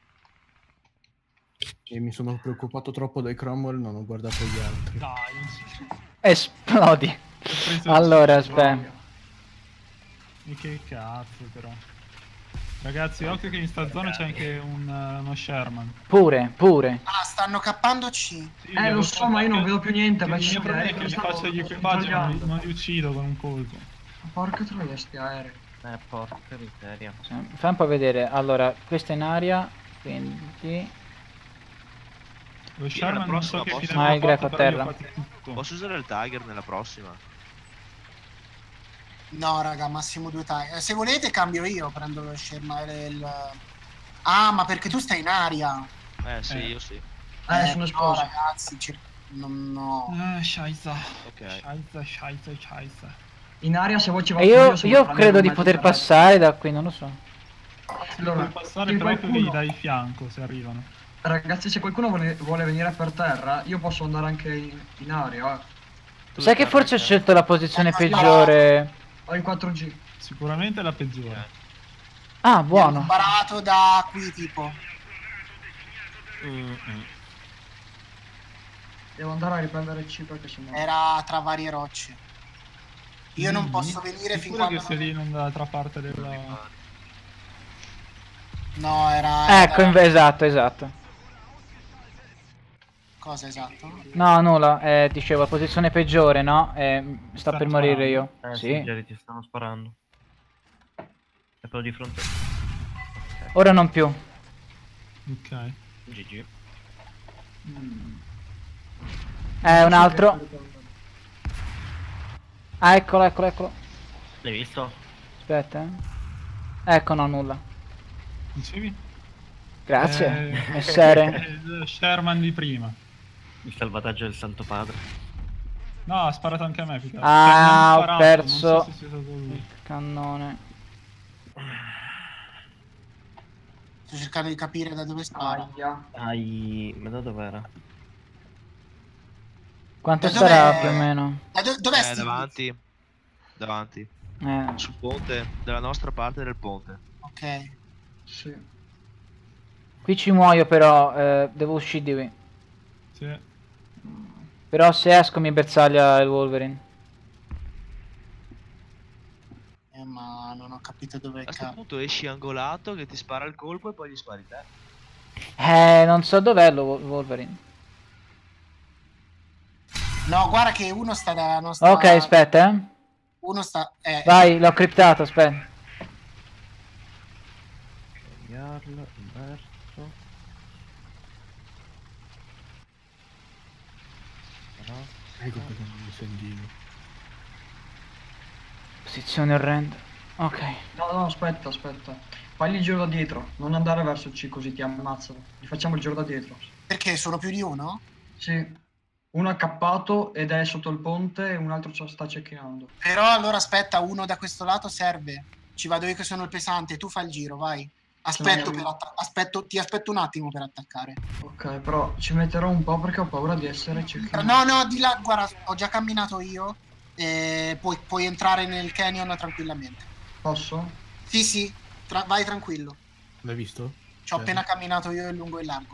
H: E mi sono preoccupato troppo dai Cromwell, non ho guardato gli altri.
D: Dai, non si...
B: Esplodi.
D: Ho preso
B: Allora,
D: il-
B: aspetta.
D: E che cazzo però. Ragazzi, occhio che in sta zona c'è anche un, uh, uno Sherman.
B: Pure, pure.
C: Ah, stanno cappando C.
D: Sì,
F: Eh,
D: io
F: lo so, ma io non vedo più niente.
D: Il
F: Ma ci
D: mio
F: sono gli
D: problema
F: aerei
D: è che
F: mi
D: gli
F: stanno
D: faccio gli equipaggi ma non li- non li uccido con un colpo.
F: Porca troia, sti aerei.
I: Eh, porca miseria.
B: Sì, fai un po' vedere. Allora, questa è in aria, quindi...
D: Lo
E: Io
D: Sherman
E: nella
D: non so
E: prossima
D: che
E: posso-
D: fine
B: Ah,
D: avrà
B: il greco
D: fatto,
B: a
D: però io
B: terra.
D: ho fatto tutto.
E: Posso usare il Tiger nella prossima?
C: No, raga, massimo due tag. Eh, se volete cambio io, prendo lo Sherman. Il... Ah, ma perché tu stai in aria.
E: Eh sì,
D: Eh.
E: io sì.
F: Eh, sono
C: no,
F: esploso.
C: ragazzi, cer- non, no.
D: Eh, scheisse.
E: Ok.
D: Scheisse, scheisse, scheisse.
F: In aria se voi ci
B: E
F: vado
B: io,
F: se
B: io
F: vuoi prendere
B: credo
F: un
B: di
F: mezzo
B: poter
F: terrestre.
B: passare da qui, non lo so.
F: Allora,
D: Puoi passare
F: se
D: però che
F: qualcuno-
D: gli dai fianco se arrivano.
F: Ragazzi, se qualcuno vuole, vuole venire per terra, io posso andare anche in, in aria. eh.
E: Tu
B: Sai che
E: terra,
B: forse ho
E: ok?
B: scelto la posizione
C: Eh, ma-
B: peggiore?
F: Ho il quattro G.
D: Sicuramente la peggiore.
B: Ah,
C: Mi hanno
B: buono.
C: sparato da qui, tipo.
I: Mm, mm.
F: Devo andare a riprendere C perché sennò...
C: Era tra varie rocce. Io non
D: Mm,
C: posso venire fin
D: sicuro
C: quando...
D: che sei lì non dall'altra parte della...
C: No, era...
B: Ecco,
C: era-
B: inve- esatto, esatto.
C: Cosa esatto?
B: No, nulla, eh, dicevo, posizione peggiore, no? Eh, sta
D: Stanno
B: per morire
D: sparando.
B: io.
I: Eh sì,
B: Sì.
I: Jerry, ti stanno sparando. È quello di fronte. Ok,
B: Ora non più.
D: Ok.
I: G G.
B: Eh, un altro. Ah, eccolo, eccolo, eccolo.
I: L'hai visto?
B: Aspetta, eh. Ecco, no, nulla.
D: Dicevi?
B: Grazie,
D: Eh,
B: messere.
D: è il Sherman di prima.
I: Il salvataggio del Santo Padre.
D: No, ha sparato anche a me. più che altro.
B: Ah,
D: Cioè, non ha
B: ho
D: sparato,
B: perso.
D: Non so se sia stato lui.
B: Cannone.
C: Sto cercando di capire da dove spara.
F: Aia.
I: Ai... Ma da dov'era?
B: Quanto
C: Da dov'è?
B: sarà più o meno?
C: Da do- dov'è
E: Eh,
C: Steve?
E: davanti. Davanti.
B: Eh.
E: Sul ponte. Dalla nostra parte del ponte.
C: Ok.
F: Sì.
B: Qui ci muoio però, eh, devo uscire di qui.
D: Sì.
B: Però se esco mi bersaglia il Wolverine.
C: Eh, ma non ho capito dove
E: A questo
C: cazzo.
E: punto esci angolato che ti spara il colpo e poi gli spari te.
B: Eh, non so dov'è lo Wol- Wolverine.
C: No, guarda che uno sta dalla nostra...
B: Ok, aspetta, eh.
C: Uno sta... Eh,
B: Vai, l'ho criptato, aspetta.
I: Jarl, Umberto.
H: Ecco perché non mi sentivo.
B: Posizione orrenda. Ok.
F: No, no, aspetta, aspetta. Fagli il giro da dietro. Non andare verso C così ti ammazzano. Gli facciamo il giro da dietro.
C: perché sono più di uno?
F: Sì. Uno è accappato ed è sotto il ponte e un altro ci sta cecchinando.
C: Però allora aspetta, uno da questo lato serve. Ci vado io che sono il pesante, tu fai il giro, vai. Aspetto
F: Sì.
C: per atta- aspetto, ti aspetto un attimo per attaccare.
F: Ok, però ci metterò un po' perché ho paura di essere cecchinato.
C: No, no, di là, guarda, ho già camminato io. E puoi, puoi entrare nel canyon tranquillamente.
F: Posso?
C: Sì, sì, tra- vai tranquillo.
H: L'hai visto?
C: Ci ho
H: Sì.
C: appena camminato io in lungo e largo.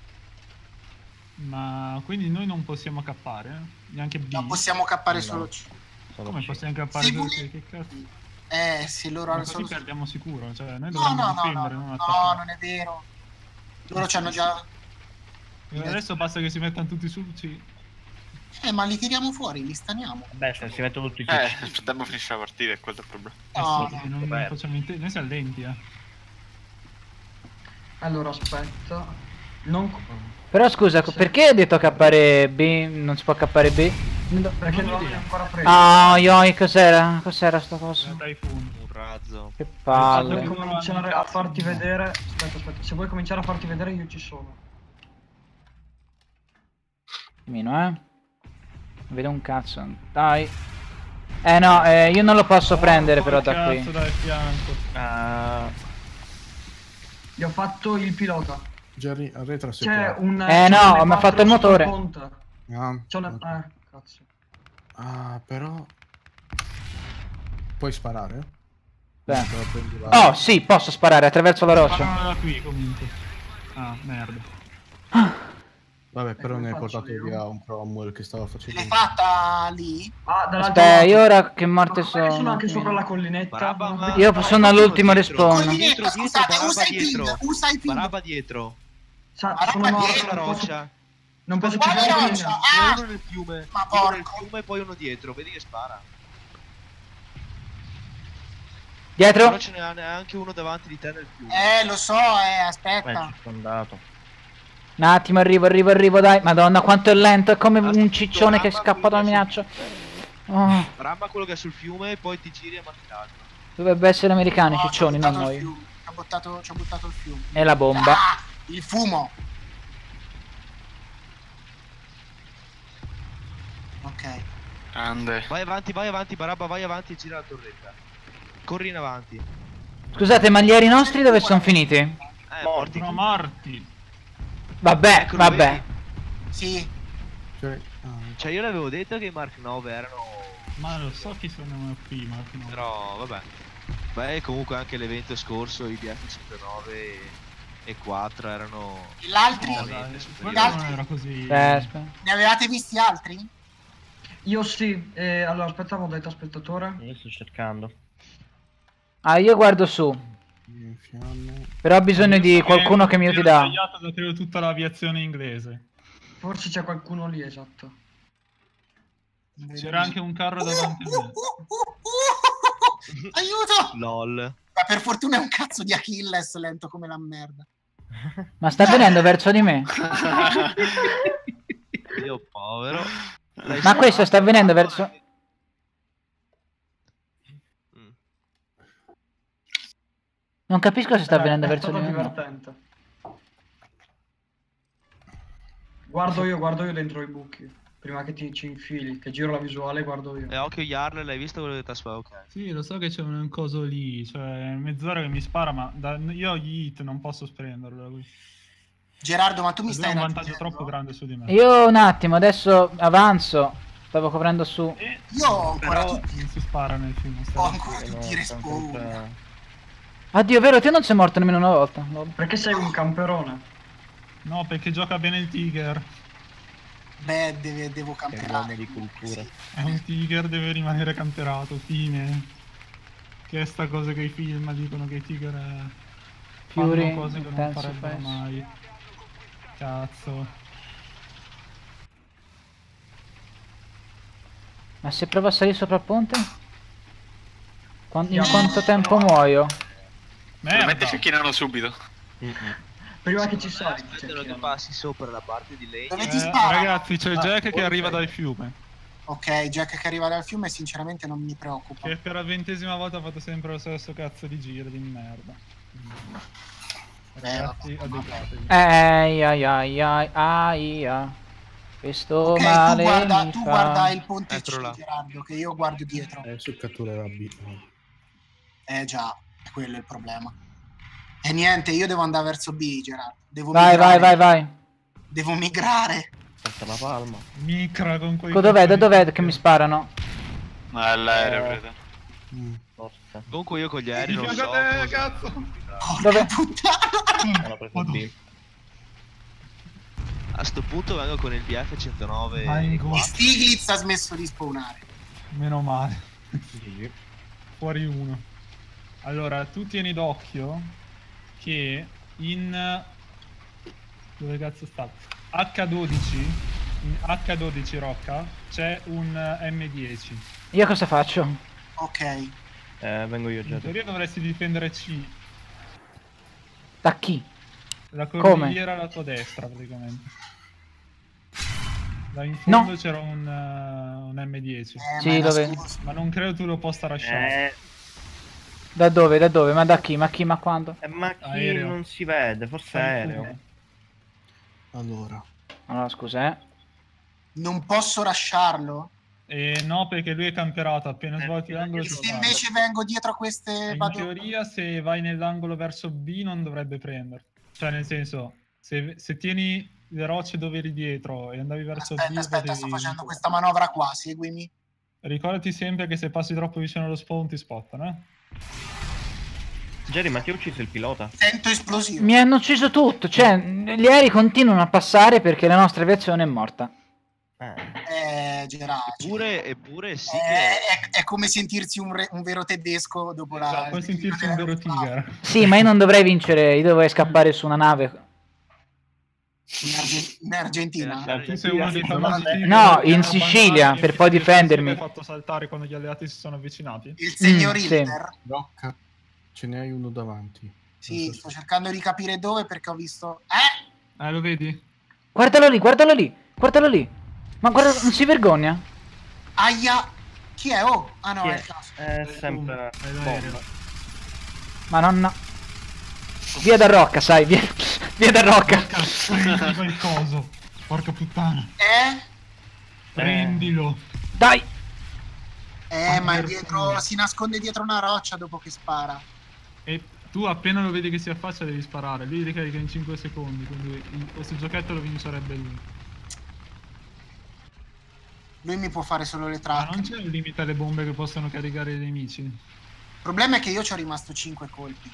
D: Ma quindi noi non possiamo cappare? eh? Neanche B?
C: No, possiamo cappare
I: No.
C: solo C.
I: Solo
D: Come
I: C.
D: possiamo cappare
C: Sì,
D: solo
C: sì.
D: C? Che cazzo?
C: Eh, se loro
D: Ma
C: hanno
D: così
C: solo...
D: perdiamo sicuro, cioè noi
C: No,
D: dovremmo
C: no, no, no,
D: difendere, non
C: no,
D: attaccare.
C: non è vero. Loro ci hanno già...
D: E adesso basta che si mettano tutti su C.
C: Eh, ma li tiriamo fuori, li staniamo.
I: Beh, se si mettono tutti
G: Eh,
I: tutti.
G: nel frattempo finisce la partita, è quello il problema.
D: Eh
C: No,
D: sì,
C: no.
D: non, non
I: Vabbè.
D: facciamo inte- noi siamo lenti, eh.
F: Allora, aspetta. Non...
B: Però scusa,
F: Sì.
B: perché hai detto cappare B? Non si può cappare B? Non do-
F: Perché non
D: ho
F: l'ho
D: idea.
F: ancora preso.
B: Ah, io, cos'era? Cos'era sta cosa?
D: Typhoon.
E: Un razzo.
B: Che
F: Se
B: palle.
F: vuoi cominciare a farti vedere... Aspetta, aspetta. Se vuoi cominciare a farti vedere io ci sono.
B: Meno, eh. Vedo un cazzo. Dai. Eh no, eh, io non lo posso
D: Oh,
B: prendere
D: come
B: però da
D: cazzo
B: qui.
D: dal fianco.
I: Ah,
F: Gli ho fatto il pilota.
H: Jerry, arretra se
F: C'è
H: puoi.
F: un...
B: Eh
F: c'è
B: no,
F: un
B: mi ha fatto il
F: sotto
B: motore.
F: ponte.
H: Ah,
F: C'è una...
H: ok.
F: Eh, cazzo.
H: Ah, però... Puoi sparare?
B: Beh.
H: Te la prendi là.
B: Oh, sì, posso sparare attraverso la roccia.
D: Sparano da qui comunque. Ah, merda.
H: Vabbè, però
F: come
H: ne hai
F: faccio
H: portato
F: io?
H: via un Cromwell che stava facendo...
C: L'hai fatta lì?
F: Ah, dall'altro
B: Aspetta,
F: lato.
B: io ora che morte
F: Ma come sono
B: sono.
F: anche sopra la collinetta.
E: Barabba, ma-
B: Io
E: ma-
B: sono
E: ma-
B: all'ultimo
E: dietro.
B: respawn.
C: Collinetta,
E: Dietro, dietro,
C: scusate,
E: Barabba
C: usa i
E: dietro.
C: ping, usa i ping.
E: Barabba dietro.
F: Sa,
C: Barabba
F: sono morto,
C: dietro.
E: La
F: non posso,
E: roccia.
F: non posso
C: Quale
F: più fare
C: roccia?
F: niente.
C: Ah!
E: Uno nel fiume.
C: Ma
E: Uno nel
C: porco.
E: fiume e poi uno dietro. Vedi che spara.
B: Dietro.
E: Però ce n'è anche uno davanti di te nel fiume.
C: Eh, lo so, eh,
I: beh,
C: aspetta.
I: ci sono andato.
B: Un attimo, arrivo, arrivo, arrivo, dai. Madonna, quanto è lento. È come
E: Aspetta,
B: un ciccione che è
E: Barabba,
B: scappato dalla
E: quello
B: minaccia. Oh,
E: Ramma quello che è sul fiume e poi ti giri e mandi l'altro.
B: dovrebbe essere americani,
C: No, ci ho
B: ciccioni, non
C: buttato il
B: noi.
C: fiume, Ci ho buttato, ci ho buttato il fiume.
B: E la bomba.
C: Ah, il fumo. Ok.
G: Grande.
E: Vai avanti, vai avanti, Barabba, vai avanti e gira la torretta. Corri in avanti.
B: Scusate, ma gli aerei nostri dove sono finiti?
E: Eh, morti.
D: Sono morti.
B: Vabbè,
E: Ecco,
B: vabbè.
E: vedi?
C: Sì.
H: Cioè, ah,
E: Cioè io l'avevo detto che i Mark nove erano...
D: Ma lo so chi sono prima. No.
E: Però vabbè. Beh, comunque anche l'evento scorso i B F centonove e quattro erano...
C: E l'altri?
D: No,
E: veramente
D: dai,
E: superiori.
D: quello non era così.
B: Eh, aspetta.
C: Ne avevate visti altri?
F: Io sì. Eh, allora, aspetta, ho detto spettatore.
I: Io sto cercando.
B: Ah, io guardo su.
H: in fiamme.
B: Però ho bisogno di qualcuno che mi aiuti da...
D: Ho sbagliato da credo tutta l'aviazione inglese.
F: Forse c'è qualcuno lì, esatto.
D: C'era anche un carro davanti a
C: Uh, uh,
D: me.
C: uh, uh, uh, aiuto!
E: LOL.
C: Ma per fortuna è un cazzo di Achilles lento come la merda.
B: Ma sta venendo verso di me.
E: Io povero.
B: Ma questo sta venendo verso...
E: Mm.
B: Non capisco se sta
F: Eh,
B: venendo
F: è
B: verso di
F: stato
B: me. o no.
F: divertente. Guardo io, guardo io dentro i buchi. Prima che ti ci infili, che giro la visuale, guardo io.
E: E occhio Jarl, l'hai visto quello che ti aspetta? Ok.
D: Sì, lo so che c'è un coso lì, cioè mezz'ora che mi spara, ma da- io gli hit non posso prenderlo da qui.
C: Gerardo, ma tu mi
D: Lui
C: stai
D: ha un vantaggio
C: raggiungendo?
D: troppo grande su di me.
B: Io un attimo, adesso avanzo. Stavo coprendo su.
D: E
C: Io ho ancora
D: però
C: tutti,
D: non si spara nel film. sta
C: ho
D: roba.
C: ancora tutti i respawn.
B: Addio, vero, te non sei morto nemmeno una volta. Lol.
F: Perché sei un camperone?
D: No, perché gioca bene il Tiger.
C: Beh, deve, devo
I: Che uomo
C: camperare.
I: di cultura.
D: È un Tiger, deve rimanere camperato, fine. Che è sta cosa che i film dicono che i Tiger è...
B: Fury,
D: fanno cose che non
B: penso
D: farebbero
B: fast.
D: mai. Cazzo.
B: Ma se provo a salire sopra il ponte? Quan- in
F: Andiamo.
B: quanto tempo muoio?
D: Merda.
G: Veramente cecchinano subito.
F: Prima che ci sali.
E: Aspettano che passi sopra la parte di legno.
C: Dove ti
D: Eh,
C: spara?
D: ragazzi, c'è
E: Ah,
D: Jack che
E: poi
D: arriva
E: sei.
D: dal fiume.
C: Ok, Jack che arriva dal fiume sinceramente non mi preoccupa.
D: Che per la ventesima volta ha fatto sempre lo stesso cazzo di giro di merda. Ragazzi, adeguatevi.
B: Ehi, ai, ai, ai, ai, ai. Questo
C: Ok, tu
B: male
C: guarda,
B: mi
C: tu
B: fa...
C: guarda il ponte
E: Eccolo
C: C,
E: là.
C: Gerardo, che io guardo dietro.
H: Adesso catturerà B.
C: Eh già, è quello il problema. E niente, io devo andare verso B, Gerardo. Devo
B: Vai,
C: migrare.
B: vai, vai, vai.
C: Devo migrare.
I: Porta la palma.
D: Micra con quei...
B: Co- Dov'è? Da
D: cazzo di
B: dov'è
D: Tiger.
B: che mi sparano?
G: No, è l'aereo,
I: Eh.
G: credo.
H: Mm.
I: Forse.
E: Comunque io con gli aerei
D: Di
E: non
D: fianco
E: so.
D: a te,
E: cosa-
D: cazzo!
C: Porca
B: Dove?
C: puttana.
I: Non ho preso B.
E: A sto punto vengo con il B F centonove.
D: Vai, Nico.
C: E Stiglitz ha smesso di spawnare.
D: Meno male.
I: Sì.
D: Fuori uno. Allora, tu tieni d'occhio che in... Dove cazzo sta? acca dodici, in acca dodici Rocca, c'è un emme dieci.
B: Io cosa faccio?
C: Ok.
I: Eh, vengo io già.
D: In teoria dovresti difendere C,
B: Da chi?
D: la
B: Come?
D: corrigliera alla tua destra praticamente. Là in fondo
B: No.
D: c'era un, uh, un emme dieci.
C: Eh,
B: Sì,
C: ma è
B: dove-
C: nascosto.
D: Ma non credo tu lo possa lasciare.
I: Eh,
B: Da dove? Da dove? Ma da chi? Ma chi? Ma quando?
I: Eh, ma chi
D: Aereo.
I: non si vede? Forse è aereo.
H: Allora.
B: Allora, scusa, eh.
C: Non posso lasciarlo?
D: Eh, no, perché lui è camperato, appena svolti l'angolo ti
C: Se
D: spara.
C: invece vengo dietro a queste...
D: In
C: vado-
D: teoria, se vai nell'angolo verso B non dovrebbe prendere. Cioè, nel senso, se, se tieni le rocce dove eri dietro e andavi verso B,
C: Aspetta, aspetta, sto
D: potevi-
C: facendo questa manovra qua, seguimi.
D: Ricordati sempre che se passi troppo vicino allo spawn ti spottano, eh?
I: Jerry, ma ti ha ucciso il pilota?
C: Sento esplosivo.
B: Mi hanno ucciso tutto, cioè gli aerei continuano a passare perché la nostra aviazione è morta.
C: Eh, Gerardo.
E: Eppure, eppure sì
C: Eh,
E: che...
C: è, è come sentirsi un, re- un vero tedesco dopo la...
D: Puoi sentirsi un vero tiger.
B: Sì, ma io non dovrei vincere, io dovrei scappare su una nave.
C: In, Arge- in Argentina.
D: Tu sei uno dei famosi tiger
B: No,
D: che
B: in
D: hanno
B: Sicilia,
D: abbandonato
B: per
D: gli
B: poi
D: obiettivi
B: difendermi.
D: Hai fatto saltare quando gli alleati si sono avvicinati.
C: Il signor
B: Mm, sì.
C: Hitler.
H: Rocca, ce ne hai uno davanti.
C: Sì, sto cercando di capire dove perché ho visto... Eh!
D: Eh, lo vedi?
B: Guardalo lì, guardalo lì, guardalo lì. Ma guarda, non si vergogna?
C: Aia! Chi è? Oh! Ah no,
I: Chi
C: è
I: è?
C: il caso.
I: È sempre bomba.
B: Madonna. Via da Rocca, sai, via, via da Rocca.
D: Prendi il coso. Porca puttana.
C: Eh?
D: Prendilo.
B: Dai.
C: Eh, ma è dietro... si nasconde dietro una roccia dopo che spara.
D: E tu appena lo vedi che si affaccia devi sparare. Lui ricarica in cinque secondi, quindi il- questo giochetto lo vincerebbe lui.
C: Lui mi può fare solo le
D: Ma
C: track.
D: non c'è un limite alle bombe che possono caricare i nemici.
C: Il problema è che io ci ho rimasto cinque colpi.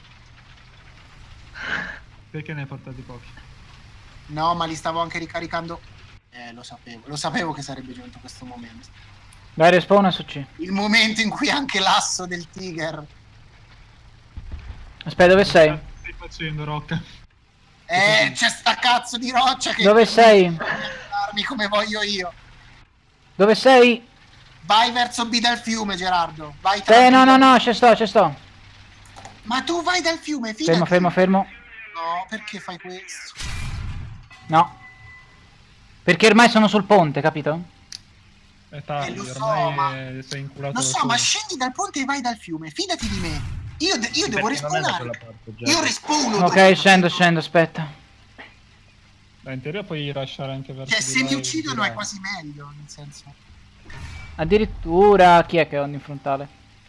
D: Perché ne hai portati pochi?
C: No, ma li stavo anche ricaricando. Eh, lo sapevo. Lo sapevo che sarebbe giunto questo momento.
B: Dai, respawna su C.
C: Il momento in cui anche l'asso del Tiger...
B: Aspetta, dove sei?
D: Che cazzo stai facendo, Rocca?
C: Eh, c'è sta cazzo di roccia che...
B: Dove sei?
C: come voglio io.
B: Dove sei?
C: Vai verso B dal fiume, Gerardo. Vai
B: Eh,
C: tranquillo.
B: no, no, no, ci sto, ci sto.
C: Ma tu vai dal fiume, fidati.
B: Fermo, fermo, fermo.
C: No, perché fai questo?
B: No. Perché ormai sono sul ponte, capito?
D: È tardi,
C: Eh, lo so,
D: ormai
C: ma-
D: eh, sei inculato
C: Lo
D: da
C: so,
D: solo.
C: ma scendi dal ponte e vai dal fiume. Fidati di me. Io, de- io devo
I: Perché non è da
C: respawnare.
I: quella parte, Jerry.
C: Io respawno.
B: Ok,
C: dopo.
B: scendo, scendo, aspetta.
D: Dai, in teoria puoi lasciare anche verso
C: Cioè,
D: di
C: se
D: là
C: mi
D: e
C: uccidono è
D: girare.
C: quasi meglio, nel senso.
B: Addirittura, chi è che ho in frontale?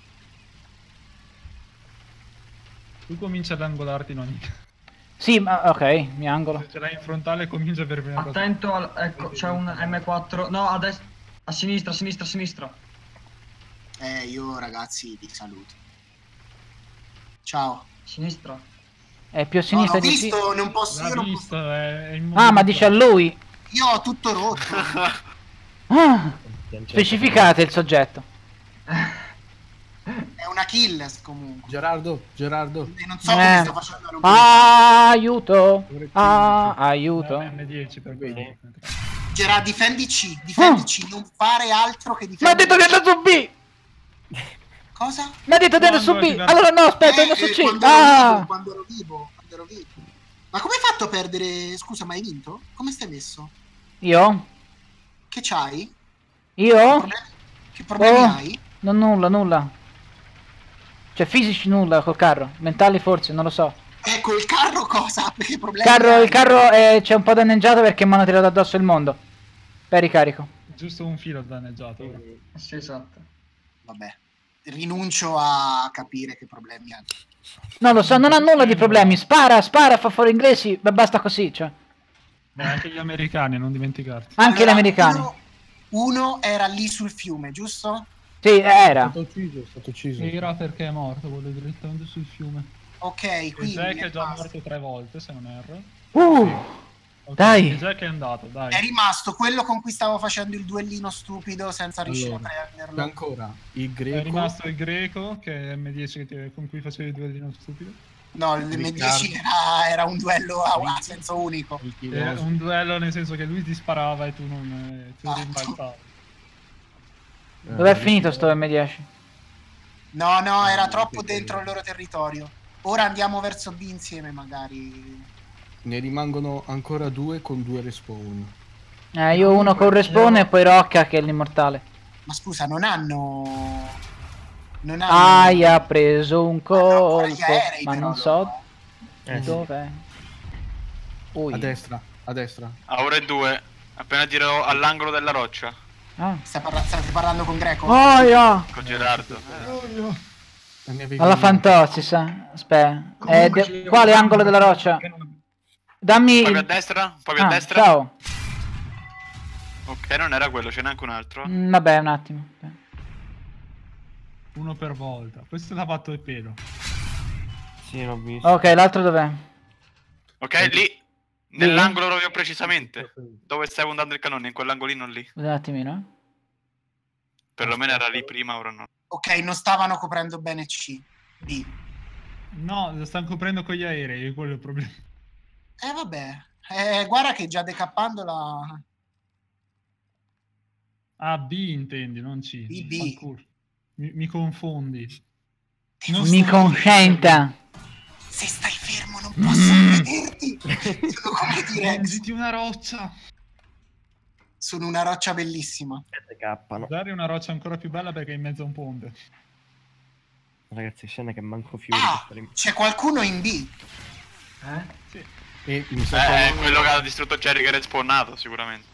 D: Tu cominci ad angolarti in ogni caso.
B: Sì, ma ok, mi angolo.
D: Se ce l'hai in frontale comincia per prima cosa.
F: Attento, al, ecco, c'è un M quattro. No, a destra, a sinistra, a sinistra, a sinistra.
C: Eh, io ragazzi vi saluto. Ciao.
F: Sinistra.
B: È più a
C: No,
B: sinistra
C: l'ho
B: di sì.
C: visto, non posso,
D: L'ha
C: io non posso.
D: visto, è, è il
B: Ah, ma dice a lui.
C: Io ho tutto rotto.
B: Ah, specificate il soggetto.
C: È un Achilles comunque.
H: Gerardo, Gerardo.
C: E non so come
B: Eh.
C: sto facendo a non
B: Ah, aiuto. Ah, aiuto.
D: M dieci per quello.
C: Gerard, difendi C, difendi C, non fare altro che
B: Ma ha
C: difendere
B: detto di andare su B.
C: Cosa?
B: Mi ha detto di andare su B. Allora no, aspetta,
C: Eh,
B: andiamo su
C: eh,
B: C.
C: quando ero
B: Ah.
C: vivo, quando ero vivo, quando ero vivo. Ma come hai fatto a perdere? Scusa, ma hai vinto? Come stai messo?
B: Io?
C: Che c'hai?
B: Io?
C: Che problemi
B: Oh,
C: hai?
B: non nulla, nulla. Cioè fisici nulla col carro, mentali forse, non lo so.
C: Ecco, il carro cosa? Che problemi
B: Carro,
C: hai?
B: il carro eh, c'è un po' danneggiato perché mi hanno tirato addosso il mondo. Per ricarico.
D: Giusto un filo danneggiato. ora.
F: Sì, esatto.
C: Vabbè, rinuncio a capire che problemi hai.
B: Non lo so, non ha nulla di problemi. Spara, spara, fa fuori inglesi, ma basta così, cioè.
D: Beh, anche gli americani, non dimenticarti.
B: Anche
C: Allora,
B: gli americani.
C: Uno, uno era lì sul fiume, giusto?
B: Sì,
H: È
B: era.
H: stato ucciso, è stato ucciso.
D: Era perché è morto, quello direttamente sul fiume.
C: Ok,
D: E
C: quindi...
D: Jack
C: è
D: è già
C: rimasto-
D: morto tre volte, se non erro.
B: Uh,
D: Ok,
B: Dai.
D: e Jack è andato, dai.
C: È rimasto quello con cui stavo facendo il duellino stupido senza riuscire
H: Allora,
C: a
H: c'è
C: prenderlo.
H: ancora il
D: È
H: greco.
D: rimasto il greco, che è M dieci che ti- con cui facevi il duellino stupido.
C: No, il M dieci era, era un duello a, a senso unico.
H: il
D: È
H: filosofo.
D: un duello nel senso che lui ti sparava e tu non eh, ti
C: Ah.
D: rimbalzavi.
H: Eh,
B: dov'è finito sto M dieci?
C: No, no, era troppo dentro il loro territorio. Ora andiamo verso B insieme, magari.
H: Ne rimangono ancora due con due respawn.
B: Eh, io uno con respawn e poi Rocca che è l'immortale.
C: Ma scusa, non hanno... Non ha...
B: Aia, ha preso un colpo,
C: gli aerei,
B: ma
C: però,
B: non so
I: Eh, sì.
B: dov'è. Ui.
H: A destra, a destra.
G: A ora e due. Appena tiro all'angolo della roccia.
B: Ah.
C: Sta parla- state parlando con Greco?
B: Aia!
G: Con Gerardo.
B: Alla Fantozzi, sa. Aspetta. Eh, de- quale angolo della roccia? Dammi...
G: Un po' più a
B: il-
G: destra? Un po' più a
B: Ah,
G: destra?
B: ciao.
G: Ok, non era quello, ce n'è anche un altro.
B: Mm, vabbè, un attimo.
D: Uno per volta. Questo l'ha fatto il pelo.
I: Sì, l'ho visto.
B: Ok, l'altro dov'è?
G: Ok, lì. Nell'angolo proprio precisamente. Dove stai puntando il cannone? In quell'angolino lì.
B: Un attimino.
G: Perlomeno era lì prima, ora no.
C: Ok, non stavano coprendo bene C. D.
D: No, lo stanno coprendo con gli aerei, quello è il problema.
C: Eh vabbè. Eh, guarda che già decappando la...
D: Ah, B intendi, non C.
C: B, B.
D: Fanculo. Mi, mi confondi.
B: Mi consenta.
C: Se stai fermo non posso vederti. Sono come dire...
D: Prenditi una roccia.
C: Sono una roccia bellissima.
I: Cappano.
D: Dare una roccia ancora più bella perché è in mezzo a un ponte.
I: Ragazzi, scena che manco fiori.
C: Ah, c'è qualcuno in B.
F: Eh?
D: Sì.
H: E mi sa
G: Eh,
H: che-
G: quello che ha distrutto Jerry che era spawnato, sicuramente.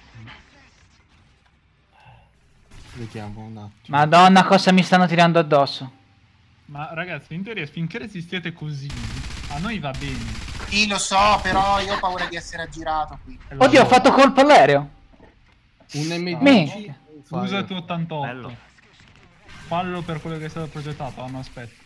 H: Vediamo un attimo.
B: Madonna, cosa mi stanno tirando addosso.
D: Ma ragazzi, in teoria finché resistete così, a noi va bene.
C: Sì, lo so, però io ho paura di essere aggirato qui.
B: Oddio, ho fatto colpo all'aereo.
H: Un M D.
B: Mi.
D: Usa il tuo ottantotto.
I: Bello.
D: Fallo per quello che è stato progettato. Ah no, aspetta.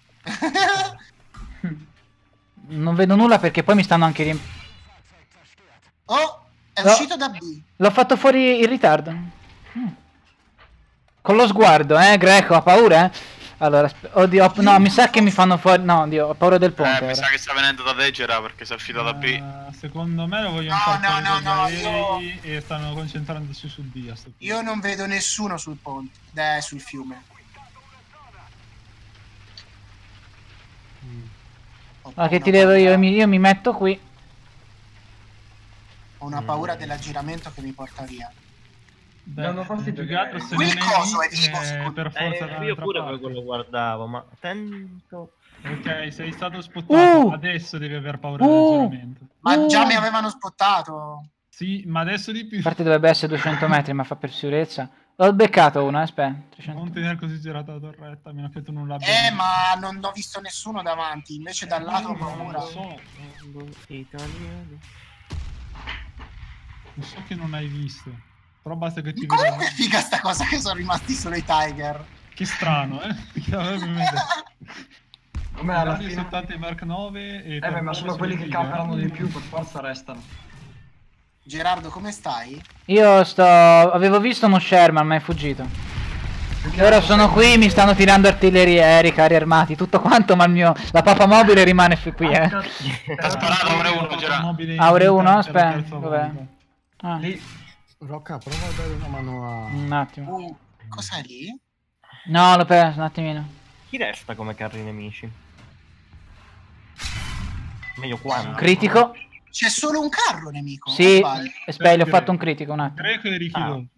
B: Non vedo nulla perché poi mi stanno anche riemp...
C: Oh, è
B: No.
C: uscito da B.
B: L'ho fatto fuori in ritardo. Mm. Con lo sguardo, eh, Greco, ha paura, eh? Allora, aspe- oddio, ho- no, mi sa che mi fanno fuori... No, oddio, ho paura del ponte
G: Eh, mi
B: ora.
G: sa che sta venendo da Degera perché si è uscito da B.
D: Eh, secondo me lo vogliono
C: No,
D: far
C: no,
D: fuori
C: no,
D: dagli
C: no,
D: aerei e stanno concentrandosi sul B. A sto punto.
C: Io non vedo nessuno sul ponte, eh, sul fiume.
B: Ah, che ti devo io? Io mi, io mi metto qui.
C: Ho una paura dell'aggiramento che mi porta via.
D: Beh,
F: Danno fastidio
D: più che
F: che-
D: altro se
C: Quel
D: non è
C: coso
D: lì,
C: è vivo,
D: eh,
C: secondo
D: per
I: Eh,
D: forza
I: io
D: dall'altra
I: pure
D: parte.
I: quello guardavo, ma attento.
D: Ok, sei stato spottato.
B: Uh!
D: Adesso devi aver paura
B: Uh!
D: dell'aggiramento.
C: Ma già
B: Uh.
C: mi avevano spottato.
D: Sì, ma adesso di più.
B: A parte dovrebbe essere duecento metri, ma fa per sicurezza. L'ho beccato uno, eh, aspetta. trecento.
D: Non tenere così girata la torretta, a meno che tu non l'abbia
C: Eh,
D: visto.
C: ma non ho visto nessuno davanti, invece dal lato ho
D: Non
C: paura.
D: lo so,
I: Italiano.
D: lo so che non hai visto. Però basta che ti
C: Comunque
D: veda.
C: è figa sta cosa che sono rimasti solo i Tiger.
D: Che strano, eh? Perché avrebbe messo
F: Come alla
D: Radio
F: fine...
D: settanta e Mark nove e
F: Eh beh, ma sono quelli che camperano di più, per forza restano.
C: Gerardo, come stai?
B: Io sto... Avevo visto uno Sherman, ma è fuggito. E ora sono qui, mi stanno tirando artiglierie, aerei, carri armati, tutto quanto, ma il mio... La papa mobile rimane f- qui, eh.
G: T'ha sparato Aure uno, Gerardo.
B: Aure uno, aspetta, dov'è? Ah,
F: Lì,
H: Rocca, prova a dare una mano a...
B: un attimo.
C: Uh, cos'è lì?
B: No, l'ho perso, un attimino.
I: Chi resta come carri nemici? Meglio quando.
B: Critico?
C: C'è solo un carro nemico.
B: Sì,
C: o sbaglio?
B: aspetta, ho fatto un critico, un attimo.
D: Greco e Ricky
I: Ah.
D: Dolphy.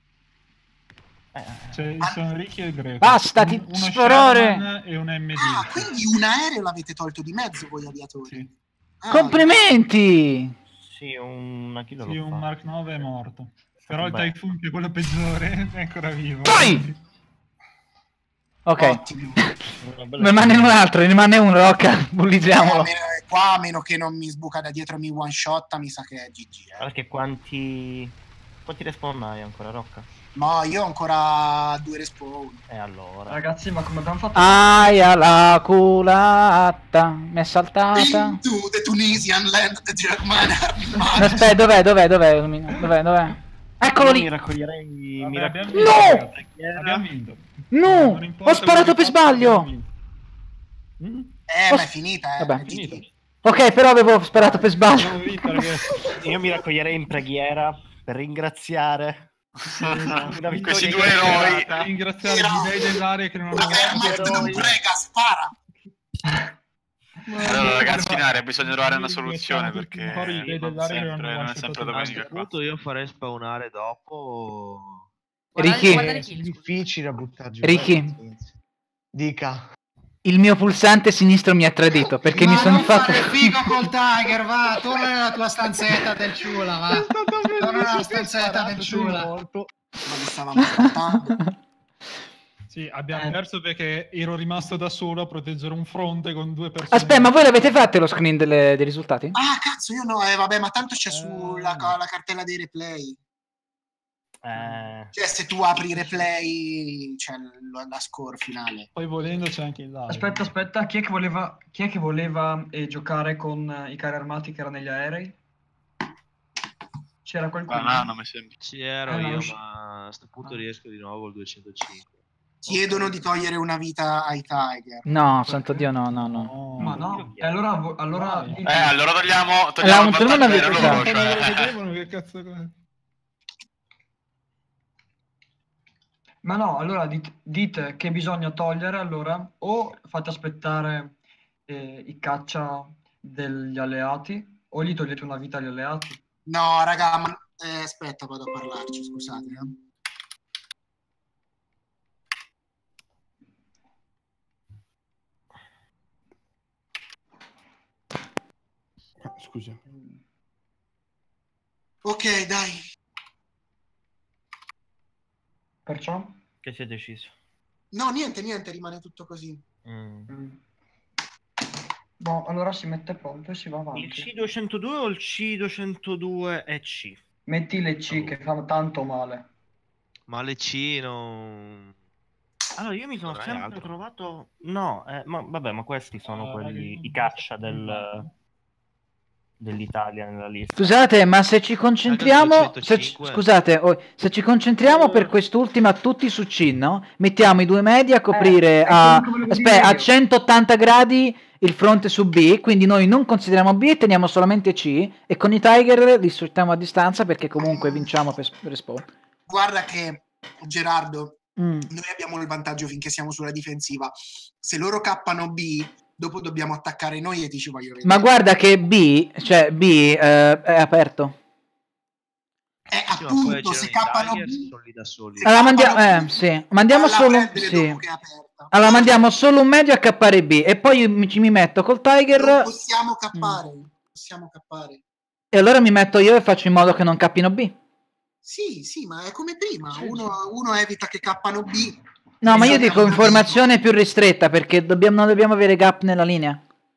D: Cioè, sono Ricky e Greco.
B: Basta, ti
D: Un- uno
B: sforare!
D: Sherman e un M D.
C: Ah, quindi un aereo l'avete tolto di mezzo voi aviatori.
D: Sì,
C: Ah,
B: Complimenti!
I: Sì, una chilo
D: sì,
I: l'ho
D: un
I: fatto.
D: Mark nove è morto. Però il
I: Beh.
D: Typhoon, che è quello peggiore, è ancora vivo.
B: Poi! Ok,
C: Ottimo.
I: Una
B: ne
I: bella
B: rimane un altro, ne rimane uno, Rocca,
C: Eh, a
B: bullizziamolo.
C: meno- qua a meno che non mi sbuca da dietro e mi one shotta, mi sa che è G G. Eh.
I: Guarda che quanti... Quanti respawn hai ancora, Rocca?
C: Ma io ho ancora due respawn.
I: E allora...
F: ragazzi, ma come abbiamo fatto?
B: Aia la culata, mi è saltata.
C: Into the Tunisian land, the German army
B: No,
C: march.
B: aspetta, dov'è, dov'è, dov'è, Lumino? Dov'è, dov'è? Eccolo
I: Mi
B: lì!
I: raccoglierei... mi
D: Vabbè,
I: rac-
D: abbiamo vinto,
B: No!
D: ragazzi. Abbiamo vinto.
B: No!
D: Non importa
B: Ho sparato
D: quello
B: per
D: che fatto,
B: sbaglio!
D: abbiamo vinto. Mm?
C: Eh,
B: Posso-
C: ma è finita, eh.
B: Vabbè.
C: è G G.
I: Finito.
B: Ok, però avevo sparato per
D: Abbiamo
B: sbaglio.
D: vinto, ragazzi.
I: Io mi raccoglierei in preghiera per ringraziare una vittoria
G: Questi due
I: inesperata.
G: eroi.
D: Ringraziare gli dei dell'aria che non hanno
C: Wehrmacht non prega, spara.
G: Allora, ragazzi, in area bisogna trovare una
D: Sì,
G: soluzione
D: siamo tutti
G: perché
D: un po' i dei
G: non
D: dell'aria che
G: sempre,
D: hanno
G: non è
D: lasciato
G: sempre
D: tutto.
E: A
G: domenica
E: questo
G: qua.
E: punto io farei spawnare dopo.
B: Ricky,
L: Guarda le kill, scusa.
M: difficile a buttarci.
B: Ricky,
L: Dica.
B: Il mio pulsante sinistro mi ha tradito perché
A: Ma
B: mi sono
A: non
B: fatto...
A: fare figo col Tiger, va, torna nella tua stanzetta del ciula, va. Torna nella stanzetta del ciula.
C: Ma che stavamo ascoltando?
D: Sì, abbiamo
C: Eh.
D: perso perché ero rimasto da solo a proteggere un fronte con due persone.
B: Aspetta, ma voi l'avete fatto lo screen delle- dei risultati?
C: Ah, cazzo, io no, eh, vabbè, ma tanto c'è sulla ca- la cartella dei replay.
I: Eh,
C: Cioè, se tu apri i replay, c'è l- la score finale.
D: Poi volendo c'è anche il live.
F: Aspetta, aspetta, chi è che voleva, chi è che voleva eh, giocare con eh, i carri armati che erano negli aerei? C'era qualcuno?
G: Banana, mi sembra.
E: Ci ero
F: Eh, no,
E: io,
F: usci-
E: ma a sto punto riesco di nuovo al duecentocinque.
C: Chiedono di togliere una vita ai Tiger.
B: No, santo Dio, no, no, no.
F: Ma no, e allora... vo- allora
G: Eh, allora togliamo, togliamo
B: Allora,
G: il
B: tu non
G: vantaggio
B: avevi
G: per loro,
B: usato.
D: Non lo
G: cioè...
D: vedevano, che cazzo è?
F: Ma no, allora dite, dite che bisogna togliere, allora, o fate aspettare eh, i caccia degli alleati, o gli togliete una vita agli alleati.
C: No, raga, ma... eh, aspetta, vado a parlarci, scusate. eh.
H: Ah, scusa.
C: Ok, dai.
F: Perciò?
I: che si è deciso?
C: No, niente, niente, rimane tutto così.
I: Mm.
F: Boh, allora si mette pronto e si va
I: Il
F: avanti.
I: C duecentodue o il C duecentodue e C?
F: Metti le C che fanno tanto male.
E: Ma le C non...
I: Allora, io mi sono
E: Non hai
I: sempre
E: altro.
I: trovato... No, eh, ma vabbè, ma questi sono
D: Ah,
I: quelli,
D: ragazzi.
I: i caccia del... dell'Italia nella lista.
B: Scusate, ma se ci concentriamo,
E: Anche il
B: se ci-
E: duecentocinque.
B: scusate, oh, se ci concentriamo per quest'ultima tutti su C, no? Mettiamo i due medi a coprire
F: Eh,
B: a,
F: è quello che volevo
B: aspetta,
F: dire
B: a
F: io.
B: centottanta gradi il fronte su B, quindi noi non consideriamo B e teniamo solamente C, e con i Tiger li sfruttiamo a distanza perché comunque vinciamo per per respawn.
C: Guarda che, Gerardo,
B: Mm.
C: noi abbiamo il vantaggio finché siamo sulla difensiva. Se loro cappano B, dopo dobbiamo attaccare noi e ti ci voglio vedere.
B: Ma guarda che B, cioè B eh, è aperto.
C: Eh,
E: Sì, ma poi
C: appunto,
E: c'erano
C: se
E: i
C: cappano
E: Tiger,
C: B...
E: sono lì da soli.
C: se
B: Allora
C: cappano
B: mandiamo,
C: B,
B: eh, sì, mandiamo
C: alla
B: solo,
C: prendere
B: sì.
C: dopo che è aperta.
B: Allora mandiamo solo un medio a cappare B e poi io mi, ci mi metto col
C: Non
B: Tiger
C: possiamo cappare, non possiamo cappare.
B: e allora mi metto io e faccio in modo che non cappino B.
C: Sì, sì, ma è come prima. Uno, uno evita che cappano B.
B: No, ma io
C: Bisogna
B: dico
C: un
B: informazione più ristretta perché dobbiamo, non dobbiamo avere gap nella linea.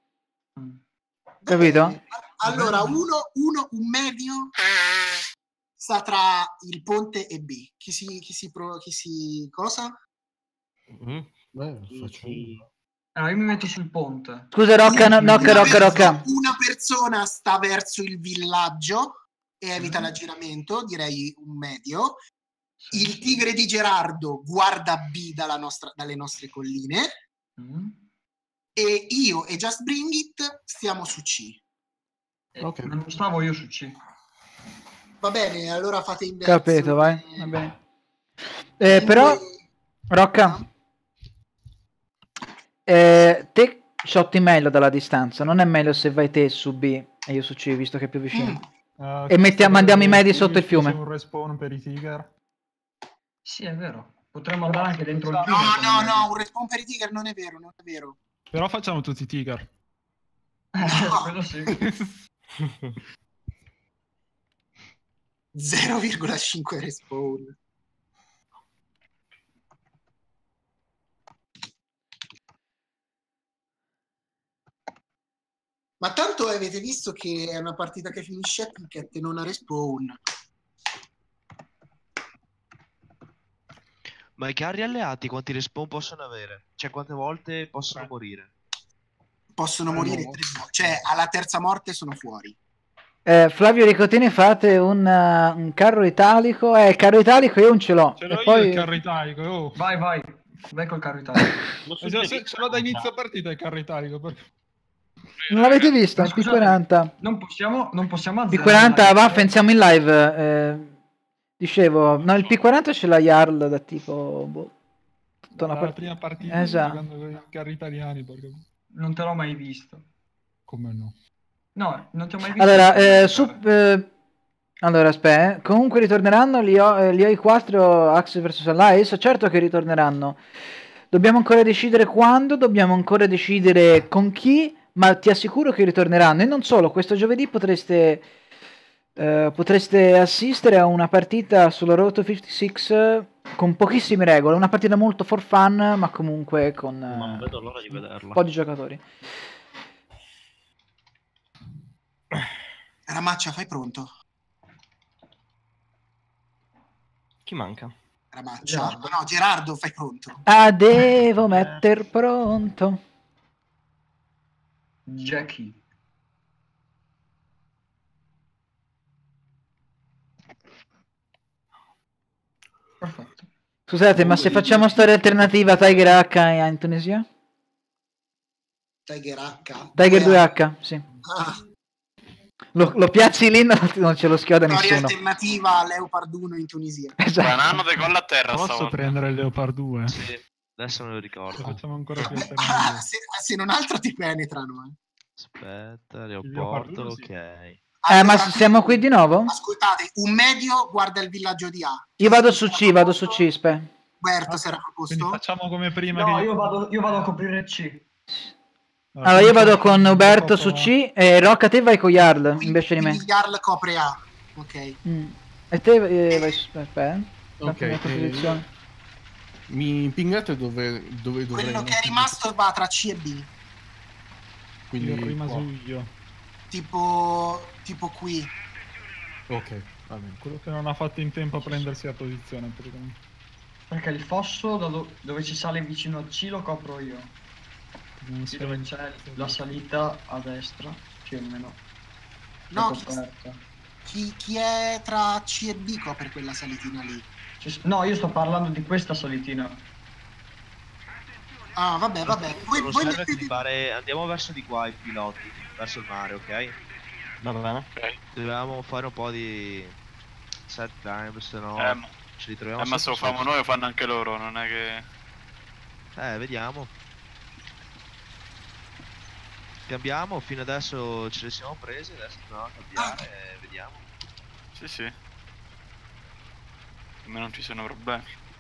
B: Capito?
C: Allora, uno, uno, un medio sta tra il ponte e B. Chi si, chi si, pro, chi si cosa?
I: Mm.
H: Beh, faccio io.
F: Allora, io mi metto sul ponte.
B: Scusa Rocca, no,
C: Una
B: Rocca, Rocca,
C: perso-
B: Rocca.
C: Una persona sta verso il villaggio e evita
F: Mm.
C: l'aggiramento, direi un medio. Il tigre di Gerardo guarda B dalla nostra- dalle nostre colline
F: Mm.
C: e io e Just Bring It stiamo su C.
H: Ok.
F: Ma non stavo io su C.
C: Va bene, allora fate inversione.
B: Capito, vai. Va bene. Eh, però, Rocca, eh, te shotti meglio dalla distanza. Non è meglio se vai te su B e io su C, visto che è più vicino.
D: Uh,
B: E mettiamo- mandiamo i medi sotto il fiume.
D: C'è un respawn per i Tiger.
F: Sì, è vero. Potremmo andare anche dentro il
C: No,
F: fiume. con
C: no,
F: i
C: no, un respawn per i Tiger non è vero, non è vero.
D: Però facciamo tutti i Tiger.
F: mezzi. Eh, quello sì.
C: zero virgola cinque respawn. Ma tanto avete visto che è una partita che finisce a ticket e non a respawn.
E: Ma i carri alleati quanti respawn possono avere? Cioè quante volte possono
D: Tre.
E: morire?
C: Possono morire tre volte, cioè alla terza morte sono fuori.
B: Eh, Flavio Ricotini, fate un, uh, un carro italico. Eh, il carro italico io non ce l'ho.
D: Ce l'ho
B: E
D: io
B: poi...
D: il carro italico. Oh.
F: Vai, vai. Vai col carro italiano.
I: Lo
D: Eh, già, se-
I: suggerisco
D: ce l'ho da
I: una
D: inizio
I: cosa.
D: partita il carro italico. Perché...
B: Non l'avete visto?
F: Ma
B: Il P
F: scusate,
B: quaranta.
F: Non possiamo, non possiamo
B: P
F: azzerare
B: quaranta,
F: la-
B: vaffen, siamo in live. Eh, dicevo, no, il P quaranta ce l'ha Jarl da tipo... Boh, tutta una
D: La
B: part-
D: prima partita
B: Esatto.
D: giocando con i carri italiani. Perché...
F: Non te l'ho mai visto.
D: Come no?
F: No, non ti ho mai visto.
B: Allora, eh,
F: giocare.
B: su, eh, allora, aspetta, eh. Comunque ritorneranno gli, O- eh, gli O I quattro Axis versus Allies, certo che ritorneranno. Dobbiamo ancora decidere quando, dobbiamo ancora decidere con chi, ma ti assicuro che ritorneranno. E non solo, questo giovedì potreste, eh, potreste assistere a una partita sulla Road to cinquantasei con pochissime regole, una partita molto for fun, ma comunque con eh,
I: Non vedo l'ora di
B: un
I: vederla.
B: po' di giocatori.
C: Ramaccia, fai pronto.
I: Chi manca?
C: Ramaccia.
F: Gerardo.
C: No, Gerardo, fai pronto.
B: Ah, devo metter pronto.
F: Jackie. Perfetto.
B: Scusate, ma se facciamo storia alternativa Tiger H in Tunisia?
C: Tiger H.
B: Tiger due H, sì.
C: Ah,
B: Lo, lo piazzi lì, non, non ce lo schioda
C: storia
B: nessuno.
C: alternativa a Leopard uno in Tunisia.
B: Esatto.
G: Banano decolla a terra
D: Posso
G: stavolta.
D: prendere il Leopard due?
E: Sì, adesso me lo ricordo.
D: Lo facciamo ancora più
C: Ah,
D: alternativo.
C: se, se non altro ti penetrano. Eh.
E: Aspetta,
D: Leopard
E: Leopoldo,
D: uno, sì.
E: ok.
B: Eh,
C: Allora,
B: ma siamo qui di nuovo?
C: Ascoltate, un medio guarda il villaggio di A.
B: Io vado su C, vado su C, spe.
C: Berto si era
D: Quindi
C: proposto.
D: facciamo come prima.
F: No,
D: che
F: io vado, io vado a coprire C.
B: Allora io vado con
D: quindi
B: Uberto
D: poco-
B: su C e Rocca te vai con Jarl
C: Quindi,
B: invece di me.
C: quindi Jarl copre A. Ok.
B: Mm. E te eh, vai su aspetta.
H: Ok,
B: Eh.
H: eh, mi pingate dove, dove dovrei
C: Quello che è
H: mettere-
C: rimasto va tra C e B.
H: Quindi
D: Io prima
H: qua.
D: su io.
C: Tipo, tipo qui.
H: Ok, va bene.
D: Quello che non ha fatto in tempo a prendersi la posizione. praticamente.
F: Perché il fosso da do- dove si sale vicino a C lo copro io.
D: Non
F: Lì
D: so-
F: dove c'è la salita a destra, più o meno.
C: No,
F: È
C: chi,
F: coperta.
C: chi, chi è tra C e B copre quella salitina lì.
F: Ci s- No, io sto parlando di questa salitina.
C: Ah, vabbè, vabbè. Voi,
E: Non
C: voi
E: serve
C: mettete...
E: clippare- andiamo verso di qua i piloti, verso il mare, ok?
I: Va bene.
G: Ok.
E: Dobbiamo fare un po' di set climb, se no
G: Eh, ma-
E: ci ritroviamo
G: eh, ma se lo
E: sotto
G: fanno
E: sotto.
G: noi lo fanno anche loro, non è che...
E: Eh, vediamo. Cambiamo, fino adesso ce le siamo prese, adesso dobbiamo cambiare e vediamo.
G: Sì, sì. A me non ci sono problemi.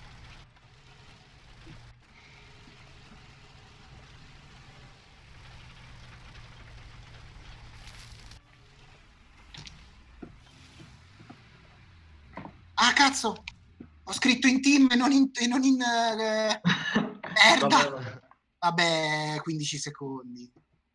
C: Ah, cazzo! Ho scritto in team e non in... E non in eh, merda! Vabbè, quindici secondi.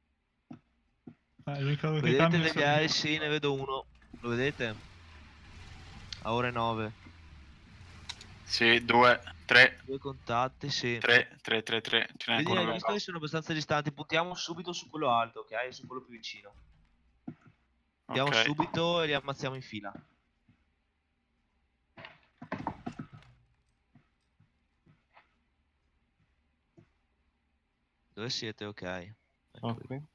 D: Eh, ricordo che
E: Vedete
D: cambia
E: degli
D: sempre-
E: aerei? Sì, ne vedo uno. Lo vedete? A ore nove.
G: Sì, due, tre,
E: Due contatti, sì.
G: tre, tre, tre, tre. Ce n'è
E: Vedi,
G: ancora
E: hai
G: uno.
E: visto che sono abbastanza distanti. Puntiamo subito su quello alto, ok? Su quello più vicino. Andiamo
G: Ok.
E: subito e li ammazziamo in fila. Dove siete? Ok.
I: Sono
E: Ecco.
I: qui.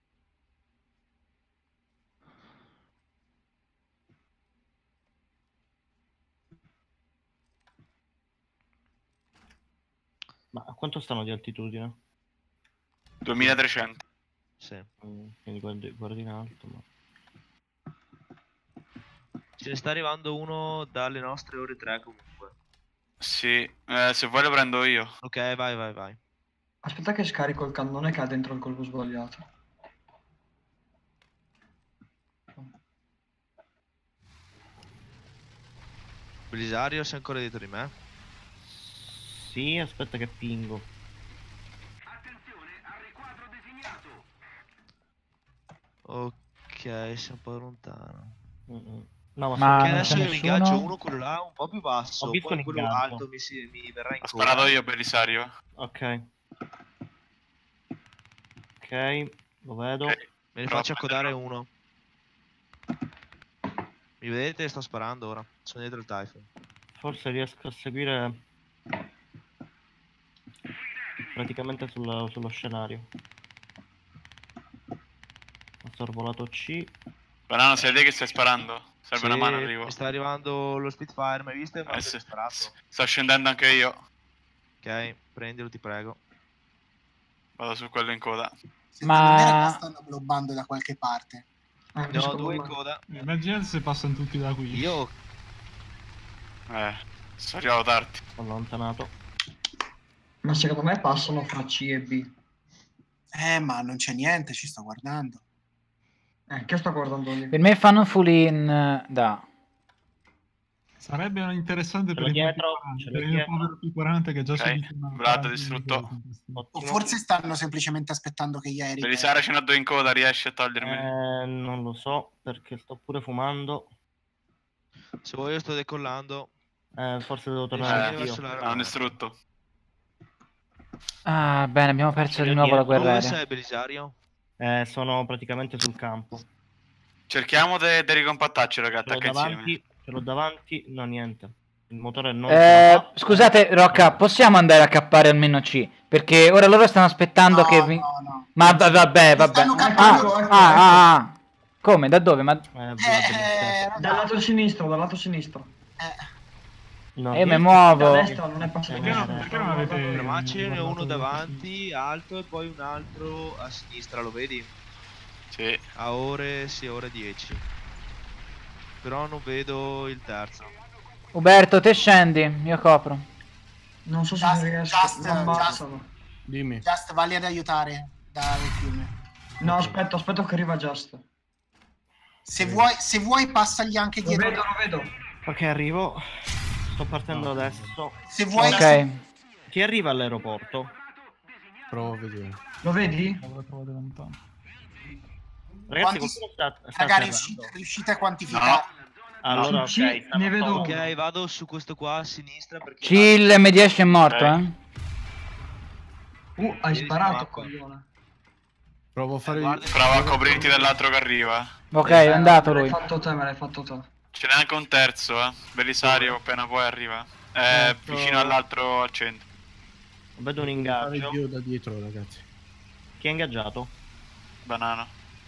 I: Ma a quanto stanno di altitudine?
G: duemilatrecento.
E: Sì.
I: Mm, Quindi guardi, guardi in alto, ma...
E: Ce ne sta arrivando uno dalle nostre ore tre comunque.
G: Sì, eh, se vuoi lo prendo io.
E: Ok, vai, vai, vai.
F: Aspetta che scarico il cannone che ha dentro il colpo sbagliato.
E: Belisario, sei ancora dietro di me?
I: Sì, aspetta che pingo.
E: Ok, sei un po' lontano.
I: Mm-mm. No, ma,
B: Ma
E: Che
B: non
E: adesso
B: c'è
E: io mi ingaggio
B: nessuno?
E: uno quello là un po' più basso,
I: Ho visto
E: poi
I: un
E: quello
I: ingaggio.
E: alto mi, si, mi verrà in
G: Ho
E: coda.
G: sparato io, Belisario.
I: ok. Ok, lo vedo.
G: Ok.
E: Me ne
G: Prova
E: faccio
G: a
E: accodare
G: prenderlo.
E: uno. Mi vedete? Sto sparando ora. Sono dietro il Typhoon.
I: Forse riesco a seguire praticamente sullo, sullo scenario. Ho sorvolato C.
G: Banano, sei te che stai sparando? Serve
E: Sì,
G: una mano, arrivo.
E: mi sta arrivando lo Spitfire, mi hai visto? Ma
G: Eh,
E: ho
G: sì.
E: sparato.
G: Sto scendendo anche io.
E: Ok, prendilo, ti prego.
G: Vado su quello in coda.
C: Secondo me
B: Ma-
C: ragazzi, stanno blobbando da qualche parte.
F: Eh,
E: Ne ho
F: secondo
E: due in
F: me-
E: coda.
D: Immaginate se passano tutti da qui.
E: Io
G: Eh, sono arrivato tardi.
I: Ho allontanato.
F: Ma secondo me passano fra C e B.
C: Eh, ma non c'è niente, ci sto guardando.
F: Eh, che sto guardando lì?
B: Per me fanno full in da.
D: Sarebbe interessante per
I: Ce l'ho
D: il
I: dietro,
D: P quaranta,
I: ce l'ho
D: per il
I: dietro.
D: povero P quaranta che già
G: Ok,
D: si avvicina
G: Vlad
D: alla-
G: distrutto.
C: O forse stanno semplicemente aspettando che gli aerei...
G: Belisare ce n'ha due in coda, riesci a togliermi?
I: Eh, non lo so, perché sto pure fumando.
E: Se vuoi io sto decollando.
I: Eh, forse devo
E: Eh,
I: tornare
E: verso
I: io.
E: l'aeroporto.
G: Ha un distrutto.
B: Ah, bene, abbiamo perso di
I: Io
B: nuovo la
I: dietro.
B: guerra
E: Dove
B: aerea.
E: sei, Belisario?
I: Eh, sono praticamente sul campo.
G: Cerchiamo di ricompattarci,
I: Ce
G: ragazzi,
I: l'ho
G: attacca insieme.
I: davanti, ce l'ho davanti, no niente. Il motore non ce
B: Eh,
I: la fa.
B: scusate, Rocca, possiamo andare a cappare almeno C? Perché ora loro stanno aspettando
C: No,
B: che vi...
C: no, no.
B: Ma va- vabbè, vabbè.
C: Stanno
B: Ah,
C: cappando.
B: ah, ah, ah. Come? Da dove? Ma...
I: Eh,
C: Eh,
I: eh,
C: eh,
F: Dal lato sinistro, dal lato sinistro.
C: eh.
I: non
B: Eh, mi
I: riesco-
F: Da
B: muovo.
F: destra non è passato.
D: Perché non, perché non avete...
E: Ma ce n'è
D: guardato
E: uno
D: da
E: davanti, alto, e poi un altro a sinistra, lo vedi?
G: Sì.
E: A ore, sì, ore dieci. Però non vedo il terzo.
B: Uberto, te scendi, io copro.
F: Non so se
C: Just-
F: riesco.
C: just-
F: Mi ammazzano.
H: Dimmi.
C: Just, valli ad aiutare dal fiume.
F: No, aspetta, aspetta che arriva Just.
C: Se vuoi, se vuoi passagli anche
F: Lo
C: dietro.
F: vedo, lo vedo.
I: Ok, arrivo. Sto partendo adesso.
C: Se vuoi...
B: Ok.
I: Chi arriva all'aeroporto?
H: Provo a vedere.
F: Lo vedi?
D: L'avrò trovato lontano.
I: Ragazzi,
C: Quanti-
I: qualcuno sta, sta
C: Magari
I: atterrando?
C: riuscite, riuscite a quantificare.
I: Allora,
F: Sì,
I: ok, stanno
F: ne vedo
I: solo-
F: uno.
E: Ok, vado su questo qua a sinistra perché...
B: C, il M dieci è morto,
G: Ok.
B: eh.
F: Uh, hai
E: Vedi
F: sparato,
E: sulla mappa.
F: coglione.
H: Provo a fare...
E: guarda-
G: Prova a coprirti dall'altro che arriva.
B: Ok, è andato
F: Me
B: lui.
F: l'hai fatto te, me l'hai fatto te.
G: Ce n'è anche un terzo, eh. Belisario, appena poi arriva. È
H: Ecco.
G: vicino all'altro al centro.
I: Vedo un
H: fare
I: ingaggio.
H: io da dietro, ragazzi.
I: Chi è ingaggiato?
G: Banana.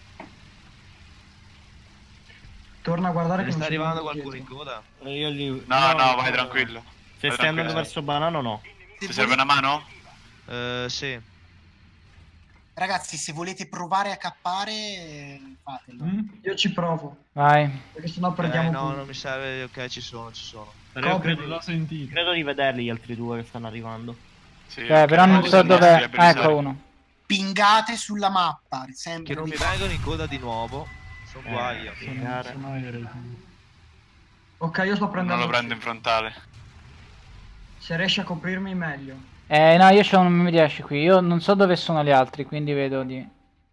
F: Torna a guardare
E: Ne
F: che
E: sta
F: non c'è
E: arrivando
F: niente
E: qualcuno in
F: dietro.
E: coda?
I: Eh, Io gli...
G: No, no, vai tranquillo.
I: Se
G: Vai
I: stai
G: tranquillo.
I: andando verso Banano, no.
C: Se
G: Ti serve
C: volete-
G: una mano?
E: Eh, sì.
C: Ragazzi, se volete provare a cappare, eh, fatelo.
D: Mm?
F: Io ci provo,
B: Vai.
F: perché sennò
E: Eh,
F: perdiamo
E: no,
F: punti.
E: non mi serve. Ok, ci sono, ci sono.
I: Però io
F: Copri.
I: credo,
D: L'ho sentito.
I: credo di vederli gli altri due che stanno arrivando.
G: Sì,
B: Eh,
G: ok,
B: però non
G: vai
B: so
G: di
B: dov'è.
G: sinistra,
B: Ah,
G: Belisario.
B: ecco uno.
C: Pingate sulla mappa, sempre.
E: Che non mi vengono in coda di nuovo. Sono
I: Eh,
E: guai. io.
D: Sono,
I: Pingare.
D: sono aerei.
F: Ok, io sto prendendo.
G: Non lo prendo in frontale.
F: Se riesci a coprirmi meglio.
B: Eh, no, io ho un M dieci qui. Io non so dove sono gli altri, quindi vedo di...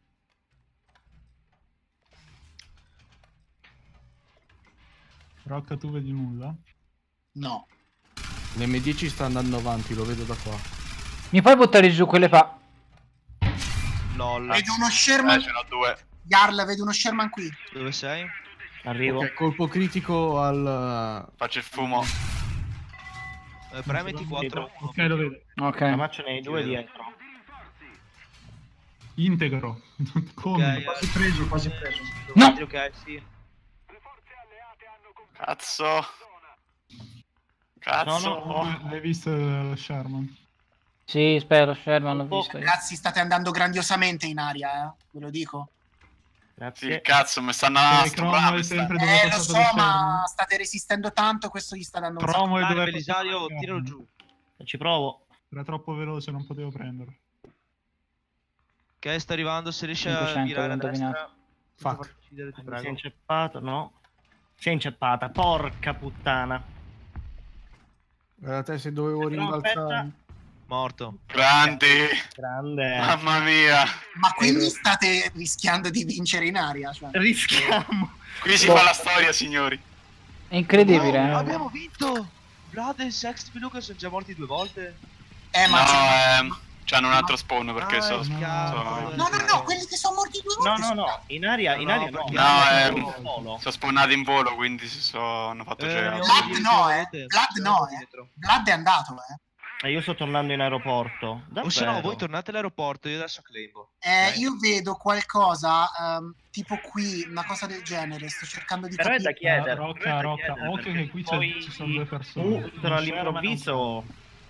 D: Rocca, tu vedi nulla?
C: No.
H: L'M dieci sta andando avanti, lo vedo da qua.
B: Mi puoi buttare giù quelle pa...
E: LOL.
C: Vedo uno Sherman.
G: Eh, ce n'ho due.
C: Jarl, vedo uno Sherman qui.
E: Dove sei?
I: Arrivo.
H: Ok, colpo critico al...
G: Faccio il fumo.
E: Eh, premiti quattro.
D: Ok, lo vedo.
B: Ok.
I: Ma ce n'hai due
E: Vedo.
I: dietro.
D: Integro. Come?
E: Ok,
F: Quasi preso, quasi preso.
B: No!
E: Ok, sì.
G: Cazzo. Cazzo.
I: Sono-
G: Oh.
D: L'hai visto lo Sherman?
B: Sì, spero, Sherman, l'ho
I: Oh,
B: visto io.
C: Ragazzi, state andando grandiosamente in aria, eh. Ve lo dico.
G: Sì,
I: Grazie.
G: cazzo, mi stanno
D: Eh,
G: a
D: Cromo è sempre dove
C: Eh,
D: è
C: lo
D: passato
C: so,
D: lo
C: ma
D: Sherman.
C: state resistendo tanto, questo gli sta dando un sacco.
D: Cromo è
E: Dai,
D: dove è
E: Belisario,
D: passato lo
E: tiralo
D: Sherman.
E: giù.
I: Ci provo.
D: Era troppo veloce, non potevo prenderlo.
E: Ok, sta arrivando. Se riesci a
B: cinquecento,
E: virare a
B: l'ho indovinato.
E: destra.
H: Fuck.
E: senza farti uccidere, ti
I: Si è
E: prego.
I: inceppato, no? Si è inceppata, porca puttana.
H: Guarda te se dovevo
I: Però
H: rimbalzare.
E: Morto.
G: Grandi.
I: Grande.
G: Mamma mia.
C: Ma quindi state rischiando di vincere in aria? Cioè.
I: Rischiamo.
G: Qui si
B: Boh.
G: fa la storia, signori.
B: È incredibile,
E: Oh,
B: eh.
E: abbiamo vinto! Vlad e Sex e Luca sono già morti due volte.
C: Eh, ma
G: No,
C: c'è-
G: ehm, c'hanno un altro spawn perché
E: Ah,
G: sono...
E: è
G: sono-
E: chiaro.
C: No, no, no, quelli che sono morti due
I: No,
C: volte.
I: no,
C: sono-
I: no, in aria, in
E: No,
I: aria
E: no,
I: no.
E: perché-
G: No,
I: in
G: ehm,
I: volo.
G: sono spawnati in volo, quindi si sono hanno fatto
E: Eh,
G: gelo.
E: io-
C: Vlad
E: Vedete,
C: no, eh.
E: vedete?
C: Vlad no, eh.
E: Dietro.
C: Vlad è andato, eh.
I: E io sto tornando in aeroporto.
E: O se no,
I: Davvero?
E: voi tornate all'aeroporto, io adesso claimo.
C: Eh,
E: Ok?
C: io vedo qualcosa, ehm, tipo qui, una cosa del genere, sto cercando di
I: Però è da
C: capire.
I: chiedere.
D: Eh,
I: però è
D: Rocca,
I: da
D: Rocca,
I: chiedere,
D: occhio
I: perché
D: che qui c'è-
I: poi
D: ci sono due persone.
I: Uh,
D: Un
I: sono all'improvviso.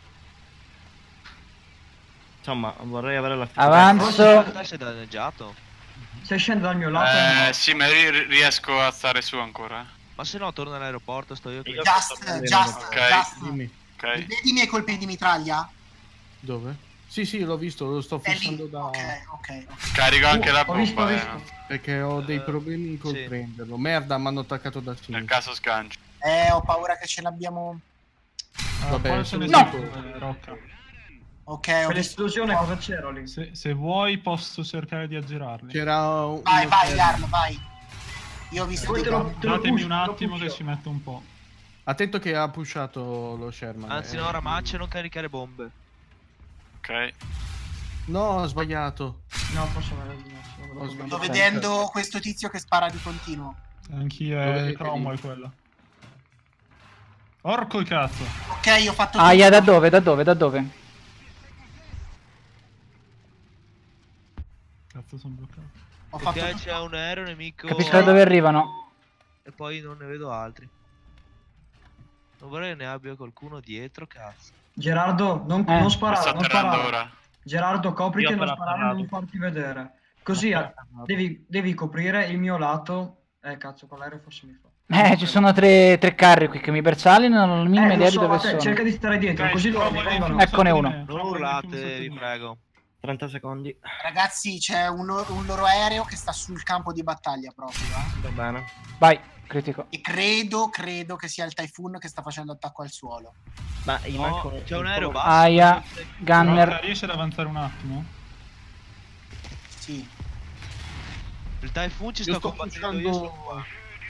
I: Insomma, vorrei avere la
B: Avanzo.
E: Te sei danneggiato.
F: Se scende dal mio lato,
G: Eh, sì, ma ri- riesco a stare su ancora. eh.
E: Ma se no, torna all'aeroporto, sto io qui.
I: Io-
C: Just,
I: sto
C: just,
G: Ok.
C: just.
H: Dimmi.
G: Ok.
C: Vedi i miei colpi di mitraglia?
H: Dove? Sì, sì, l'ho visto, lo sto fissando da...
C: Ok, ok, ok.
G: Carico anche
H: Uh,
G: la
H: ho
G: bomba,
H: visto, ho
G: eh.
H: visto. Perché ho dei
E: Eh,
H: problemi col
E: sì.
H: prenderlo. Merda, mi hanno attaccato da
G: Nel
H: sinistra.
G: caso sgancio.
C: Eh, ho paura che ce l'abbiamo...
H: Vabbè,
D: Poi
H: sono
D: se ne
H: sicuro.
D: no! Rocca.
C: Ok, ho visto...
F: L'esplosione cosa c'era lì?
D: Se, se vuoi posso cercare di aggirarli.
H: C'era un...
C: Vai, vai, Yarn, vai. Io ho visto
F: Poi
C: dei
F: te lo-
C: bombi.
F: te lo
D: Datemi
F: push,
D: un
F: te lo
D: attimo
F: push.
D: che ci metto un po'.
H: Attento che ha pushato lo Sherman.
E: Anzi
H: eh.
E: no, Ramaccia, non caricare bombe.
G: Ok.
H: No, ho sbagliato.
F: No, posso avere...
C: Sto vedendo questo tizio che spara di continuo.
D: Anch'io
H: Dove
D: è Cromwell
H: lì?
D: quello. Orco il cazzo.
C: Ok, ho fatto...
B: Ah,
C: tutto.
B: yeah, da dove? Da dove? Da dove?
D: Cazzo sono bloccato.
C: Ho fatto
E: Ok,
C: tutto.
E: c'è un aereo nemico.
B: Capisco da dove arrivano.
E: E poi non ne vedo altri. Non vorrei ne abbia qualcuno dietro, cazzo.
F: Gerardo, non,
B: Eh.
F: non
G: Mi
F: sparare,
G: sto
F: non
G: atterrando
F: sparare.
G: ora.
F: Gerardo, copriti
I: Io
F: e non
I: appena
F: sparare e
I: atterrato.
F: non farti vedere. Così
I: Appena
F: eh,
I: atterrato.
F: devi, devi coprire il mio lato. Eh, cazzo, con l'aereo forse mi fa.
B: Eh, ci sono tre, tre carri qui che mi bersagliano, non ho la minima
F: Eh,
B: idea
F: lo
B: di
F: so,
B: dove
F: ma te
B: sono.
F: cerca di stare dietro,
D: Ok,
F: così loro mi
D: Cromwell è
F: vengono.
D: influsso
B: Eccone
D: di
B: uno.
D: me,
E: Non
D: Cromwell è
E: urlate,
D: influsso di
E: vi
D: me.
E: prego.
I: trenta secondi.
C: Ragazzi, c'è un, un loro aereo che sta sul campo di battaglia proprio, eh.
I: Va bene.
B: Vai, critico.
C: E credo, credo che sia il Typhoon che sta facendo attacco al suolo.
I: Ma gli
E: No,
I: mancano...
E: c'è un aereo basso.
B: Aia,
D: Rocca,
B: Gunner.
D: riesci ad avanzare un attimo?
C: Sì.
E: Il Typhoon ci
H: Io
E: sta
H: sto
E: combattendo, io sono
H: pushando...
E: qua.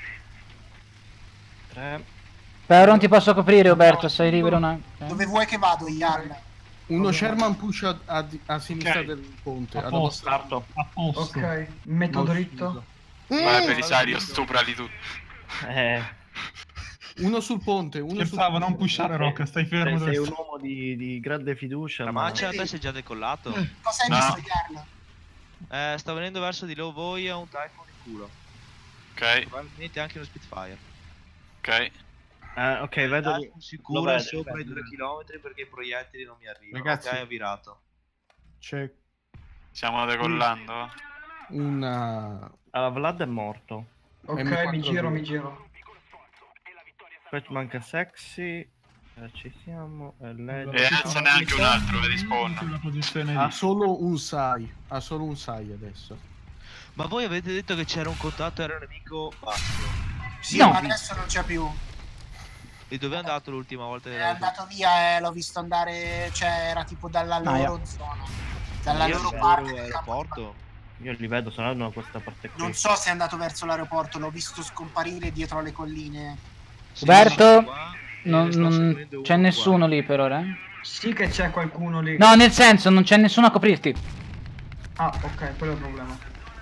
I: tre.
B: Però non ti posso coprire, Roberto, sei libero una... eh?
C: Dove vuoi che vado, Yarn?
H: Uno Sherman pusha a, a- a sinistra
G: Ok.
H: del ponte.
D: A
H: ad
D: posto,
H: vostra-
D: a posto.
F: Ok, metto
H: No,
F: dritto.
G: Vai, Belisario, stuprali tu.
I: Eh,
H: Uno sul ponte, uno sul
D: Scherzavo,
H: ponte.
D: non pushare Rocca, stai fermo
I: sei,
D: dove
I: sei un
D: stai.
I: uomo di, di grande fiducia, ma...
E: Ramaccia, te sei già decollato?
C: Cosa hai
G: No.
C: visto, Yarn?
E: Eh, sta venendo verso di là voi a un Typhoon in culo.
G: Ok,
E: Probabilmente anche uno Spitfire.
G: ok.
I: Eh, ok, vedo...
E: Typhoon
I: Lo
E: sicuro
I: vedo,
E: sopra
I: lo
E: i
I: vedo.
E: due chilometri perché i proiettili non mi arrivano.
H: Ragazzi.
E: Ok, ho virato.
H: C'è
G: Stiamo decollando.
H: una...
I: Allora, Vlad è morto.
F: Ok,
H: M quattro
F: mi giro,
H: due.
F: mi giro.
I: Poi manca Sexy. Eh, ci siamo. E lei...
G: E alza neanche un altro, vedi spawn.
D: Sulla posizione
H: Ha
D: lì.
H: solo un Sai. Ha solo un Sai adesso.
E: Ma voi avete detto che c'era un contatto aereo nemico basso.
C: Sì,
B: No.
C: ma adesso non c'è più.
E: E dove è andato l'ultima volta? che
C: È
E: l'avete
C: andato via e l'ho visto andare, cioè era tipo dalla loro
B: Aia.
C: zona. Dalla
E: Io
C: loro
E: sono
C: parte del campo di
E: aeroporto.
I: Io li vedo, se no hanno questa parte qui.
C: Non so se è andato verso l'aeroporto, l'ho visto scomparire dietro alle colline.
E: Sì,
B: Roberto,
E: sono qua e
B: Non,
E: ne sto
B: non
E: seguendo uno
B: c'è
E: qua.
B: nessuno lì per ora, eh?
F: Sì che c'è qualcuno lì.
B: No, nel senso, non c'è nessuno a coprirti.
F: Ah, ok, quello è il problema.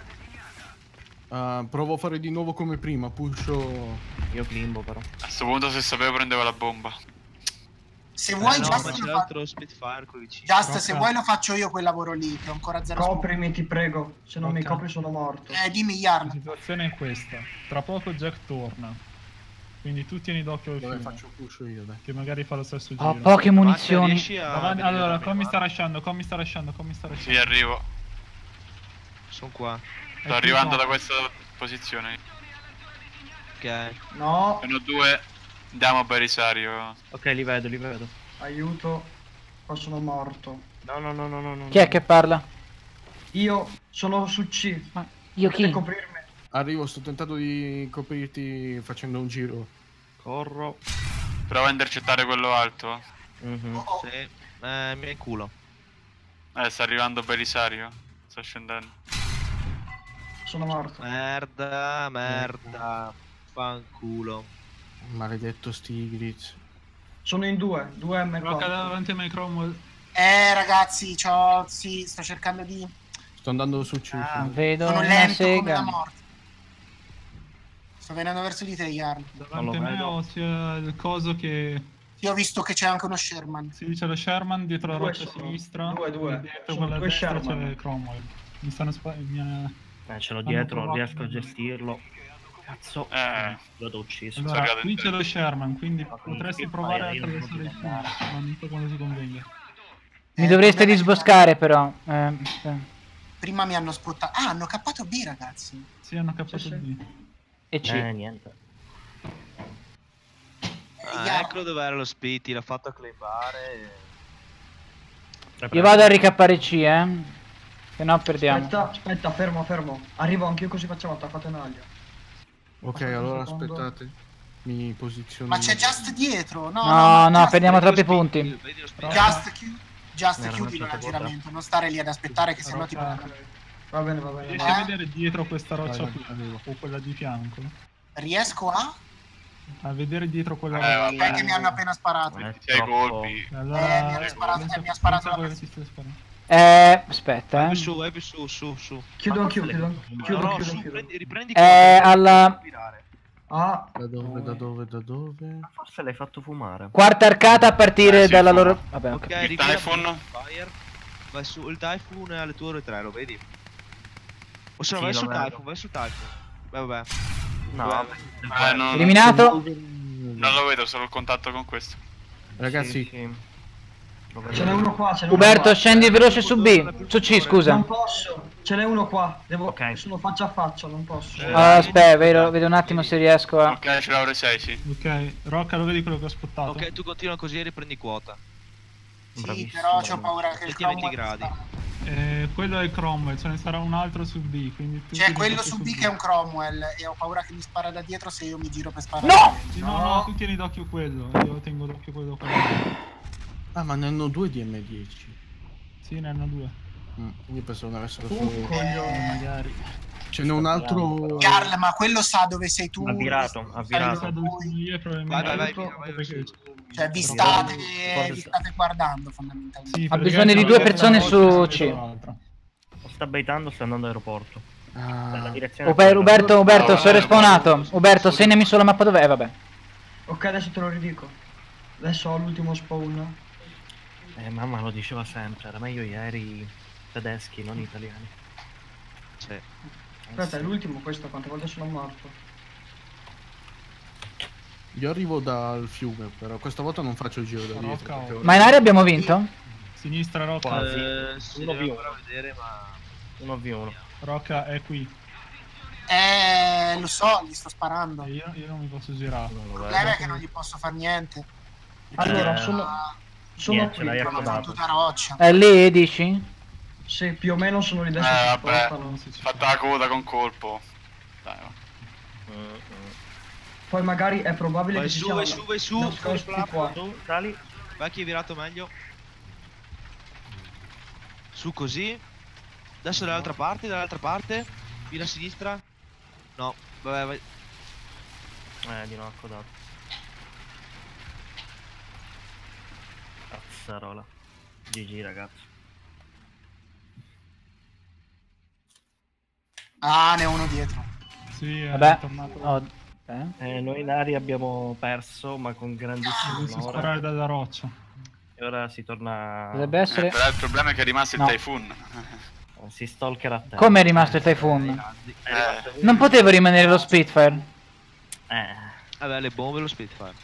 H: Uh, provo a fare di nuovo come prima. Pusho...
I: Io climbo però.
G: A sto punto se sapevo prendevo la bomba.
C: Se
E: Eh,
C: vuoi,
E: no,
C: Just,
E: ma c'è
C: lo fa-
E: altro Spitfire qui vicino.
C: Just,
D: Rocca.
C: se vuoi lo faccio io quel lavoro lì, che ho ancora zero scopo.
F: Coprimi, ti prego. Se non mi
D: Ok.
F: copri sono morto.
C: Eh, dimmi,
D: La
C: Yarn.
D: situazione è questa. Tra poco Jack torna. Quindi tu tieni d'occhio il
H: Dove
D: fiume.
H: faccio push io, dai.
D: Che magari fa lo stesso
B: Ho
D: giro.
B: poche
E: Ma
B: munizioni.
E: riesci a
D: Davanti-
E: vedere
D: allora,
E: da
D: come
E: me,
D: sta lasciando, come sta lasciando, come sta
G: Sì,
D: lasciando.
G: arrivo.
E: Sono qua.
G: Sto arrivando da questa posizione.
E: Ok.
F: No,
G: Sono due. Andiamo a Belisario.
I: Ok, li vedo, li vedo.
F: aiuto. Qua sono morto.
I: No, no, no, no, no, no.
B: Chi è che parla?
F: Io sono su C.
B: Ma io
F: Potete
B: chi?
F: coprirmi?
H: Arrivo, sto tentando di coprirti facendo un giro.
I: Corro.
G: Prova a intercettare quello alto.
I: Mhm.
C: Oh, oh.
E: Sì. Eh, mi è in culo.
G: Eh, sta arrivando Belisario. Sta scendendo.
F: Sono morto.
E: Merda, merda. Fanculo.
H: Maledetto Stiglitz.
F: Sono in due, due M
D: Rocca
F: quattro.
D: davanti a me, Cromwell.
C: Eh, ragazzi, c'ho... sì, sto cercando di...
H: Sto andando su C.
B: Ah, vedo
C: Sono
B: una
C: lento come la
B: sega.
C: morte. Sto venendo verso di te, Yarn.
D: Davanti a
I: lo
D: me
I: vedo.
D: ho sia il coso che...
C: Sì, ho visto che c'è anche uno Sherman.
D: Si dice lo Sherman dietro la
F: Due
D: roccia
F: sono.
D: sinistra.
F: Due, due.
D: E dietro
F: Sono
D: quella a
F: due
D: destra
F: Sherman.
D: c'è Cromwell. Mi stanno spa... mi ha-
I: Eh, ce l'ho
D: Hanno
I: dietro,
D: provato-
I: riesco a gestirlo. Cazzo.
G: Eh.
I: L'ho ucciso.
D: Allora,
G: arrivato
D: qui
G: in
D: c'è
G: testa.
D: lo Sherman, quindi
I: Ma
D: potresti
I: che
D: provare a
I: fai? Io non
D: attraversare il
I: posso
D: fiume, ma non so quando si convenga.
B: Mi
C: Eh,
B: dovreste
C: vabbè,
B: disboscare però. Eh, sì.
C: Prima mi hanno spottato... Ah, hanno cappato B, ragazzi.
D: Sì, hanno cappato
F: Sì, sì.
D: B.
B: E C.
I: Eh, niente.
C: Eh,
E: Ah,
C: Yarn,
E: ecco dov'era lo Spitty, l'ha fatto a claimare.
B: Io vado a ricappare C, eh. Se no perdiamo.
F: Aspetta, aspetta, fermo, fermo. Arrivo anch'io così facciamo attaccato in aria.
H: Ok,
F: Aspetta un
H: allora
F: secondo.
H: aspettate. Mi posiziono.
C: Ma c'è Just dietro. No,
B: No,
C: no,
B: no,
C: Just-
B: perdiamo troppi punti.
C: Just, chi- Just
I: Mi era
C: chiudilo
I: mangiato
C: l'aggiramento, non stare lì ad aspettare che sennò ti
D: Rocca,
C: bloccano.
F: Va bene, va bene.
D: riesci
C: Eh?
D: a vedere dietro questa roccia
H: Vai,
D: qui?
H: vai,
D: O quella di fianco?
C: Riesco a?
D: A vedere dietro quella
G: Eh,
D: roccia.
C: Perché mi hanno appena sparato.
I: È
G: Sei
I: troppo-
G: colpi.
D: Allora,
C: Eh, mi hanno sparato-
D: pensa-
C: eh, mi ha sparato
D: pensa
C: la
D: quello che
C: persona.
D: ti stai sparando.
B: Eh, aspetta,
E: Vai
B: eh.
E: su, vai su, su, su.
F: Chiudo
I: Ma
F: anch'io,
I: forse
F: chiudo,
I: le-
F: chiudo,
E: No, no,
F: chiudo,
E: su,
F: chiudo.
E: prendi, riprendi
B: Eh,
E: corpo,
B: alla-
E: respirare.
F: Ah,
H: Da dove, da dove, da dove?
I: Ma forse l'hai fatto fumare.
B: Quarta arcata a partire
G: Eh, sì,
B: dalla
G: fumo.
B: loro... Vabbè, ok.
E: Ok,
G: Il
E: rivira
G: Typhoon?
E: Fire. Vai su, il Typhoon è alle tue ore tre, lo vedi? O se no
I: Sì,
E: vai
I: lo
E: sul
I: vedo.
E: Typhoon, vai sul Typhoon. Beh, vabbè.
I: No,
E: Vabbè.
G: Eh, non,
B: Eliminato.
G: non lo vedo, solo il contatto con questo.
H: Ragazzi,
I: Sì, sì. Lo vedo.
F: ce n'è uno qua, ce n'è uno
B: Uberto,
F: qua.
B: scendi veloce su B. Su C, scusa.
F: Non posso, ce n'è uno qua. Devo...
I: Ok.
F: Sono faccia a faccia, non posso.
E: Eh.
B: Ah, aspetta, vedo, vedo un attimo se riesco a...
G: Ok, ce l'ho ore sei, sì.
D: Ok, Rocca, lo vedi quello che ho spottato?
E: Ok, tu continua così e riprendi quota.
C: Sì,
I: Bravissimo.
C: però c'ho paura che il
E: Metti a venti
C: Cromwell
E: gradi.
C: spara.
D: Eh, quello è il Cromwell, ce ne sarà un altro su B, quindi tu
C: C'è
D: tieni
C: quello
D: d'occhio
C: su B che è un Cromwell e ho paura che mi spara da dietro se io mi giro per sparare.
B: No!
D: Sì, no, no, tu tieni d'occhio quello, io tengo d'occhio quello qua.
H: ah, ma ne hanno due di M dieci.
D: Sì, ne hanno due.
H: Mm, io pensavo ne avessero
F: Uh,
H: solo.
F: coglione.
D: Magari.
H: Ce n'è un altro.
C: Carl, ma quello sa dove sei tu.
I: Ha virato, ha
C: sai
I: virato.
C: dove
D: Dove
C: voi.
D: sono io,
E: Vai,
D: probabilmente.
E: vai, vai,
D: Altro,
E: vai, vai,
D: perché-
C: Cioè, vi
D: Sì,
C: state,
I: forse-
C: vi state guardando fondamentalmente.
D: Sì,
B: Ha
D: perché
B: bisogno di
D: c'è
B: due
D: una
B: persone
D: volta
B: su
D: e
B: C.
D: l'altra.
I: Lo sta baitando, sta andando all'aeroporto. Nella
H: Ah,
I: direzione
B: Uber- Uberto, Uberto,
G: Ah,
B: sono
G: vabbè,
B: respawnato.
G: vabbè.
B: Uberto, segnami sulla mappa dov'è? Eh, vabbè.
F: Ok, adesso te lo ridico. Adesso ho l'ultimo spawn.
I: Eh, mamma lo diceva sempre, era meglio ieri tedeschi, non italiani.
E: Sì.
F: Aspetta, è l'ultimo questo, quante volte sono morto?
H: io arrivo dal fiume, però questa volta non faccio il giro da dietro.
D: Rocca,
H: perché
D: oh.
H: ora-
B: Ma in area abbiamo vinto?
D: Sinistra Rocca.
I: Quasi.
E: Eh, si
I: Uno
E: deve
I: più.
E: ancora vedere, ma...
I: uno v uno.
D: Rocca è qui.
C: Eh, lo so, gli sto sparando.
D: E
C: Il
D: io, io non mi posso girare.
I: Non lo
C: problema
I: vedo.
C: è che non gli posso fare niente. Perché
F: Allora,
I: Eh,
F: sono, sono
I: niente,
F: qui.
I: l'hai
C: è una
I: accodato.
C: fottuta roccia.
B: È lì, dici?
F: Sì, più o meno sono lì
G: Eh,
F: adesso. si
G: vabbè.
F: spostano.
G: Fatta la coda con colpo. Dai, va.
I: Mm, mm.
F: Poi magari è probabile
E: Vai
F: che ci
E: su,
F: siano
E: vai su, vai su.
F: nascosti qua.
I: Tu, sali.
E: Vai chi è virato meglio. Su così. Adesso dall'altra parte, dall'altra parte. Vira a sinistra. No, vabbè, vai.
I: Eh, di no, accodato. Cazzarola. G G ragazzi.
C: Ah, ne ho uno dietro.
D: Sì, è
B: Vabbè.
D: tornato.
B: Oh, eh?
I: Eh, noi in aria abbiamo perso, ma con grandissimo
D: Inizia a
I: onore.
D: sparare dalla roccia.
I: E ora si torna...
B: Dovrebbe
G: Eh,
B: essere...
G: però il problema è che è rimasto
B: No.
G: il Typhoon.
I: eh, Si stalker a te.
B: Come è rimasto il Typhoon?
I: È rimasto-
B: Non potevo rimanere lo Spitfire.
I: Eh,
E: Vabbè, le bombe e lo Spitfire.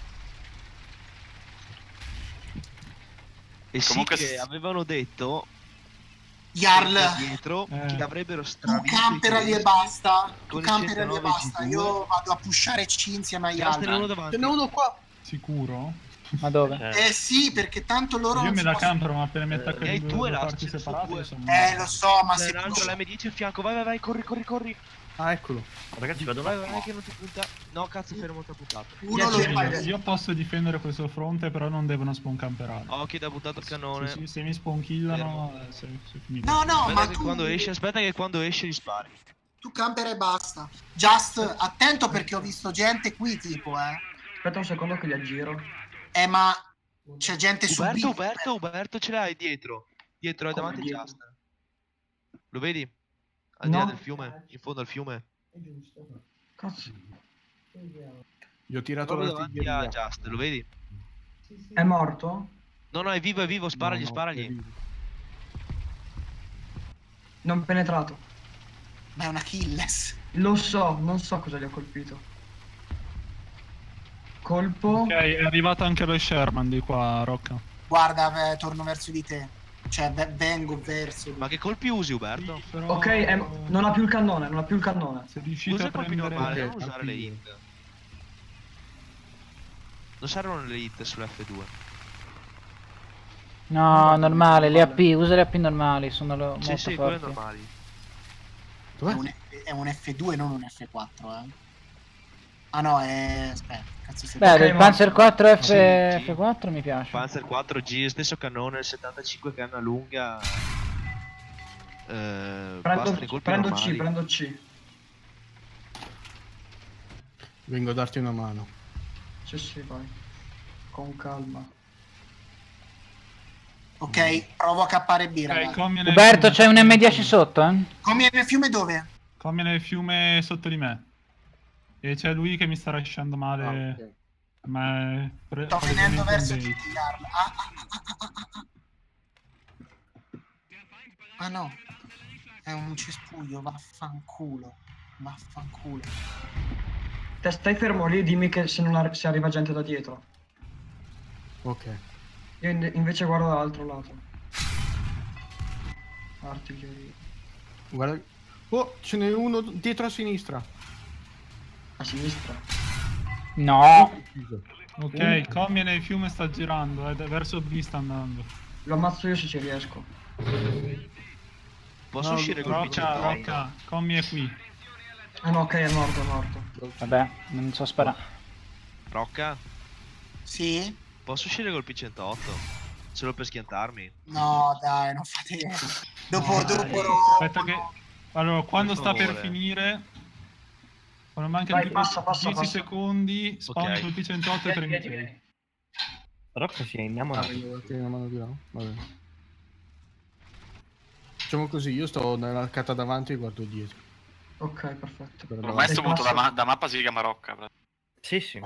E: E
G: Comunque
E: sì che
G: s-
E: avevano detto
C: Jarl,
E: dietro
D: Eh.
E: che avrebbero
C: tu
E: stravinto i
C: campera lì e
E: tedeschi
C: basta. Tu
E: con il
C: campera lì e
E: centonove
C: basta.
E: G due.
C: Io vado a pushare C insieme agli
E: Just ne uno
C: altri.
E: davanti.
H: Ce n'è uno qua.
D: Sicuro?
B: Ma dove?
I: cioè,
C: Eh sì, perché tanto loro
D: Io
C: non
D: me
C: si
D: la
C: possono-
D: campero, ma appena mi
I: Eh,
D: attaccano
E: e hai
D: in due,
E: due
D: due
E: là,
D: parti
E: ce ne sono
D: separate,
E: due.
D: insomma.
C: Eh, lo so, ma
E: C'è
C: se
E: un altro
C: tu...
E: l'M dieci a fianco, vai vai vai, corri corri corri.
H: Ah, eccolo.
I: ragazzi, vado un
E: Vai vai
I: attimo.
E: vai che non ti punta. No cazzo, fermo ti ha puntato.
C: Uno lo
D: Io,
C: fai.
D: io posso difendere questo fronte, però non devono spawn camperare.
E: Occhio, ti ha puntato il cannone.
D: Sì, sì, se mi spawn killano, eh, sei, sei finito.
C: No, no,
E: Aspetta
C: ma
E: che
C: tu...
E: quando esce, aspetta che quando esce gli spari.
C: Tu campera e basta. Just, attento perché ho visto gente qui, tipo, eh.
F: Aspetta un secondo che li aggiro.
C: Eh, ma c'è gente su B.
E: Uberto, Uberto, Uberto ce l'hai dietro. Dietro, è
F: Come
E: davanti a
F: dietro?
E: Just. Lo vedi? Al di là
F: No.
E: del fiume, in fondo al fiume.
F: Cazzo.
H: Gli ho tirato
E: Proprio davanti a
H: l'artiglieria.
E: Just, lo vedi?
F: È morto?
E: No, no, è vivo, è vivo, sparagli,
H: No, no, è
E: sparagli.
H: vivo.
F: Non penetrato.
C: Ma è un Achilles.
F: Lo so, non so cosa gli ho colpito. Colpo.
D: Ok, è arrivato anche lo Sherman di qua, Rocca.
C: Guarda, eh, torno verso di te. Cioè, ve- vengo verso di
E: Ma che colpi usi, Uberto?
D: Però...
F: Ok, è- non ha più il cannone, non ha più il cannone.
D: Se riuscite
E: Usa
D: a
E: i colpi
D: prendere...
E: normali,
H: Ok,
E: non usare le
H: artiglieria.
E: hit. Non servono le hit sull'F due.
B: No, normale, le A P, usa le A P normali, sono lo-
E: Sì,
B: molto
E: sì, quelle
B: forti.
E: normali.
C: È un, è un F due, non un F quattro, eh. Ah no, è... aspetta, cazzo si
B: Beh, del
F: Ok,
B: Panzer quattro F...
E: Sì, G.
B: F quattro mi piace.
E: Panzer quattro G, stesso cannone, il settantacinque canna lunga. Eh,
F: Prendo,
E: bastano i colpi
F: prendo
E: normali.
F: C, prendo C.
H: Vengo a darti una mano.
F: Sì, sì, vai. Con calma.
C: Ok, provo a cappare B,
D: Ok,
C: ragazzi.
D: commia nel
B: Uberto,
D: fiume.
B: c'hai un M dieci sotto, eh?
C: Come nel fiume dove?
D: Commia nel fiume sotto di me. E c'è lui che mi sta lasciando male.
H: Ah, ok.
D: Ma è pre-
C: Sto venendo
D: palesemente
C: verso
D: un
C: G
D: bait.
C: T Garl. Ah, ah, ah, ah, ah, ah. Ah no, è un cespuglio, vaffanculo. Vaffanculo.
F: Te stai fermo lì, dimmi che se, non arri- se arriva gente da dietro.
H: Ok.
F: Io in- invece guardo dall'altro lato. Artiglieria.
H: Guarda. Oh, ce n'è uno dietro a sinistra.
F: A sinistra.
B: No.
D: Ok, commia nel fiume sta girando, eh, verso B sta andando.
F: Lo ammazzo io se ci riesco.
E: Posso
H: No,
E: uscire col
D: Rocca,
E: P centotto?
D: Rocca, commia è qui.
F: Ah no, ok, è morto, è morto.
B: Vabbè, non so sparare.
E: Rocca,
C: Sì?
E: posso uscire col P centotto? Solo per schiantarmi.
C: No, dai, non fate... Dopo,
D: No,
C: dopo...
D: dai. Aspetta che... Allora, quando
E: Per
D: sta per
E: favore.
D: finire... Quando mancano
F: Vai, passa, passa,
D: dieci
F: passa.
D: secondi, spawni
E: Ok.
D: col P centotto e
F: Vieni,
D: premi
F: vieni,
D: play.
F: vieni.
I: Rocco si è innamorato.
H: Ah, vengo a darti una mano di là. Va bene. Facciamo così, io sto nell'arcata davanti e guardo dietro.
F: Ok, perfetto.
H: Per
G: Ormai sto
F: Passa.
G: punto da, ma- da mappa si chiama Rocca.
I: Sì, sì.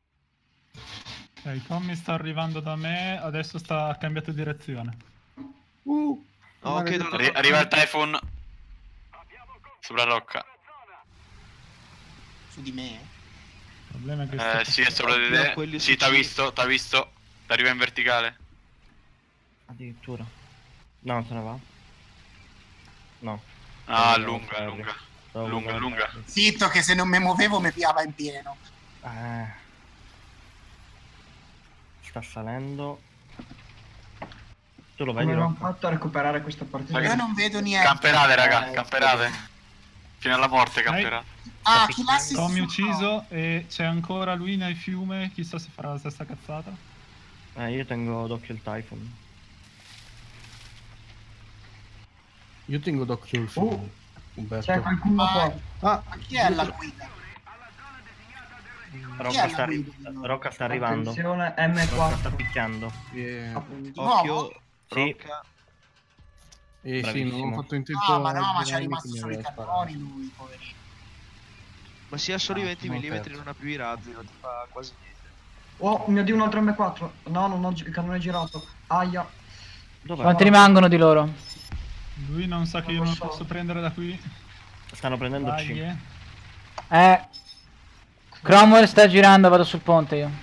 D: Ok, Commi sta arrivando da me, adesso sta ha cambiato direzione.
H: Uh,
E: Oh, ok,
H: maledetto.
E: no, no,
G: Arri- arriva il Typhoon. Sopra Rocca.
C: Su di me?
D: Il problema è che
G: Eh,
D: sto-
G: sì, è sopra di
E: No,
G: te.
E: quelli
G: Sì,
E: su
G: t'ha
E: C.
G: visto, t'ha visto. T'arriva in verticale.
I: Addirittura. No, se ne va. No.
G: Ah,
I: Stavo
G: lunga,
I: guardando
G: lunga.
I: Ferri. Stavo
G: Lunga,
I: guardando
G: lunga.
I: Ferri.
C: Zitto che se non mi muovevo mi piava in pieno.
I: Eh. Sta salendo. Tu lo vedi?
F: Come l'ho
I: Rocco?
F: fatto a recuperare questa partita?
C: Io non vedo niente.
G: Camperate, raga,
C: Eh,
G: camperate. Fino alla morte camperate.
C: Ah, chi l'assist
D: Commi
C: su-
D: ucciso e c'è ancora lui nel fiume, chissà se farà la stessa cazzata.
I: Eh, io tengo d'occhio il Typhoon.
H: Io tengo d'occhio il film. Umberto.
F: C'è qualcuno qua.
H: Ah,
C: Ma chi è la guida?
I: Rocca
C: la
I: sta, arri-
C: guida?
I: Rocca sta arrivando.
F: Attenzione,
I: Rocca sta
F: M quattro.
I: picchiando.
H: eh,
C: Di
E: Occhio,
C: nuovo?
I: Sì.
E: Rocca.
H: eh sì, non
I: Bravissimo.
H: ho fatto in tempo.
C: Ah, ma
H: a
C: no, ma c'è
H: girarmi
C: rimasto
H: che mi
C: solo i
H: aveva sparato.
C: cannoni lui, poverino.
E: Ma si ha solo i
H: Ah,
E: venti
H: sono
E: millimetri,
H: terzo.
E: non ha più i razzi, non ti fa quasi niente.
F: Oh mio dio, un altro M quattro. No, non ho gi- il cannone girato. Aia.
I: Dov'è?
B: Quanti rimangono di loro?
D: Lui non sa che io
F: Non
D: non
F: lo so.
D: posso prendere da qui.
I: Stanno prendendo
D: Dai,
I: C.
D: eh.
B: Eh. Cromwell sta girando, vado sul ponte io.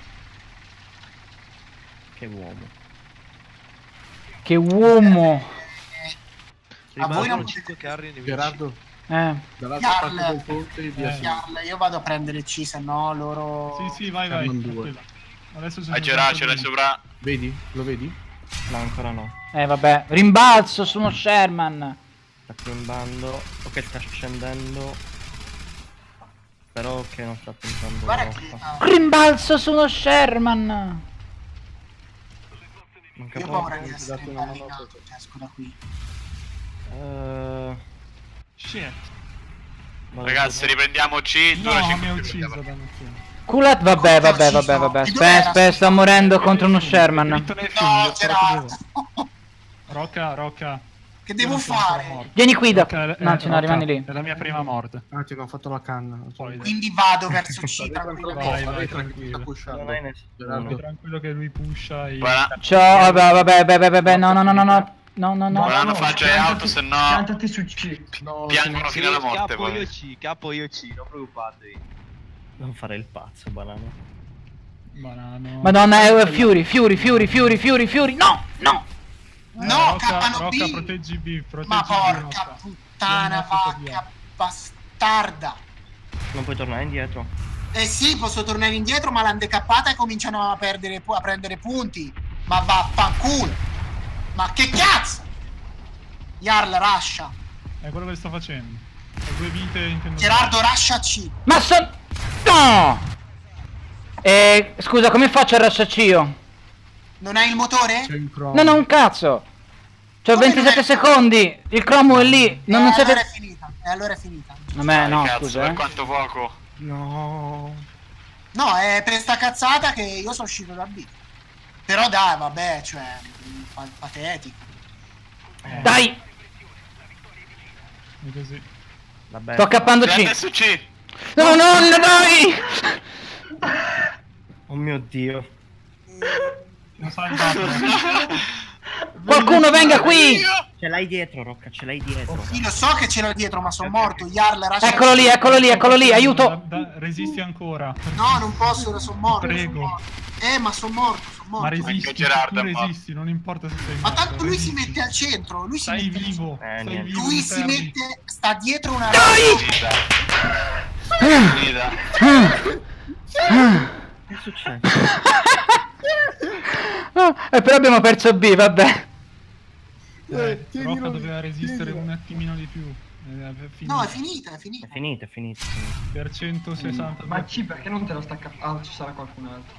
I: Che uomo.
B: Che uomo.
C: A voi
E: Rimangono
C: non
E: cinque carri nemici.
H: Gerardo,
B: Eh.
H: dall'altra
C: Jarl.
H: parte del ponte via
D: Eh.
H: su.
C: Jarl, io vado a prendere C, se no loro...
D: Sì, sì, vai, vai.
H: Canon due.
D: tranquilla. Adesso ci
G: A
D: sono
G: girare,
D: già
G: ce l'hai
D: due.
G: sopra.
H: Vedi? Lo vedi?
I: No, ancora no.
B: Eh, vabbè. Rimbalzo su uno Sherman.
I: Sta climbando. Ok, sta scendendo. Però che non sta puntando
C: Guarda
I: Rocca.
C: che... ah,
B: Rimbalzo su uno Sherman.
I: Manca
C: io ho
I: poco.
C: paura di
H: ti
C: essere
H: dato una mano
C: impallinato,
H: per-
C: cioè, esco da qui.
I: Eh,
D: Shit.
I: vado
G: Ragazzi,
I: sopra.
G: riprendiamo C.
D: No,
G: dura
D: mi
G: cinque
D: ha
G: minuti.
D: ucciso da mattina.
B: Culat, vabbè, vabbè, vabbè, vabbè. Aspetta, aspetta, sto morendo contro uno Sherman.
D: Dritto nel fiume,
C: No,
D: gli ho sparato
C: Gerardo!
D: due. Rocca, Rocca.
C: Che devo
D: Io non sono ancora
C: fare?
D: morto.
B: Vieni qui da...
D: Rocca, eh,
B: No, ce ne
D: Rocca,
B: rimani lì.
D: È la mia prima morte.
H: Ah, ti hanno fatto la canna.
D: Poi,
C: Quindi vado verso C,
H: Vai,
C: tranquillamente.
D: Vai, vai,
H: vai,
D: tranquillo.
H: sta pushando.
I: Non hai nessuno.
H: Gerardo.
D: Tranquillo che lui pusha e...
G: Guarda,
B: Ciao, vabbè, vabbè, vabbè, vabbè, no, no, no, no, no. No, no, no.
G: guarda, non faccio le auto,
F: piantati-
G: se no
F: Piantati su C.
H: No,
G: piangono fino alla morte
E: Capo io
G: poi.
E: C, capo io C, non preoccupatevi.
I: Non fare il pazzo, banano.
D: Banano.
B: Madonna, eh, Fury, Fury, Fury, Fury, Fury, Fury. No, no.
C: No,
D: Rocca,
C: cappano
D: Rocca,
C: B!
D: proteggi B, proteggi
C: Ma
D: B,
C: porca
D: Rocca.
C: puttana,
D: Vieni a
C: vacca bastarda!
I: Non puoi tornare indietro.
C: Eh sì, posso tornare indietro, ma l'hanno decappata e cominciano a perdere pu- a prendere punti. Ma vaffanculo! Ma che cazzo? Jarl, rascia.
D: È quello che sto facendo. Ho due vite intendo.
C: Gerardo, rascia C.
B: Ma son... No! Eh, scusa, come faccio a rasciarci io?
C: Non hai il motore?
B: Non ho un cazzo! C'ho
C: Come
B: ventisette
C: non è-
B: secondi! Il cromo è lì! Non,
C: eh,
B: non siete...
C: allora è finita. E allora è finita.
B: Vabbè, no,
G: Cazzo,
B: scusa,
G: per
B: eh.
G: quanto poco.
H: No.
C: No, è per sta cazzata che io sono uscito da B. Però dai, vabbè, cioè, pa- patetico.
B: Eh. Dai!
D: È così.
I: Vabbè.
B: Sto accappando
G: C'è
B: C!
G: adesso C.
B: No, no, no, dai!
I: Oh mio Dio.
D: Non sai dato.
B: Qualcuno venga qui!
I: Ce l'hai dietro, Rocca, ce l'hai dietro.
C: Io lo so che ce l'ho dietro, ma sono morto. Jarl, rascia
B: Eccolo lì, eccolo lì, eccolo lì, aiuto!
D: Da- da- resisti ancora.
C: No, non posso, ora sono morto.
D: Prego.
C: son morto. Eh, ma sono morto, sono morto.
D: Ma resisti,
G: Anche Gerardo
D: tu
G: è morto.
D: resisti, non importa se sei
C: Ma
D: morto.
C: tanto lui si
D: resisti.
C: mette al centro, lui si
D: Stai
C: mette al centro.
D: vivo,
I: Eh,
D: stai
I: niente.
D: vivo.
C: Lui
D: non
C: si
D: perdi.
C: mette, sta dietro una...
G: Finita. Finita.
I: Che è successo?
B: Ah, eh, però abbiamo perso B, vabbè.
D: Eh,
H: tienilo
D: Rocca
H: lì,
D: doveva resistere
H: tienilo.
D: un attimino di più. Eh, è finita.
C: No, è finita, è finita.
I: È finito, è finito. è finito.
D: Per centosessanta.
F: Ma C perché non te lo sta cap- Ah, ci sarà qualcun altro.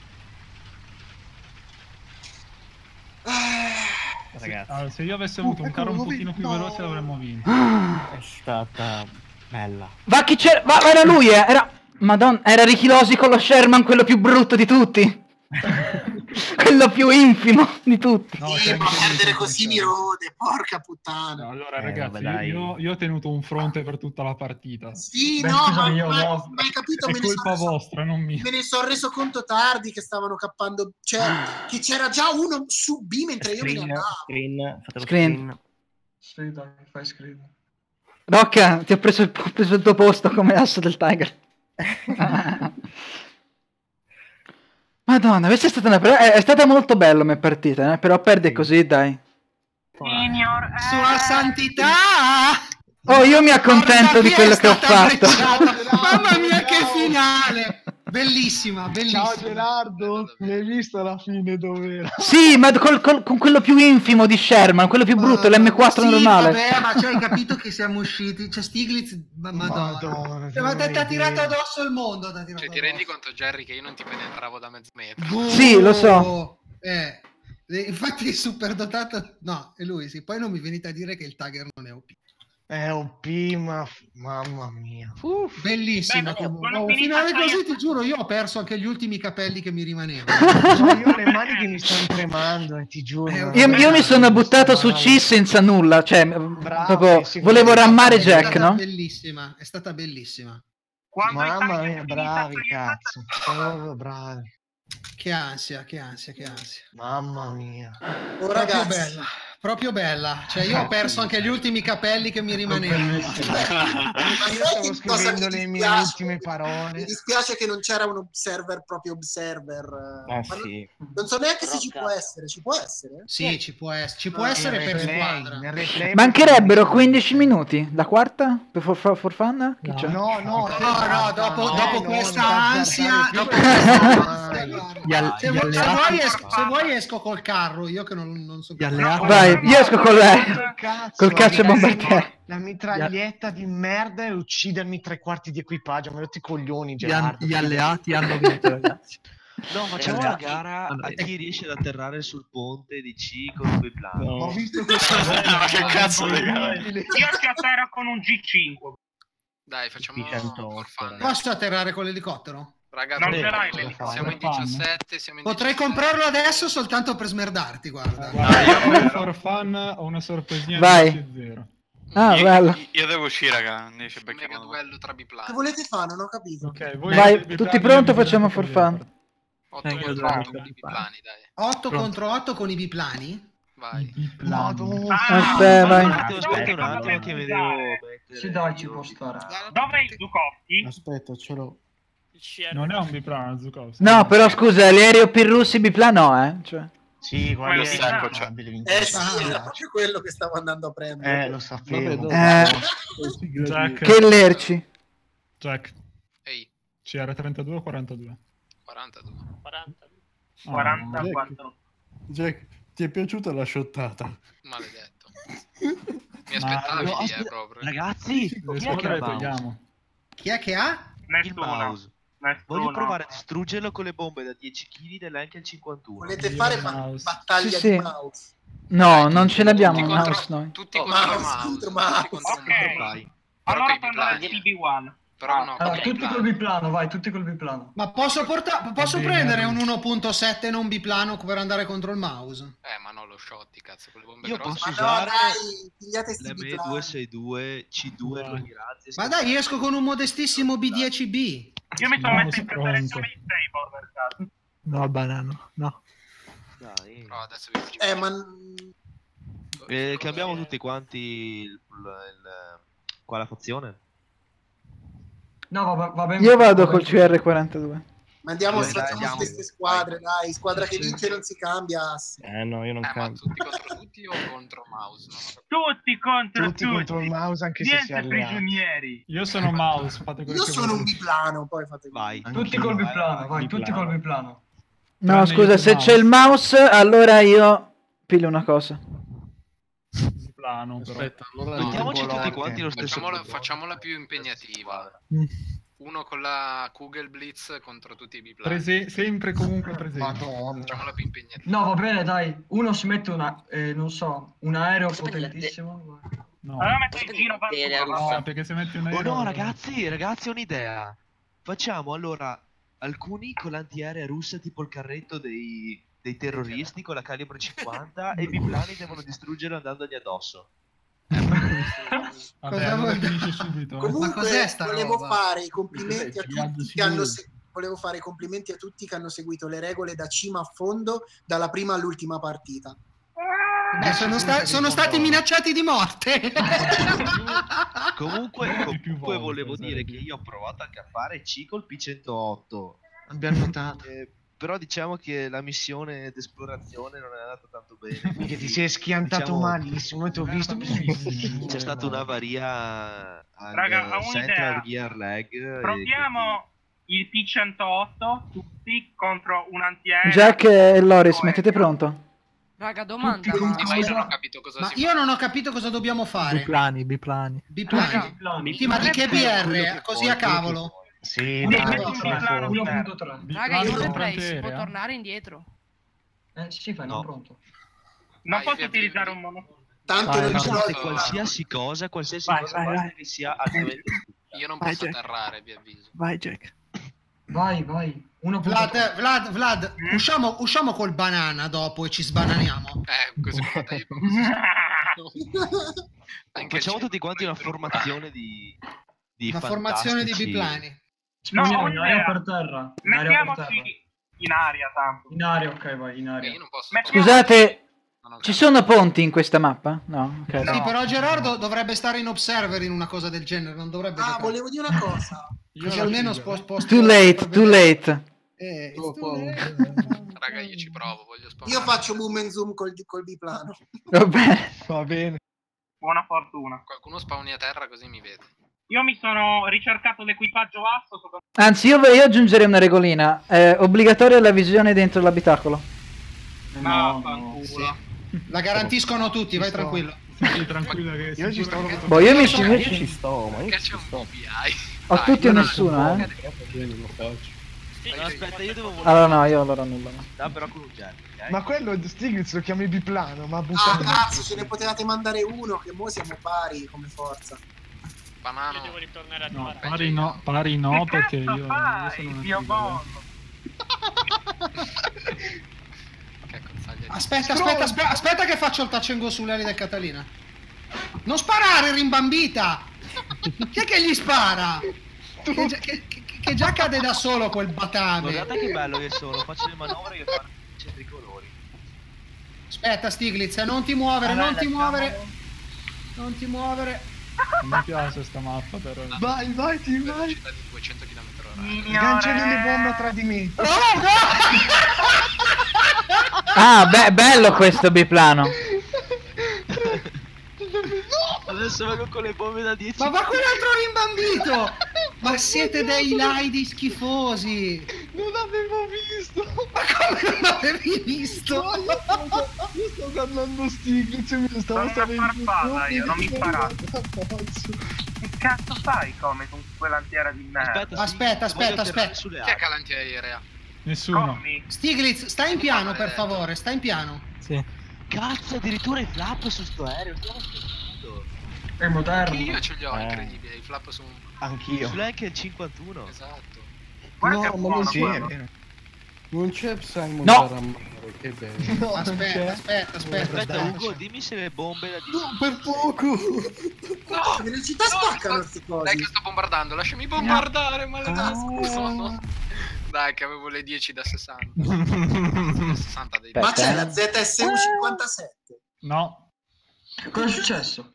I: Ragazzi,
D: Allora, se io avessi avuto
H: Oh,
D: un carro un
H: eccolo, lo
D: pochino
H: vedi?
D: più
H: No.
D: veloce l'avremmo vinto.
I: è stata bella.
B: Va chi c'era? Va, era lui, eh! Era... Madonna, era Ricky Losi con lo Sherman, quello più brutto di tutti! Quello più infimo di tutti!
D: No,
C: Sì,
D: c'è
C: ma
D: anche lui
C: perdere
D: che
C: così mi
D: c'è.
C: rode, porca puttana.
D: No, allora
I: Eh,
D: ragazzi,
I: vabbè, dai.
D: io, io ho tenuto un fronte per tutta la partita.
C: Sì,
F: Beh,
C: no, ma,
F: scusami, io
C: ma-
F: no.
C: ma hai capito?
D: È
C: Me ne, sono
D: colpa
C: reso,
D: vostra, non mia.
C: me ne sono reso conto tardi che stavano cappando, cioè che c'era già uno su B mentre io me ne
I: Screen,
C: andavo.
I: screen, fate lo
B: Screen.
I: screen.
F: Sì, dai, fai screen.
B: Rocca, ti ho preso il, ho preso il tuo posto come asso del Tiger. Madonna, questa è stata una... È, è stata molto bella come partita, eh? Però perde così, dai.
K: Signor, eh,
A: Sua santità!
B: Oh, io mi accontento
A: Guarda
B: di
A: chi
B: quello
A: è
B: che ho
A: stata
B: fatto.
A: apprezzata. Mamma mia, che finale! Bellissima, bellissima.
H: Ciao Gerardo, mi hai visto la fine dov'era?
B: Sì, ma col- col- con quello più infimo di Sherman, quello più brutto, l'emme quattro
A: sì,
B: normale.
A: Vabbè, ma cioè, hai capito che siamo usciti. C'è Stiglitz, ma- madonna.
H: Madonna,
A: Cioè, ma ti
H: che
A: ha tirato
H: idea.
A: addosso il mondo. t'ha tirato
L: Cioè, ti rendi
A: addosso.
L: conto, Jerry, che io non ti penetravo da mezzo metro?
A: Boh.
B: Sì, lo so.
A: Eh, eh, infatti è super dotato. No, è lui, sì. Poi non mi venite a dire che il Tiger non è O P.
H: È O P, ma mamma mia.
A: Bellissima.
K: Beh,
A: comunque.
K: quando
A: Oh, un
K: finita
A: finale
K: c'hai-
A: così, ti giuro, io ho perso anche gli ultimi capelli che mi rimanevano.
H: No, io ho le mani che mi stanno tremando, eh, ti giuro.
A: Eh,
B: Io, io mi sono buttato su C senza nulla, cioè, proprio volevo rammare
A: È
B: Jack,
A: stata
B: no?
A: bellissima, è stata bellissima.
K: Quando
H: Mamma
K: hai
H: mia,
K: finita,
H: bravi,
K: finita,
H: cazzo. Proprio bravi.
A: Che ansia, che ansia, che ansia.
H: Mamma mia.
C: Oh,
A: Proprio
C: ragazzi,
A: bella, proprio bella. Cioè io ho perso anche gli ultimi capelli che mi rimanevano.
C: ma
H: Io
C: sai
H: stavo
C: che cosa
H: scrivendo
C: mi
H: le mie
C: dispiace?
H: ultime
C: Mi
H: parole.
C: dispiace che non c'era un observer proprio observer.
I: Eh
C: Ma
I: sì.
C: non, non so neanche se ci può essere. Ci può essere?
A: Sì, ci può essere, ci può
C: Ah,
A: essere
H: Nel
A: per
H: replay,
A: squadra.
H: nel replay
B: Mancherebbero
H: posso-
B: quindici minuti. La quarta? Per for, for, for fun? Chi c'è?
H: No, no,
A: No, no, dopo,
H: no,
A: dopo
H: no,
A: questa
H: non
A: ansia,
H: azzardare
A: dopo
H: più.
A: questa
H: Vai.
A: ansia, guarda.
J: Gli al-
A: se,
J: gli
A: vuoi, se,
J: alleati-
A: vuoi esco, se vuoi esco col carro, io che non, non so
J: Gli alleati-
B: Vai, io esco con lei.
H: Cazzo,
B: Col caccia
H: la
B: bombardiere.
H: La mitraglietta di merda e uccidermi tre quarti di equipaggio. Mi ho rotto i coglioni,
J: Gli, an-
H: Gerardo.
J: gli alleati hanno vinto, ragazzi.
E: No, facciamo
J: Eh,
E: una gara a
J: allora-
E: chi riesce ad atterrare sul ponte di C con quei plani.
J: No.
H: Ho visto questo.
G: Ma che cazzo, raga?
K: Io ci atterro con un G cinque.
L: Dai, facciamo
I: centotto,
L: for fun.
A: Posso atterrare con l'elicottero?
L: Raga,
K: Non
L: siamo-
K: ce l'hai
D: l'elicottero.
L: siamo in
D: For fun.
L: diciassette, siamo in
A: Potrei
L: diciassette.
A: comprarlo adesso soltanto per smerdarti, guarda.
D: Guarda, io poi for fun ho una sorpresina
B: Vai.
D: dieci a zero.
B: Ah,
G: io,
B: bello.
G: io devo uscire, raga. Ne ci
L: Mega
G: becchiamo.
L: duello tra biplani.
C: Che volete fare? Non ho capito.
D: Ok, voi
B: Vai,
D: avete
B: tutti
D: biplani,
B: pronti,
D: io vi
B: facciamo
D: do
B: for
D: vedere.
B: fun.
L: otto
J: Eh, io
L: contro
J: devo-
L: otto con i biplani, dai.
A: otto
J: Pronto.
A: contro otto con i biplani?
L: Vai.
D: I biplani.
H: Madonna.
B: Aspetta, vai.
E: Un attimo, aspetta un attimo che mi devo mettere.
F: Sì, dai, ci può stare.
K: Dove è il Zuccotti?
H: Aspetta, ce l'ho.
D: Non è un biplano, Zukovski.
B: No, però scusa, l'aereo Pirrussi bipla no, eh. Cioè.
H: Sì,
K: Quello
H: guarda,
K: di
H: è
K: Sacco,
H: improbabile,
C: Eh sì,
H: vincere.
C: era proprio quello che stavo andando a prendere.
H: Eh, lo sapevo.
B: Eh,
D: Jack,
B: che lerci.
D: Jack,
L: Ehi,
D: C R trentadue o quarantadue?
L: quarantadue.
K: quaranta.
D: Ah,
K: quarantaquattro.
H: Jack, Ti è piaciuta la shottata?
L: Maledetto. Mi aspettavi
E: no,
L: lì,
E: aspetta,
L: eh, proprio.
E: Ragazzi,
D: Le
E: chi è che
D: squadre
E: ha
D: le
E: il mouse?
D: togliamo.
A: Chi è che ha?
E: Il
K: Nessuno.
E: mouse. Voglio
K: Nessuno.
E: provare a distruggerlo con le bombe da dieci chili dell'Enkel cinquantuno.
C: Volete
D: Io
C: fare
D: il
C: ba-
D: mouse.
C: battaglia
B: Sì,
C: di
B: sì.
C: mouse?
B: No, non ce l'abbiamo
L: Tutti
B: un
L: contro,
B: mouse noi.
L: tutti
C: Oh,
L: contro
C: mouse,
L: mouse.
C: contro
L: Tutti
C: mouse.
L: contro
K: Ok.
L: mouse.
E: Vai.
L: Però
K: Allora
L: coi
K: prendo
L: biplani.
K: il T B uno.
L: Però no,
F: Allora,
L: coi
F: tutti
L: biplani.
F: col biplano, vai, tutti col biplano.
A: Ma posso, porta- posso
D: Va bene,
A: prendere
D: Arri.
A: un uno punto sette non biplano per andare contro il mouse?
L: Eh, ma no, lo shotti, cazzo, con le bombe
E: Io
L: grosse.
E: posso
C: Ma no,
E: usare
C: dai, pigliate sti
E: l'M E
C: biplani.
E: due sei due C due con i razzi.
A: Ma dai, esco con un modestissimo B dieci B.
K: Io mi sono
D: No,
K: messo in
D: pronto.
K: preparazione di stable per caso.
J: No, banano, no.
E: Dai.
L: Però adesso vi
C: Eh, ma...
E: Eh, cambiamo tutti quanti il, il, il- qua la fazione?
F: No, va, va bene.
B: Io vado
F: va
B: col
F: bene.
B: C R quarantadue.
C: Mandiamo
E: Dai, dai,
C: facciamo
E: andiamo.
C: queste squadre, dai. Squadra che
F: Sì.
C: vince non si cambia.
I: Eh no, io non
L: Eh, ma
I: cambio.
L: tutti contro tutti o contro mouse? Non ho capito.
K: Tutti contro
I: Tutti
K: tutti.
I: contro il mouse, anche se si
K: Niente
I: alleati.
K: prigionieri.
D: Io sono mouse, fate quello
C: Io
D: che
C: sono un
D: volete.
C: biplano, poi fate
E: Vai.
F: Tutti col biplano, vai, tutti col biplano.
B: No,
D: Tranne
B: scusa,
D: io
B: se
D: che
B: c'è il mouse, allora io piglio una cosa.
D: Biplano, però.
H: Aspetta, allora
E: Mettiamoci
H: tipo
E: tutti
H: Lotte.
E: quanti lo stesso
L: Facciamola,
E: prodotto.
L: facciamola più impegnativa.
J: Mm.
L: Uno con la Kugel Blitz contro tutti i biplani.
D: Prese- sempre comunque presente.
H: Madonna.
L: Facciamola più impegnativa.
F: No, va bene, dai. Uno si mette una, eh, non so, un aereo potentissimo.
D: No.
K: Allora metto in giro per
D: No, perché se metti un
E: Oh
D: aereo...
E: no, ragazzi, ragazzi, ho un'idea. Facciamo allora alcuni con l'antiaerea russa, tipo il carretto dei, dei terroristi con la calibro cinquanta e i biplani devono distruggerlo andandogli addosso.
D: Vabbè,
A: Cosa
D: allora
A: vuoi?
D: finisce subito. eh.
A: Ma
C: Comunque
A: cos'è sta
C: volevo
A: roba?
C: fare i complimenti a
H: Cos'è?
C: tutti che hanno se- volevo fare i complimenti a tutti che hanno seguito le regole da cima a fondo dalla prima all'ultima partita.
A: Beh, sono, sta- sono stati minacciati di morte.
E: Comunque,
D: Più
E: comunque
D: volte,
E: volevo dire
D: sarebbe.
E: che io ho provato a cappare C col P centootto.
I: Abbiamo notato.
E: Eh, però diciamo che la missione d'esplorazione non è andata tanto bene.
I: Che
E: quindi,
I: ti sei schiantato
E: diciamo,
I: malissimo e ti ho visto.
E: C'è stata un'avaria al
K: Raga, ho
E: Central
K: un'idea.
E: Gear Lag. e
K: Proviamo il P centootto tutti contro un antiaereo.
B: Jack e Loris, mettete pronto?
M: Raga, domanda.
F: Tutti
M: Ma...
F: con-
L: Ma io non ho capito cosa
A: Ma
L: si
A: io non ho capito cosa dobbiamo fare.
J: Biplani, biplani.
A: Biplani. Sì, ma di che B R? Così a cavolo.
I: Sì,
K: Sì,
I: dai,
K: metti un
I: schifo.
K: biplano.
F: uno punto tre.
M: Raga, io
D: Biplani
M: non
D: contro
M: saprei, si può
D: antiaerea?
M: tornare indietro.
F: Eh, sì, fai,
E: No.
F: non pronto.
K: Non
L: Vai,
K: posso
L: via,
K: utilizzare
L: via.
K: un monopolio.
C: Tanto
J: Vai,
C: non
J: vai.
C: ci
E: Pensate
C: do-
E: qualsiasi cosa, qualsiasi
J: Vai,
E: cosa
J: vai,
E: basta
J: vai.
E: che sia altamente.
L: Io non
J: Vai,
L: posso
J: Jack.
L: atterrare, vi avviso.
J: Vai, Jack.
F: Vai, vai. uno punto
A: Vlad,
F: tre.
A: Vlad, Vlad,
K: Mm?
A: usciamo, usciamo col banana dopo e ci sbananiamo.
L: Eh, così conta io. Anche
E: Facciamo
L: il
E: tutti quanti una formazione di, di
A: Una formazione di
E: fantastici-
A: biplani.
K: No,
F: Spawniamo
K: ho
F: in
K: un'idea.
F: aria per terra. In aria per terra.
K: Mettiamoci in aria tanto.
F: In aria, ok, vai, in
L: Eh,
F: aria.
L: io non posso.
K: Mettiamo-
B: Scusate,
L: Non ho
B: ci
L: capito.
B: sono ponti in questa mappa? No, ok.
A: Sì, però Gerardo dovrebbe stare in observer in una cosa del genere, non dovrebbe
C: Ah,
A: giocare.
C: volevo dire una cosa.
A: Così almeno spo- posso...
B: Too late, too late.
A: Eh, it's
H: Oh,
A: too
H: oh.
A: late.
L: Raga, io ci provo, voglio spawnare.
C: Io faccio boom and zoom col, col biplano.
B: Va bene.
I: Va bene.
K: Buona fortuna.
L: Qualcuno spawni a terra così mi vede.
K: Io mi sono ricercato l'equipaggio asso. Sotto...
B: Anzi, io, io aggiungerei una regolina. È obbligatoria la visione dentro l'abitacolo.
K: No, fanculo.
A: La garantiscono tutti, vai
H: sto.
A: tranquillo.
D: Sì, tranquillo che
I: Io ci sto.
B: Boh, io mi
A: Io
B: ci...
A: so-
B: io
I: Io
B: ci-
I: ci sto, ma io
L: Perché
I: ci
L: c'è un
I: sto.
L: B B I?
B: Ho
L: Dai,
B: tutti o
A: io non
B: nessuno, eh?
H: Bene, lo faccio.
E: No, aspetta, io devo volare.
B: Allora no, io allora nulla. No.
E: Ah, però con un jet, ok?
I: Ma quello Stiglitz lo chiami biplano, ma
C: Ah,
I: buttato.
C: cazzo, ce ne potevate mandare uno, che mo siamo pari come forza.
L: Banano.
N: Io devo ritornare a
D: No,
N: fare.
D: pari no, pari no
K: Che
D: perché
K: cazzo
D: io, io
K: fai,
D: sono una
K: Dio
D: figa,
K: buono?
L: Che cozzaglia di-
A: Aspetta, aspetta, aspetta, aspetta che faccio il touch and go sulle ali del Catalina. Non sparare, rimbambita! Chi è che gli spara? Che già, che, che- che già cade da solo quel batame.
E: Guardate che bello che sono, faccio le manovre che fanno i tricolori.
A: Aspetta, Stiglitz, eh, non ti muovere, non ti muovere. Non ti muovere.
D: Non mi piace sta mappa però.
I: Vai, vai, ti vai.
L: Velocità di duecento chilometri orari.
I: Sganciali le bombe atrás di me.
A: Oh, no!
B: Ah, beh, bello questo biplano.
E: Adesso vengo con le bombe da dieci.
A: Ma va quell'altro rimbambito! Ma siete dei laidi schifosi!
I: Non ha
H: l'avevo visto!
A: Ma come non l'avevi visto?
H: No, io, stavo, io stavo guardando Stiglitz e mi stavo
K: Sono
H: salendo
K: una farfalla
H: su,
K: io, non mi sparare.
H: Cazzo.
K: Che cazzo fai come con quell'antiera di merda?
E: Aspetta,
A: Aspetta, aspetta, aspetta.
L: Chi è che ha l'antiaerea?
D: Nessuno.
K: Tommy.
A: Stiglitz, stai in piano per favore, stai in piano.
J: Sì.
E: Cazzo, addirittura i flap su sto aereo. Stiamo scherzando.
F: È moderno.
L: Anche io ce li ho,
H: Eh.
L: incredibile. I flap sono...
H: Anch'io.
E: Sull'E anche il cinquantuno.
L: Esatto.
K: Guarda che
H: No, ma
K: buono
H: non c'è.
K: quello.
H: Non c'è Simon
B: No.
H: da rammare, che bello.
C: No, non
A: Aspetta,
C: c'è.
A: aspetta, aspetta,
E: Aspetta,
A: aspetta.
E: Ugo, dimmi se le bombe la
H: No, per poco!
L: No!
C: Velocità spaccano questi
L: Dai
C: cosi.
L: che sto bombardando, lasciami bombardare, maledetto.
H: Ah.
L: Scusa. Dai che avevo le dieci da sessanta. Da sessanta dei
C: Ma
B: Aspetta,
C: c'è
B: eh.
C: la Z S U cinquantasette.
D: No.
F: Cosa è successo?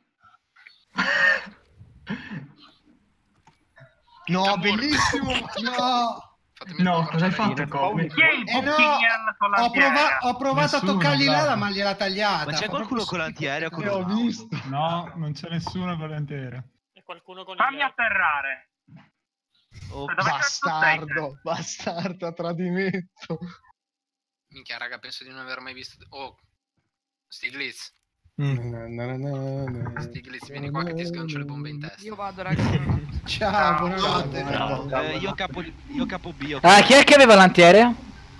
H: No, bellissimo!
C: No!
L: Fatemi
F: No,
L: bombardare
F: cosa hai fatto,
L: io.
F: Comi?
K: Chi è il
A: Eh no,
K: Buckingham con
A: Ho,
K: l'antiera?
A: prova- ho provato
D: Nessuno,
A: a toccargli là,
D: bravo.
A: la ma gliel'ha tagliata.
E: Ma c'è
A: Fa
E: qualcuno
A: proprio
E: con l'antiaereo con
H: Eh, ho
E: un mouse?
H: visto.
D: No, non c'è nessuno con l'antiaereo.
N: E qualcuno con
K: Fammi
N: il...
K: atterrare.
E: Oh,
K: Dove cazzo
H: Bastardo, bastardo, a tradimento.
L: Minchia raga, penso di non aver mai visto... Oh, Stiglitz.
J: Mm.
H: Na, na, na, na.
L: Stiglitz, vieni qua che ti sgancio le bombe in testa.
M: Io vado, ragazzi.
A: Ciao, buonanotte.
H: Ciao.
E: Eh, io capo, io capo B. io
B: Ah, chi è che aveva l'antiaereo?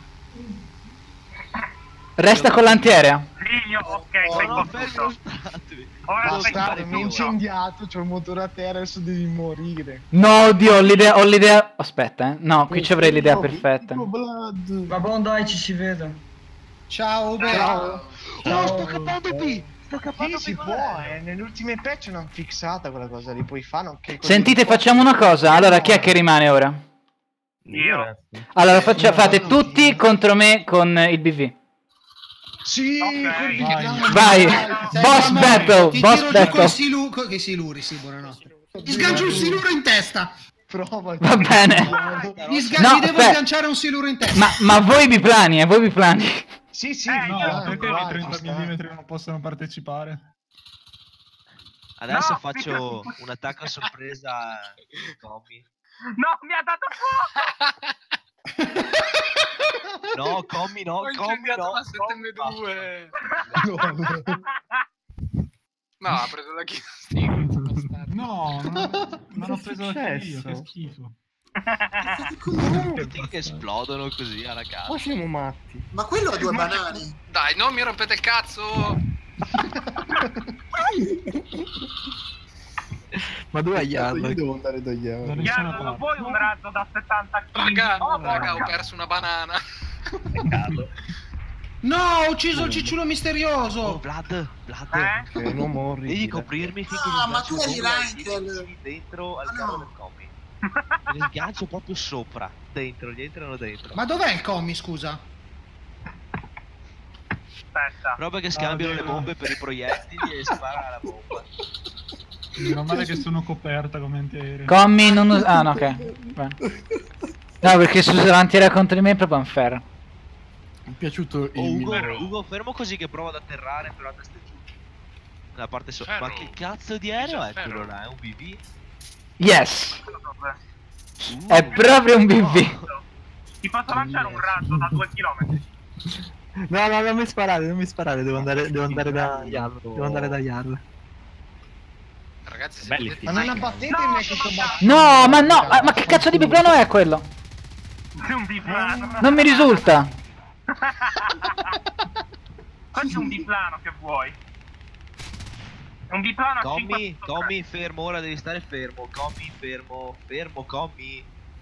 B: Resta con l'antiaereo.
K: Ligno, ok,
H: Oh,
K: sei
E: No,
K: confuso.
E: fermo, statevi.
K: Ora sei
H: Bastardo, mi hai
K: confuso.
H: incendiato, c'ho il motore a terra, adesso devi morire.
B: No, oddio, ho l'idea, ho l'idea. Aspetta, eh. No, qui ci avrei l'idea
H: Oh,
B: perfetta.
H: oh, Blood.
F: Va buon, dai, ci si vede.
A: Ciao, Uber.
L: Ciao.
H: Oh,
F: sto
H: capando B! Sto
E: capando
H: Sì, si
E: B con
H: può,
E: l'aereo.
H: eh. Nelle ultime patch non fissata quella cosa lì, puoi fare anche così.
B: Sentite, facciamo una cosa. Allora, chi è che rimane ora?
K: Io.
B: Allora, faccia- fate tutti contro me con il B V.
H: Sì,
K: Ok.
H: col Big
D: Vai.
H: Clan.
B: Vai.
A: Sei
B: Boss
A: famoso.
B: battle,
A: Ti
B: boss
A: tiro giù
B: battle.
A: con siluro, co- che siluri, sì, buonanotte. Ti sgancio un siluro in testa.
H: Prova.
B: Va bene.
A: Gli, sga-
B: No,
A: gli devo
B: aspetta.
A: sganciare un siluro in testa.
B: Ma, ma voi biplani, eh, voi biplani.
H: Sì, sì,
K: Eh,
D: No,
K: io-
D: perché
H: vai,
D: i trenta
H: ci sta.
D: millimetri non possono partecipare?
E: Adesso
K: No,
E: faccio
K: mi-
E: un attacco a sorpresa a Tommy.
K: No, mi ha dato fuoco!
E: No, Commi no,
L: Ho
E: Commi
L: incendiato
E: no.
L: la sette emme due.
H: No,
L: No, ha preso la kill Stiglitz, bastardo.
D: No, non, non ho preso la kill io,
H: successo?
D: che schifo.
E: Tutti che esplodono così alla
H: Ma
E: casa.
H: siamo matti.
C: Ma quello ha due banane.
L: Dai, non mi rompete il cazzo.
J: Ma dove hai
H: Io
J: Yarlo?
H: devo andare da
D: Non
H: Iaro.
D: ne sono
K: Iano, non
D: qua.
K: vuoi un razzo da settanta chili?
L: Raga,
K: Oh,
L: raga, ho
K: porca.
L: perso una banana.
E: Peccato.
A: No, ho ucciso il cicciolo
E: Oh,
A: misterioso.
E: Vlad, Vlad.
K: Eh?
H: Che non morri.
E: Devi coprirmi finché
C: Ah,
E: mi
C: ma
E: sgancio
C: tu eri
E: bomba
C: l'Ankel.
E: lì dentro al
C: Ah,
E: carro
C: no.
E: del Commi. Mi sgancio proprio sopra, dentro, gli entrano dentro.
A: Ma dov'è il commi, scusa?
K: Aspetta.
E: Proprio che scambiano
D: Ah,
E: le
D: vero.
E: bombe per i proiettili e spara la bomba.
D: Meno male che sono coperta come antiaereo.
B: Commi non us- Ah, no, ok. Bene. No, perché se usa l'antiaereo contro di me è proprio unfair.
H: Mi è piaciuto il
E: Oh, Ugo,
H: mio-
E: Ugo, fermo così che provo ad atterrare però a testa giù. Nella parte sopra.
L: Ferro.
E: Ma che cazzo di aereo è
L: Ferro.
E: quello là? È un B V?
B: Yes.
E: Uh,
B: È proprio un B V.
K: Ti posso lanciare un razzo da due chilometri?
J: No, no, non mi sparare, non mi sparare, devo andare, devo andare da Yarlo. Devo andare da Yarlo.
L: Ragazzi, se
E: Belli.
L: potete...
H: Ma non abbattete
K: No,
H: me che sto
B: No, ma no, ma, ma che cazzo di biplano è quello?
K: C'è un biplano.
B: Non mi risulta.
K: Facci un biplano che vuoi. È un biplano a
E: Tommy,
K: cinque
E: Tommy, fermo, ora devi stare fermo. Commi, fermo, fermo, Commi.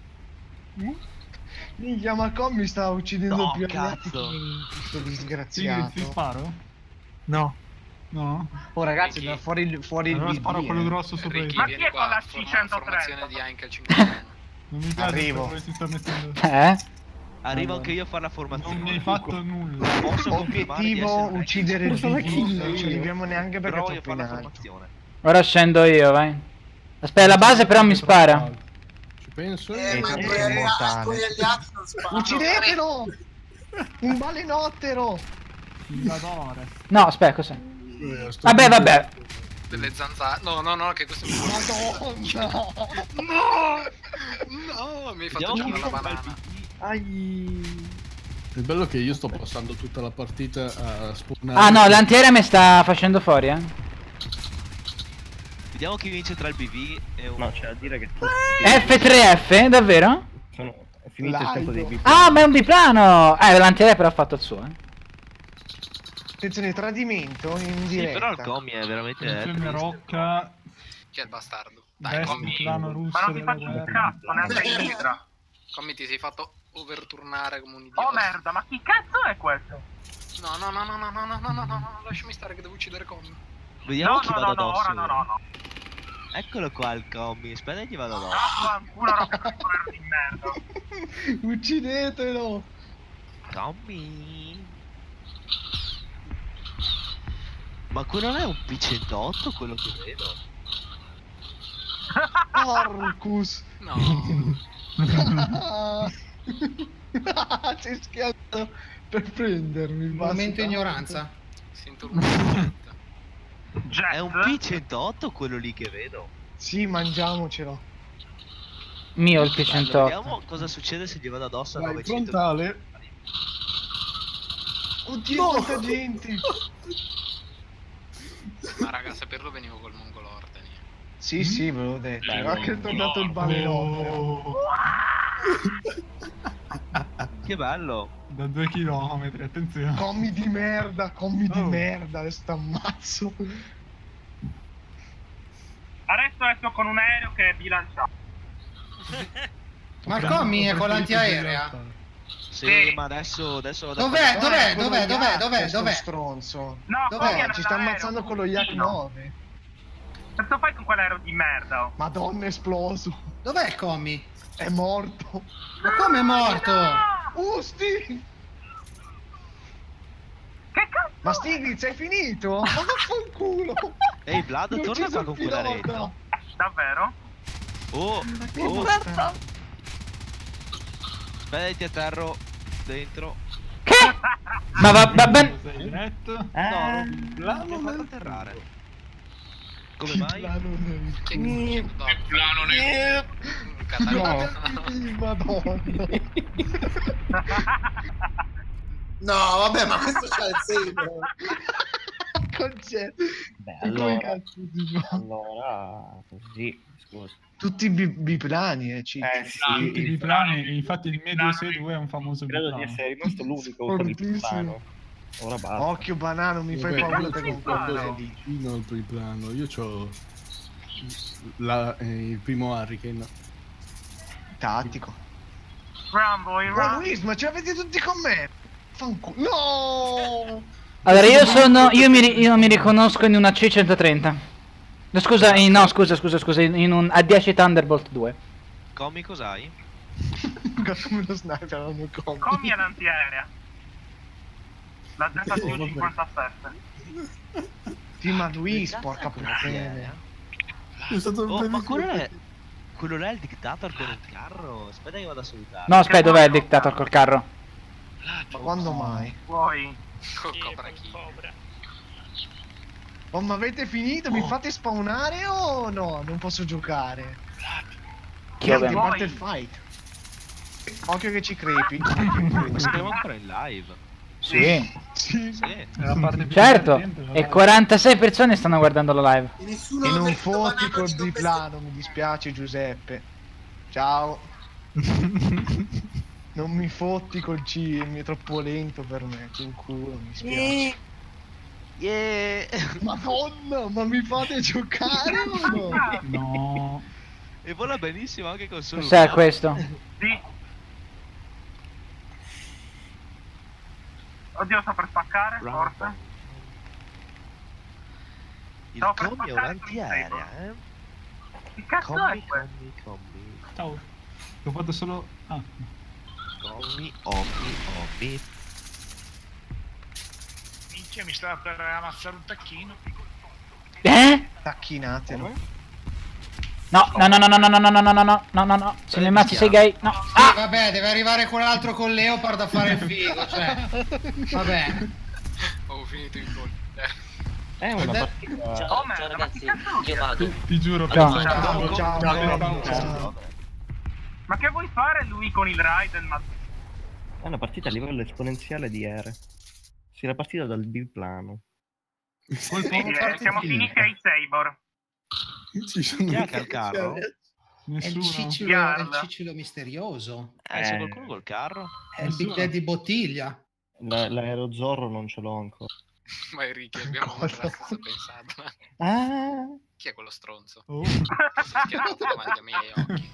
H: Minchia, ma Com mi sta uccidendo
E: No,
H: più
E: cazzo.
H: alleati che questo
D: Sì, ti
H: disgraziato.
D: sparo?
J: No.
D: No?
H: Oh ragazzi,
L: Ricky.
H: da fuori il, fuori il
D: Allora
H: B D,
D: sparo quello
H: eh.
D: grosso sopra di
L: Ricky,
D: te.
K: Ma chi
L: vieni
K: è con
L: qua,
K: la
L: forma-
K: C centotrenta?
L: formazione di Heinkel cinquanta.
D: Non mi piace
H: Arrivo.
D: quello che si sta mettendo.
B: Eh?
E: Arrivo anche io a fare la formazione.
D: Non mi hai fatto nulla.
E: Posso confermare di
H: Obiettivo
E: essere
H: uccidere il
E: Posso la
H: B D,
E: kill
H: non ci
E: io?
H: arriviamo neanche perché
E: Però
H: è
E: voglio
H: troppo
E: fare
H: in
E: la
H: alto.
E: formazione.
B: Ora scendo io, vai. Aspetta, la base però mi spara.
H: Ci penso
C: Eh,
H: e
C: ma i
H: è
C: tuoi alle- i
H: mortale.
C: tuoi alleati non sparano.
H: Uccidetelo! Un balenottero!
D: L'adore.
B: No, aspetta, cos'è?
H: Eh, sto
B: Vabbè,
H: punto-
B: vabbè.
L: Delle zanzare. No, no, no, che questo mi
H: Madonna!
L: No! No! Mi hai fatto
E: Vediamo
L: già
E: chi
L: la
E: fa il
L: banana.
E: B D.
H: Ai. Il bello è che io sto passando tutta la partita a spawnare.
B: Ah no, l'antiaerea mi sta facendo fuori, eh.
E: Vediamo chi vince tra il B V e un...
I: No, c'è da dire che...
B: F tre F, davvero?
I: Sono... È finito il tempo dei biplani.
B: Ah, ma è un biplano! Eh, l'antiaerea però ha fatto il suo, eh.
N: Attenzione, tradimento in
E: Sì,
N: diretta.
E: però il Comi è veramente...
D: Attenzione, Rocca.
L: Chi è il bastardo? Dai,
D: Best
L: Comi.
D: plano russo
K: Ma non ti
D: della
K: faccio un
D: guerra.
K: cazzo, neanche in mitra.
L: Comi, ti sei fatto overturnare come un idiota.
K: Oh merda, ma chi cazzo è questo?
L: No, no, no, no, no, no, no, no, no, no, lasciami stare che devo uccidere Comi.
E: Vediamo
K: No,
E: chi
K: no,
E: va
K: no,
E: da
K: no,
E: addosso.
K: ora no, no, no.
E: Eccolo qua il Comi, aspetta che gli vado addosso.
K: Ah, ancora Rocca di merda.
N: Uccidetelo!
E: Comi. Ma quello non è un P centootto quello che vedo?
N: Porcus!
L: No.
N: Sei schiato per prendermi.
A: Momento
N: basta.
A: ignoranza.
L: Sento un
E: È un P centootto quello lì che vedo.
N: Sì, mangiamocelo.
B: Mio il P
E: Bello,
B: centootto.
E: vediamo cosa succede se gli vado addosso a
H: Vai,
E: novecento.
H: frontale.
N: Oddio,
H: No!
N: quanta gente!
L: Ma raga, saperlo venivo col mongolorde.
N: Sì, sì, ve l'ho detto.
I: Dai,
N: Ma che è tornato il baleno.
E: Che bello.
D: Da due chilometri, attenzione.
N: Commi di merda, commi di
D: Oh.
N: merda, adesso t'ammazzo.
K: Adesso esco con un aereo che è bilanciato.
A: Ma il Comi è con l'antiaerea?
E: Sì, ma adesso, adesso vado
A: Dov'è?
E: a
A: Dov'è?
N: quello
A: Dov'è? Dov'è?
N: Yak,
A: Dov'è?
N: sto
A: Dov'è?
N: stronzo.
K: No,
A: Dov'è?
K: Comi è
N: Ci sta
K: nell'aereo,
N: ammazzando con lo Yak nove.
K: Cosa fai con quell'aereo di merda? Oh?
N: Madonna, è esploso.
A: Dov'è il Comi?
N: È morto.
A: Ma come è morto?
N: Usti!
K: Che cazzo?
N: Ma Stiglitz, hai finito? Ma vaffanculo!
E: Ehi, Vlad,
N: Non
E: torna
N: ci
E: qua
N: son
E: con quella
N: pilota.
E: retta.
K: Davvero?
E: Oh,
N: che
E: oh.
N: merda!
E: Aspetta, ti atterro dentro.
B: Che? Ma va, va ben...
D: Sei diretto?
E: No, non
D: Eh,
E: mi ha fatto atterrare. Come mai?
L: Che plano
N: nel...
L: Catalano.
N: Madonna.
C: No, vabbè, ma questo c'ha il segno.
N: Concetto.
I: Beh,
N: E come
I: allora,
N: cazzo si fa?
I: allora, così, scusa.
N: Tutti bi- biplani, eh, ci...
I: Eh
D: Tutti i
I: sì,
D: biplani, infatti il Medio sei due è un famoso
I: credo di
D: biplano.
I: essere rimasto l'unico a usare il
N: Fortissimo.
I: biplano. Ora basta.
N: Occhio banano, mi fai
H: Vabbè,
N: paura
H: io
N: te
H: c'ho
N: con
H: qualcosa
N: quello.
H: vicino al triplano. Io c'ho la, eh, il primo Hurricane.
N: Tattico.
K: Rambo, il
N: Oh
K: Rambo.
N: Luis, ma ce l'avete tutti con me? Fanculo. No!
B: Allora io sono... Io mi, ri- io mi riconosco in una C centotrenta. No, scusa, in- no, scusa, scusa, scusa, in in un A dieci Thunderbolt due.
E: Comi, cos'hai?
N: Come lo sniper hanno combi.
K: Comi è l'antiaerea. La Z T U cinquantasette.
N: Sì, ma Luis, porca puttana.
H: È stato
E: Oh, ma
H: bellissimo.
E: quello è... Quello là è il dictator con il carro? Aspetta che vado a salutare.
B: No, aspetta, dov'è il dictator col carro?
N: Ma quando mai?
K: Vuoi?
L: Cobra chi?
N: Oh, ma avete finito? Mi fate spawnare o no? Non posso giocare.
B: Chi
N: Anche
B: è?
N: parte il fight. Occhio che ci crepi.
E: Ma siamo ancora in live.
B: Sì.
N: Sì.
E: Sì.
D: È la parte più
B: Certo.
D: divertente,
B: E quarantasei persone stanno guardando la live.
C: E nessuno
N: E
C: ha
N: non
C: detto
N: fotti
C: banano
N: col
C: di non
N: biplano, mi dispiace Giuseppe. Ciao. Non mi fotti col C, è troppo lento per me, che in culo, mi dispiace.
E: Yeah.
N: Madonna, ma mi fate giocare o no?
D: No.
E: E vola benissimo anche con solo
B: Cos'è
E: un-
B: questo?
K: Sì. Oddio, sto per spaccare, forse.
E: Il
K: Stavo per
E: Comi è
K: spaccare
E: un'antiaerea, eh?
K: Che cazzo è
E: Comi,
K: questo?
E: Comi, Comi.
D: Ciao. Ho fatto solo... Ah.
E: Comi, Omi, Omi.
O: Minchia, mi stava per ammazzare un tacchino.
B: Eh?
N: Tacchinatelo.
B: No, no, no, no, no, no, no, no, no, no, no, no, no, no. Se mi ammazzi sei gay. No.
A: Sì, vabbè, deve arrivare quell'altro con Leopard a fare il figo, cioè. Vabbè.
L: Ho finito il gol.
I: È una
A: Ed è-
I: partita.
K: Ciao, oh, merda, ragazzi, io vado.
D: Ti giuro,
B: Ciao.
D: pensavo-
N: Ciao, ciao,
D: Ciao,
N: ciao,
D: ciao.
N: ciao.
K: Ma che vuoi fare lui con il Raiden? Ma
I: È una partita a livello esponenziale di aeree. Si era partita dal biplano.
K: Sì, eh, siamo finiti ai Sabor.
H: Ci sono
E: Chi ha che ha il carro?
A: È il
D: Nessuno.
A: cicilo, è il cicilo misterioso.
E: Eh, c'è qualcuno col carro?
A: È il Big Daddy Bottiglia.
I: La- L'aereo Zorro non ce l'ho ancora.
L: Ma Enrico, abbiamo avuto la stessa pensata.
I: Ah!
L: Chi è quello stronzo?
D: Oh.
L: Si è schierato davanti a me e occhi.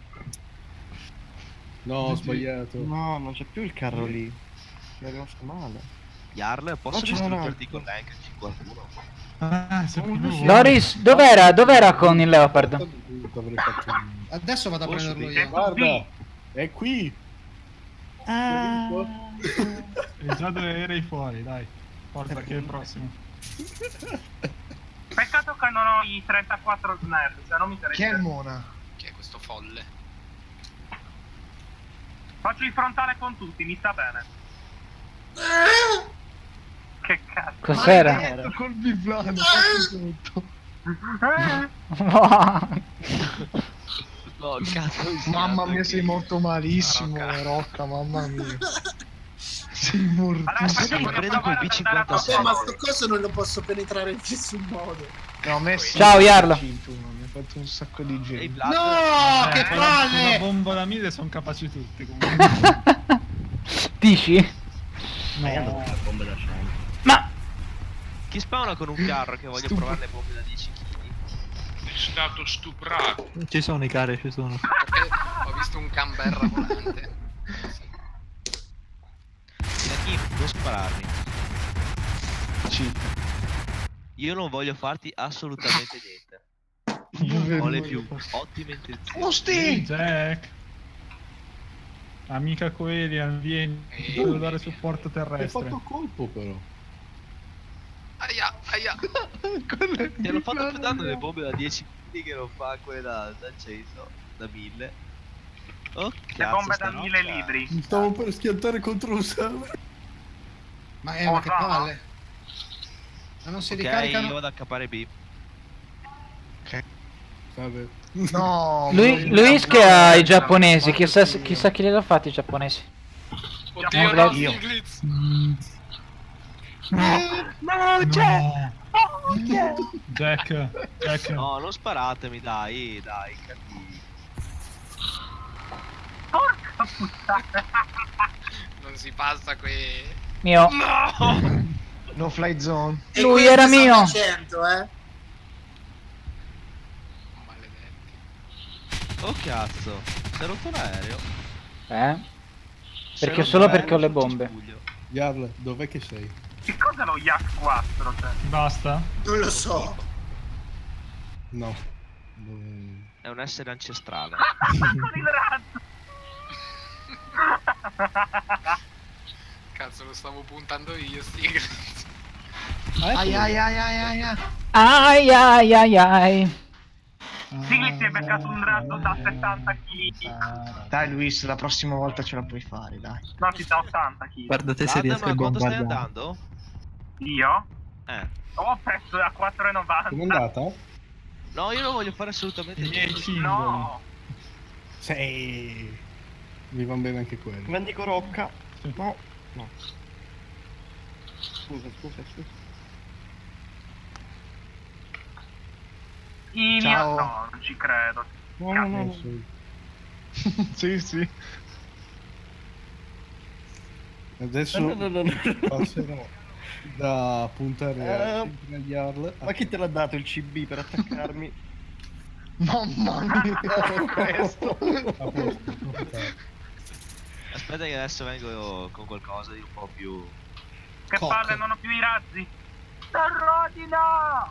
H: No, ho sbagliato.
I: No, non c'è più il carro lì. Mi è rimasto male.
E: Jarl, posso
I: Ma ce n'è un
E: distruggerti
I: altro.
E: con l'anche cinquantuno?
D: Ah, sei più lui.
B: Loris, dov'era? Dov'era con il Leopard?
H: Avrei fatto...
A: Adesso vado a
E: Posso
A: prenderlo
E: dire?
A: io.
H: Guarda, è qui.
B: Ah.
D: E già due aerei fuori, dai. Forza che è il prossimo.
K: Peccato che non ho i trentaquattro snap, se no mi
N: Chi è il
K: sarei...
N: Mona?
L: Chi è questo folle?
K: Faccio il frontale con tutti, mi sta bene. Che cazzo.
B: Cos'era?
N: Maledetto, col biplano, faccio tutto.
E: No, cazzo.
N: Mamma mia, sei morto malissimo, Rocca, mamma mia. Sei morto.
K: Allora, facciamo una
E: prendi quel
K: prova
E: B
K: ad andare a
E: cinquantasei.
C: Vabbè, ma sto coso non lo posso penetrare in nessun modo.
N: No, a me sì,
B: Ciao, Jarl.
N: cintuno, mi ha fatto un sacco di
E: Ehi,
N: gente.
E: Vlad.
A: No,
D: Eh,
A: che
D: con la- con la
A: palle!
D: bomba da mille sono capaci tutti comunque.
B: Dici?
I: Ma io andavo con la bomba da scena.
B: Ma
E: Chi spawna con un carro che voglio provare le bombe da dieci chili?
O: È stato stuprato.
J: Ci sono i carri, ci sono.
L: Perché ho visto un Canberra volante.
E: Da chi? Non spararmi.
N: Sì.
E: Io non voglio farti assolutamente niente.
N: Io
E: Ho le
N: vedo-
E: più ottime intenzioni.
N: Osti!
D: Jack. Amica Coelian, vieni.
L: Ehi.
D: Devo dare supporto
H: Hai
D: terrestre.
H: fatto colpo però.
L: Aia, aia.
E: Ti hanno fatto più danno le bombe da dieci chili che non fa quelle da, da cento, da mille. Oh,
K: Le bombe da mille libri.
H: Mi stavo per schiantare contro un server.
A: Ma, eh, ma che palle. Ma non si
E: Ok,
A: ricaricano?
E: io vado a capare B.
H: Vabbè.
N: No,
B: lui,
N: ma-
B: Luis che ha i giapponesi, chissà, chissà chi li ha fatti i giapponesi.
L: Oddio,
B: No,
L: no,
B: io.
L: Stiglitz.
D: No, Jack! Jack, Jack.
E: No, non sparatemi, dai, dai, cattivi.
K: Porca puttana.
L: Non si passa qui.
B: Mio.
L: No!
N: No fly zone.
C: E
B: Lui
C: questi
B: era
C: sono
B: mio.
C: a cento, eh.
L: Maledetti.
E: Oh cazzo, si è rotto l'aereo?
B: Eh?
E: Si è
B: Perché
E: rotto
B: solo
E: l'aereo
B: perché ho le
E: sul
B: bombe.
E: cespuglio.
H: Jarl, dov'è che sei?
K: Che cos'è lo Yak quattro? Cioè?
D: Basta?
C: Non lo so.
H: No. Eh,
E: È un essere ancestrale.
K: Con il razzo!
L: Cazzo, lo stavo puntando io, Stiglitz.
N: Ai ai ai ai ai ai.
B: Ai ai ai ai.
K: Stiglitz si è beccato un razzo da settanta chili.
N: Dai Luis, la prossima volta ce la puoi fare, dai.
K: No, ci da ottanta chili.
J: Guarda te se
E: Vlad,
J: riesco
E: ma
J: a
E: quanto stai
J: bombardare.
E: andando?
K: Io?
E: Eh.
K: Ho preso da quattro e novanta.
H: com'è andata?
E: No, io non voglio fare assolutamente
D: I miei
E: niente.
D: simboli.
K: No!
H: Sei. Mi van bene anche quelli.
I: Vendico Rocca. No, no. Scusa, scusa, scusa.
K: I
N: Ciao.
K: No, non ci credo.
I: No, no, no.
H: Eh,
I: no.
H: sì.
N: Sì, sì.
H: Adesso
I: No, no, no, no.
H: passerò da puntare a
I: Eh,
H: sempre a Jarl.
I: Ma chi te l'ha dato il C B per attaccarmi?
N: Mamma mia, questo.
H: A posto, approfittare.
E: Aspetta che adesso vengo con qualcosa di un po' più...
K: Che
A: Cock.
K: palle, non ho più i razzi. Terrodina!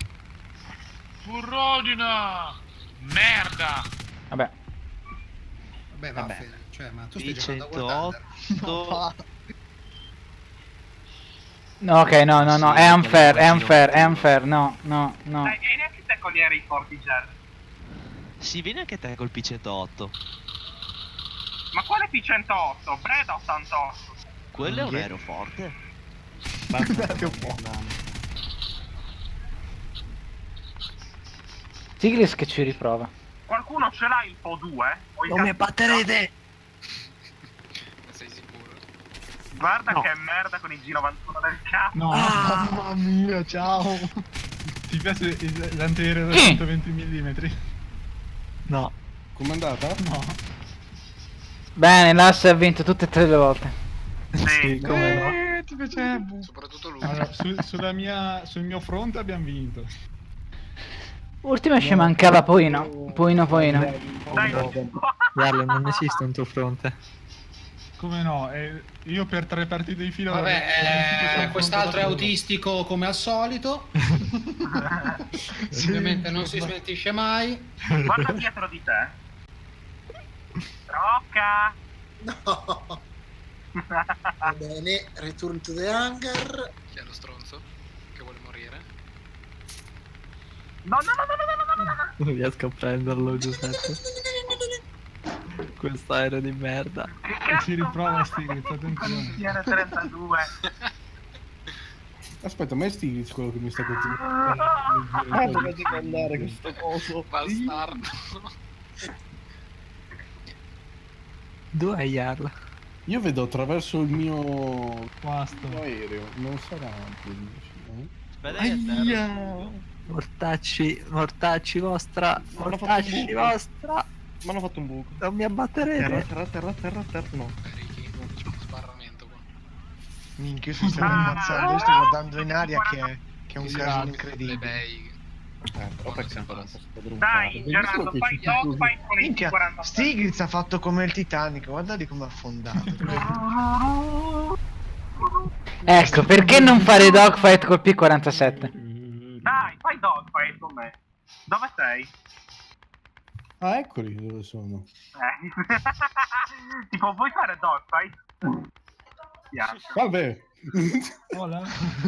O: Furrodina! Merda!
B: Vabbè.
A: Vabbè,
I: Vabbè.
A: vaffe. Cioè, ma tu stai giocando a War
E: centootto...
B: No, ok, no, no, no, è unfair, è unfair, è unfair, no, no, no.
K: Dai, e neanche te con gli aerei forti, Ger.
E: Sì, vieni anche te col P centootto.
K: Ma quale P centootto? Breda ottantotto.
E: Quello è un aereo forte.
N: Guardate un po'.
B: Tigris che ci riprova.
K: Qualcuno ce l'ha il P O due? O il
N: Non mi
K: cazzo-
N: batterete!
L: Sei sicuro?
K: Guarda
D: No.
K: che merda con il G novantuno del cazzo.
D: No,
N: Ah, mamma mia, ciao.
D: ti piace il- l'antiaereo da centoventi millimetri?
J: No.
H: Com'è andata?
D: No.
B: Bene, l'asse ha vinto tutte e tre le volte.
J: Sì, come no?
N: Eh, ti piacevo.
L: Soprattutto lui.
D: Allora, su- sulla mia, sul mio fronte abbiamo vinto.
B: Ultima ci mancava Poino. Poino, Poino.
J: Yarlo, non esiste un tuo fronte.
D: Come no? Eh, io per tre partite di fila...
A: Vabbè, eh,
D: ho
A: quest'altro è
D: affrontato
A: autistico come al solito. Ovviamente non si smentisce mai.
K: Guarda dietro di te. Rocca!
C: No. Va bene, return to the hangar.
L: Chi è lo stronzo? Che vuole morire?
K: No, no, no, no, no, no, no, no, no.
J: Non riesco a prenderlo, Giuseppe. Questo aereo di merda.
D: E ci riprova Stiglitz, attenzione.
K: T N trentadue.
H: Aspetta, ma è Stiglitz quello che mi sta continuando. Ah, dove deve andare questo coso?
L: Bastardo.
J: Dov'è Yarla?
H: Io vedo attraverso il mio
D: Guasto.
H: aereo, non sarà bellissimo.
J: Aia! Mortacci, mortacci vostra, mortacci vostra.
I: Mi hanno fatto un buco.
J: Non mi abbatterete.
I: Terra, terra, terra, terra, no.
L: Sbarramento qua.
N: Minchia, io sto stavo ammazzando, io sto guardando in aria che è, che è un casino
L: Le
N: incredibile.
L: bei.
I: Eh, però perché sempre non posso vedere un
K: Dai,
I: cazzo.
K: Gerardo, fai dogfight con il T
N: Minchia,
K: quarantasette.
N: Stiglitz ha fatto come il Titanic, guardali come ha affondato.
B: Ecco, perché non fare dogfight col P quarantasette?
K: Dai, fai dogfight con me. Dove sei?
H: Ah, eccoli dove sono.
K: Eh. Tipo, vuoi fare dogfight? Yeah.
H: Vabbè.
D: Hola.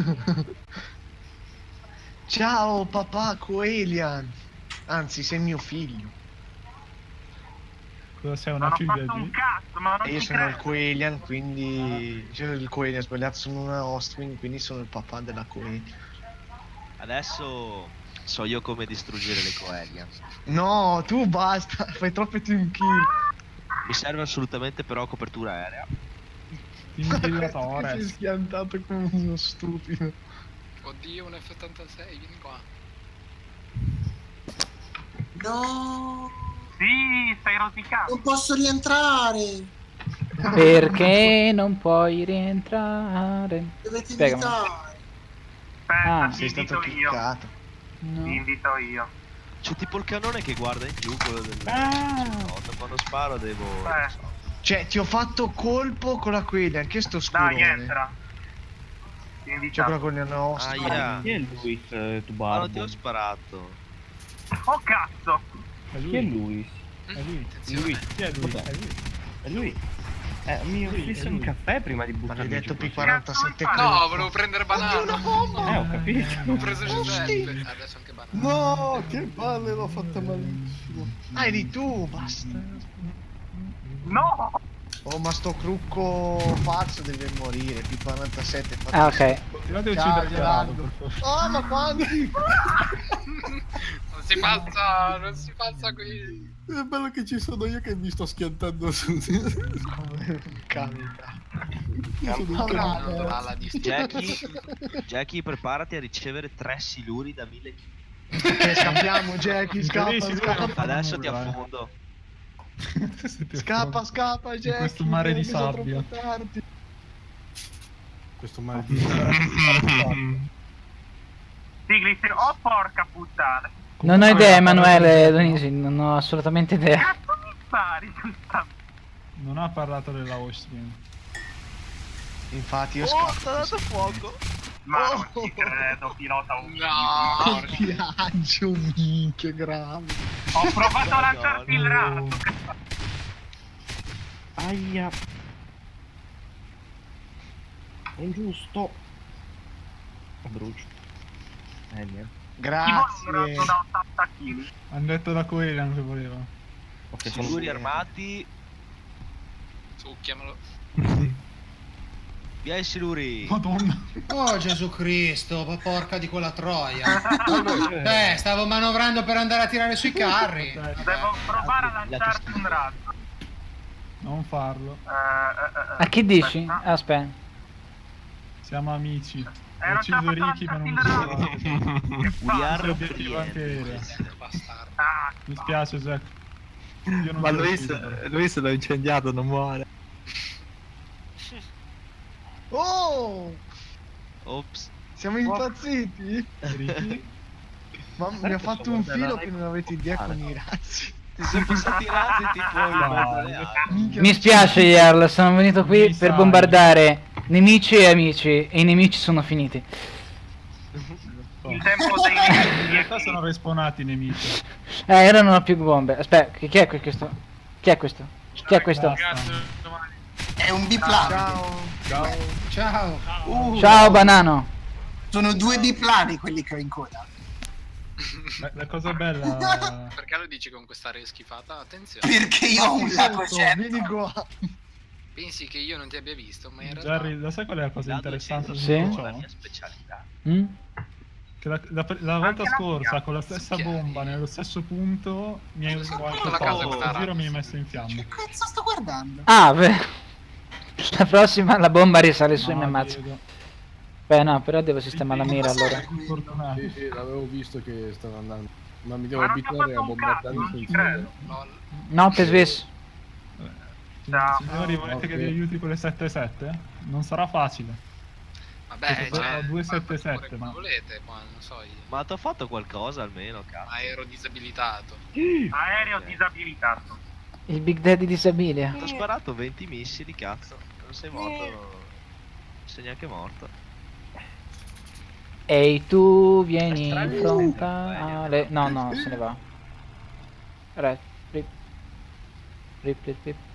N: Ciao papà Coelian. Anzi, sei mio figlio.
D: Cosa sei,
K: Non
D: una
K: ho
D: figlia
K: fatto
D: di...
K: un cazzo, ma non
N: E io
K: ci
N: sono il
K: credo.
N: Coelian, quindi... Io sono il Coelian, ho sbagliato, sono una Ostwing, quindi sono il papà della Coelian.
E: Adesso so io come distruggere le Coelian.
N: No, tu basta, fai troppe team kill.
E: Mi serve assolutamente però copertura aerea.
D: Team killatore.
N: Sei schiantato come uno stupido.
L: Oddio, un F ottantasei, vieni qua.
C: No,
K: Sì, stai rosicato.
C: non posso rientrare.
B: Perché non puoi rientrare?
C: Dovete
B: Spiegami.
C: invitare.
K: Aspetta,
B: Ah,
K: ti
N: Sei
K: invito
N: stato
K: io.
N: kickato.
K: Ti
B: No.
K: invito io.
E: C'è tipo il cannone che guarda in giù, quello del...
D: Ah!
E: No, quando sparo devo...
K: Eh.
E: non so.
N: Cioè, ti ho fatto colpo con la Coelian, che sto scurone.
K: Dai, entra. Ti
N: C'è
K: invito.
N: quella con la nostra.
E: Aia.
I: Chi è Luis, eh, tu
E: Ma non ti
I: barbo?
E: ho sparato.
K: Oh cazzo!
D: È
I: Chi è
D: lui.
I: Luis?
D: È lui.
I: Lui.
D: Chi è lui?
I: Vabbè.
D: È lui.
I: È lui. Eh, mi ho
D: Lui,
I: chiesto
D: è
I: un
D: lui.
I: caffè prima di buttarmi
N: Maledetto
I: giù.
N: P quarantasette.
L: No, volevo prendere banana.
I: Eh, ho capito.
L: Ho preso Giuseppe. Adesso anche banana.
H: No, che palle, l'ho fatta malissimo.
N: Ah, eri tu, basta.
K: No!
N: Oh, ma sto crucco falso deve morire. P quarantasette.
B: Ah, ok.
D: Continuate a
N: Ciao,
D: uccidere
N: Gerardo.
D: Gerardo, per favore.
N: Oh, ma quanti?
L: Non si passa, non si passa qui.
H: È bello che ci sono io che mi sto schiantando su.
N: Capita.
H: Io sono un
L: Bravo, l'ala di
E: Jackie, Jackie, preparati a ricevere tre siluri da mille chili.
N: Ok, scappiamo, Jackie, scappa,
D: Incredibile,
N: scappa.
E: Adesso ti
D: nulla, eh.
E: affondo.
D: Se ti
N: Scappa,
D: affronti.
N: scappa, Jackie.
D: questo mare di
N: mi sono
D: sabbia.
N: troppo tardi.
H: Questo male di
K: Stiglitz, oh porca puttana.
B: Non ho idea, Emanuele Donisi, non ho assolutamente idea.
K: Cazzo mi spari?
D: Non ha parlato della Austrian.
N: Infatti io
E: Oh,
N: scappo.
E: sta dato fuoco.
K: Ma non ci credo, pilota un
L: No.
N: Viaggio, minchia, grave.
K: Ho provato a lanciarti il razzo.
I: Aia. È ingiusto. Brucio. Eh, niente.
K: Ti volevo un razzo
N: Grazie.
K: da ottanta chili.
D: Hanno detto la Coelian che voleva.
I: Ok, sono
E: Siluri armati.
L: Succhiamelo.
E: Via i siluri.
D: Madonna.
A: Oh Gesù Cristo, ma porca di quella troia. Eh, stavo manovrando per andare a tirare sui carri.
K: Devo provare a lanciarti un razzo.
D: Non farlo.
K: Eh, eh, eh,
B: A che dici?
K: aspetta.
B: Aspetta.
D: Siamo amici. Ho
K: Ero già
D: ucciso
K: fatto
D: Ricky ma non
K: l'assassinio.
E: We are
D: l'obiettivo anche era. Mi spiace Jack. Io non
J: Ma
D: ti ho
J: Luis,
D: ucciso, però.
J: Luis l'ho incendiato, non muore.
N: Oh!
E: Ops.
N: Siamo impazziti?
D: Ricky?
N: Ma mi ha fatto un filo che non avete idea con i razzi.
E: Ti sono passati i razzi tipo in mezzo alle armi.
B: Mi spiace Jarl, sono venuto qui
D: Mi
B: per
D: sai.
B: bombardare nemici e amici e i nemici sono finiti.
K: Il tempo dei
D: In realtà sono respawnati i nemici.
B: Eh, erano non ho più bombe. Aspetta, chi chi è questo? Chi è questo? Chi è questo?
D: Basta.
C: È un biplano.
N: Ciao.
D: Ciao.
A: Ciao.
C: Uh,
B: Ciao banano.
C: Sono due biplani quelli che ho in coda.
D: La, la cosa bella...
L: Perché lo dici con quest'aria schifata? Attenzione.
C: Perché io ho un lato
N: Tutto,
C: certo.
N: vieni qua.
L: Pensi che io non ti abbia visto, ma in realtà...
D: Jerry, lo sai qual è la cosa interessante di
B: Sì?
D: tutto
E: La
D: ciò?
E: mia specialità.
B: Mm?
D: Che la, la, la volta scorsa con la stessa bomba nello stesso punto mi hai
L: Tutta
D: guardato
L: la casa
D: poco,
L: questa
D: giro mi hai
L: rabbia.
D: messo in fiamme.
C: Che cazzo sto guardando?
B: Ah, beh. La prossima la bomba risale su e mi
D: No,
B: ammazza.
D: Diego.
B: Beh no, però devo sistemare la mira allora.
D: Fortunato.
H: Sì, sì, l'avevo visto che stava andando. Ma mi
K: Ma
H: devo
K: non ti ho
H: abituare a
K: fatto un cazzo,
H: bombardare
K: non ci
H: senza...
K: credo.
L: Lol.
B: Notte Swiss.
K: Ciao.
D: Signori, volete che vi aiuti con le sette sette? Non sarà facile.
L: Vabbè,
D: Perché
L: cioè,
D: ho due
L: fate
D: sette sette,
L: pure
D: ma...
L: come volete, qua, non so io.
E: Ma ti ho fatto qualcosa almeno, cazzo.
L: Ma ero disabilitato.
K: Aereo disabilitato.
B: Il Big Daddy disabile.
E: Ti ho sparato venti missili, cazzo. Non sei morto. Non sei neanche morto.
B: Ehi tu vieni in frontale. No, no, se ne va. Re, rip. Rip, rip, rip.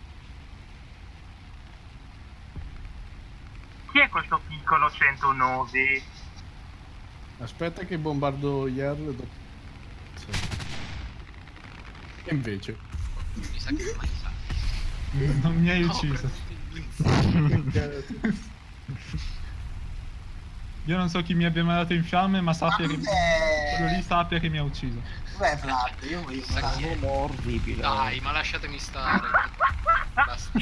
K: Chi è questo piccolo centonove?
H: Aspetta che bombardo Jarl dopo. Sì. E invece.
L: Mi sa che non mai sa.
D: Non mi hai ucciso. Io non so chi mi abbia mandato in fiamme, ma sappia che...
C: Vabbè.
D: Quello lì sappia che mi ha ucciso.
C: Beh, Vlad, io voglio
L: Sa chi è?
J: Orribile.
L: Dai, ma lasciatemi stare. Basta.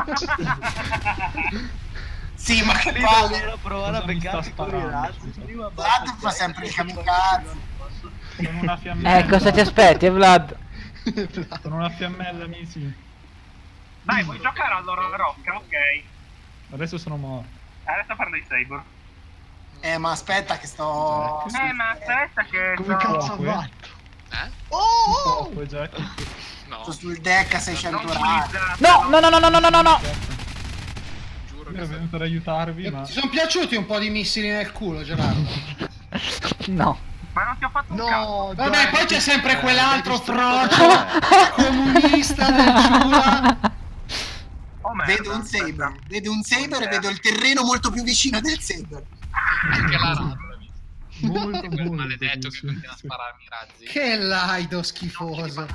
C: Sì, ma che
E: Lì
C: palle.
E: devo provare a
D: Cosa mi sta
E: beccarti con i
D: sparando?
E: razzi. Prima
C: Vlad fa sempre il kamikaze.
D: Con una fiammella.
B: Eh, cosa ti aspetti, eh, Vlad?
D: Con una fiammella, amici.
K: Dai, vuoi giocare allora a Rocca? Ok.
D: Adesso sono morto.
K: Adesso parlo di Saber.
C: Eh, ma aspetta che sto...
K: Eh, ma aspetta che...
N: Come
K: no.
N: cazzo ha
D: Fuoco, eh?
N: fatto?
L: Eh?
N: Oh!
D: Fuoco, Jack.
L: No.
C: Sto sul deck a seicento
K: Non
C: radi.
K: utilizzate,
B: No, no, no, no, no, no, no, no, no.
L: Giuro
D: Io
L: che
D: ero venuto ad aiutarvi, ma...
A: Ti sono piaciuti un po' di missili nel culo, Gerardo?
B: No.
K: Ma non ti ho fatto un cazzo.
N: No,
A: Vabbè,
N: dai.
A: poi c'è sempre quell'altro frocio comunista del Giula.
K: Oh, merda.
C: Vedo un saber, vedo un saber e vedo il terreno molto più vicino del saber.
L: anche la ratola.
D: Molto,
L: Quel
D: molto
L: maledetto che
D: sì,
L: continua a
D: sì.
L: spararmi i razzi.
A: Che laido schifoso.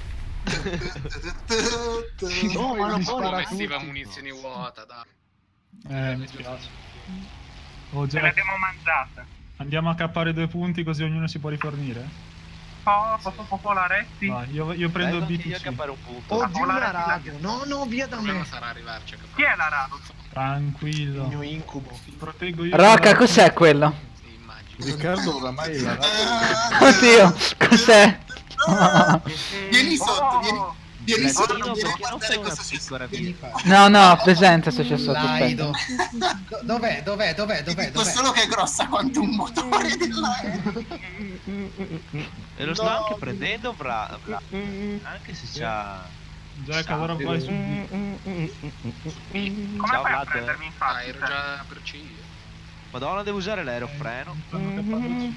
N: No, ma non
L: Mi
N: spara
L: vestiva
N: tutti.
L: munizioni vuota, dai.
D: Eh, mi spiace. Oh,
K: Ce le
D: Jack,
K: abbiamo mangiate.
D: andiamo a cappare due punti così ognuno si può rifornire?
K: Oh, posso popolaretti?
D: Vai, io, io prendo il
E: Vengo
D: B
E: anche io
D: T
E: a
D: C.
E: cappare un punto.
N: Oddio,
K: volare
N: una
K: di là.
N: radio. No, no, via
L: Il
N: da
L: problema
N: me.
L: sarà arrivarci a capo.
K: Chi è la Rado?
D: Tranquillo.
N: Il mio incubo.
D: Ti proteggo io.
B: Rocca, cos'è quello?
L: Sì, immagino.
H: Riccardo oramai la
B: Oddio, cos'è?
C: Vieni sotto, vieni, vieni sotto,
E: Latino,
C: vieni a
E: perché non
C: guardare
E: fai una
C: cosa c'è
E: piccola
C: sotto. Vieni
E: vita?
C: qua.
B: No, no, presente se c'è sotto,
A: Laido.
B: aspetta.
A: Do- Dov'è, dov'è, dov'è,
C: Ti
A: dov'è,
C: dico
A: dov'è?
C: solo che è grossa quanto un motore dell'aereo.
E: E lo sto anche prendendo, Vra. Vra- Anche se c'ha.
D: Jack, allora vai su B.
K: Come
E: Ciao,
K: fai a
E: Vlad.
K: prendermi in
L: Ah,
K: faccia?
L: ero già per C io.
E: Madonna, devo usare l'aerofreno.
D: Stanno cappando.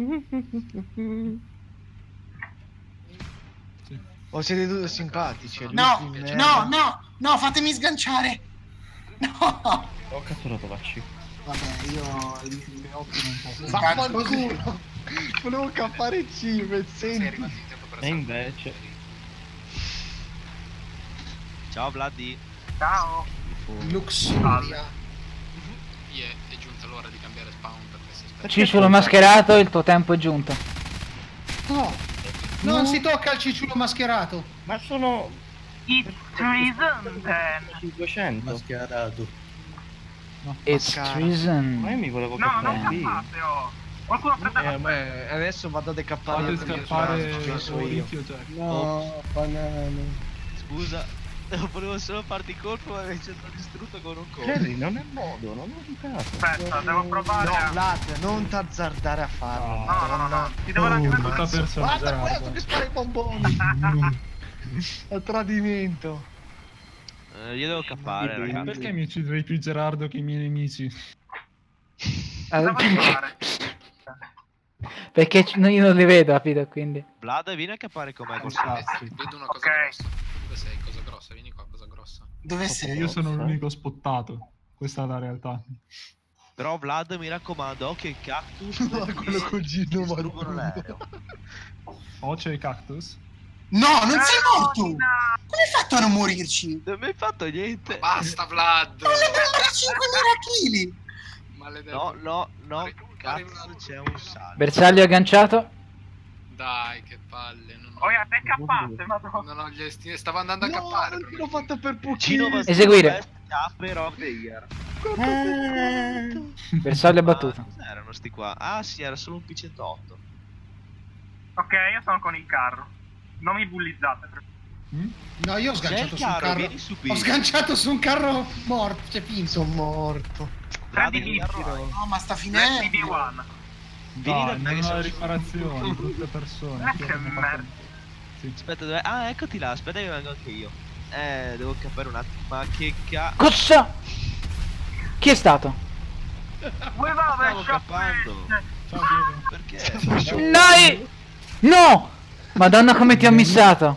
N: Oh, siete due simpatici. è lui
C: No,
N: di merda.
C: no, no, no, fatemi sganciare. No.
I: Oh, cazzo lo trovacci.
C: Vabbè, io...
N: Vaffanculo. Volevo cappare C,
L: Sei
N: pezzenti.
L: arrivato in tempo per
I: E invece.
E: Ciao, Vladdy.
K: Ciao.
A: Luxuria.
L: Io è giunta l'ora di cambiare spawn perché si aspetta.
B: Cicciolo mascherato, il tuo tempo è giunto.
A: No, non si tocca il cicciolo mascherato.
I: Ma sono
K: It's treason then.
I: cinquecento.
H: mascherato.
D: No.
B: It's treason.
I: Ma io mi volevo
K: No, non
I: cappare lì.
K: cappate, oh. Qualcuno prende
J: Eh, beh, adesso vado a decappare.
D: Fate scappare
J: penso io.
D: Orifio Jack.
H: No, banane.
E: Scusa, volevo solo farti colpo ma mi sono distrutto con un colpo.
I: Jerry, non è modo, non ho di cazzo.
K: Aspetta, devo provare
J: No,
K: a...
J: Vlad, non t'azzardare a farlo.
K: No, no, no, no. Ti devo
D: Oh,
K: ragionare.
D: brutta persona,
J: Guarda
D: Gerardo.
J: questo che spara i bomboni. A tradimento.
E: Eh, io devo cappare, ragazzi.
D: Perché mi ucciderei più Gerardo che i miei nemici?
B: Allora, perché c- no, io non li vedo, capito? Quindi.
E: Vlad, vieni a cappare con me col
D: Infatti.
L: Vedo una cosa
K: Ok.
L: grossa. Dove sei? Cosa grossa? Vieni qua, cosa grossa.
C: Dove
D: Ok,
C: sei?
D: io sono l'unico spottato. Questa è la realtà.
E: Però Vlad, mi raccomando, occhio ai cactus.
J: No,
E: perché
J: quello col gino
E: distruggono l'aereo.
D: Oh, c'è i cactus?
C: No, non sei morto!
K: Carolina!
C: Come hai fatto a non morirci?
E: Non mi hai fatto niente.
L: Basta, Vlad!
C: cinquemila chili!
L: Maledetto.
E: No, no, no,
L: Pare-
E: cazzo, c'è un sacco.
B: Bersaglio agganciato.
L: Dai, che palle. Non ho,
K: Oh, yeah, te cappate, madonna.
L: non ho gli esti- Stavo andando a
J: No,
L: cappare.
J: non l'ho fatta per
E: Cino
J: pochino.
E: va
B: Eseguire.
E: Però player.
B: Bersaglio abbattuto.
E: Ma cos'erano sti qua? Ah sì, era solo un P centootto.
K: Ok, io sono con il carro. Non mi bullizzate. per-
D: Mm?
A: No, io ho
E: C'è
A: sganciato
E: il
A: su un
E: carro,
A: carro.
E: vieni su B.
A: Ho sganciato su un carro morto, cioè finto.
J: Sono morto.
E: Vlad,
K: Prendi
E: vieni
K: Missile.
E: da Roy.
C: No, ma sta
K: Let's
C: finendo.
K: be one.
E: Vieni da
D: Dai,
E: me che
D: non ho
E: sono
D: le
E: su-
D: riparazioni, brutte persone.
K: Eh,
D: Chi è
K: che
D: che mi ha
K: merda.
D: Sì.
E: Aspetta, dove... Ah, eccoti là, aspetta che vengo anche io. Eh, devo cappare un attimo. Ma che ca...
B: Cosa? Chi è stato?
K: Without a
E: Stavo
K: shot
E: cappando.
D: Ciao Diego.
E: Perché?
B: Dai! No! Madonna come ti ho missato.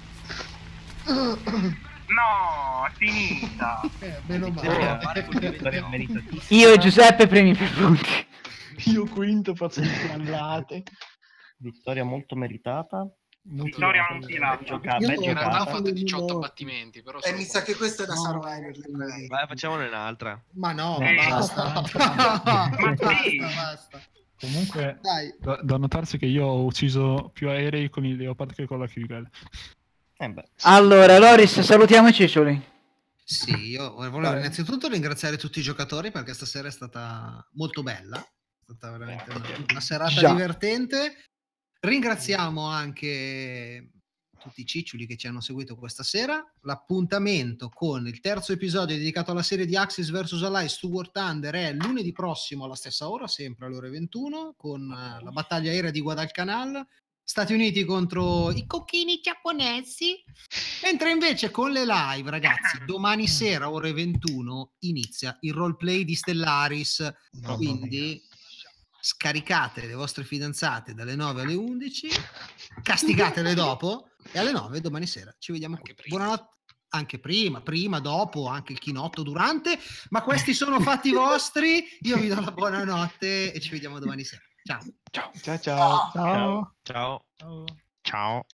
K: No, è finita.
A: Eh, meno
E: Devi
A: male.
E: cappare con le vittorie meritatissime.
B: Io e Giuseppe primi più punti.
J: Io quinto faccio le crallate.
I: Vittoria molto meritata.
K: Vittoria mutilata.
I: Ben gioca-
A: Io
I: ben
A: ho
L: In realtà ho
I: giocata.
L: fatto diciotto abbattimenti, però
C: E
L: sono
C: mi sa che questo è da
A: No.
C: Survivor.
E: Vai, facciamone un'altra.
A: Ma no,
K: Sì.
A: ma basta.
K: Ma
A: basta,
K: sì.
A: basta.
D: Comunque,
A: Dai.
D: da, da notarsi che io ho ucciso più aerei con il Leopard che con la Kugel.
I: Eh beh.
B: Allora, Loris, salutiamo i ciccioli.
A: Sì, io volevo innanzitutto ringraziare tutti i giocatori perché stasera è stata molto bella, è stata veramente una, una serata
B: Già.
A: divertente. Ringraziamo anche tutti i ciccioli che ci hanno seguito questa sera. L'appuntamento con il terzo episodio dedicato alla serie di Axis versus. Allies su War Thunder è lunedì prossimo alla stessa ora, sempre alle ore ventuno, con eh, la battaglia aerea di Guadalcanal. Stati Uniti contro i cocchini giapponesi, mentre invece con le live, ragazzi, domani sera ore ventuno inizia il roleplay di Stellaris, quindi scaricate le vostre fidanzate dalle nove alle undici, castigatele dopo e alle nove domani sera ci vediamo qui. Buonanotte, anche prima, prima, dopo, anche il chinotto durante, ma questi sono fatti vostri, io vi do la buonanotte e ci vediamo domani sera. Ciao.
J: Ciao ciao.
E: Ciao. Ciao.
D: Ciao.
I: Ciao.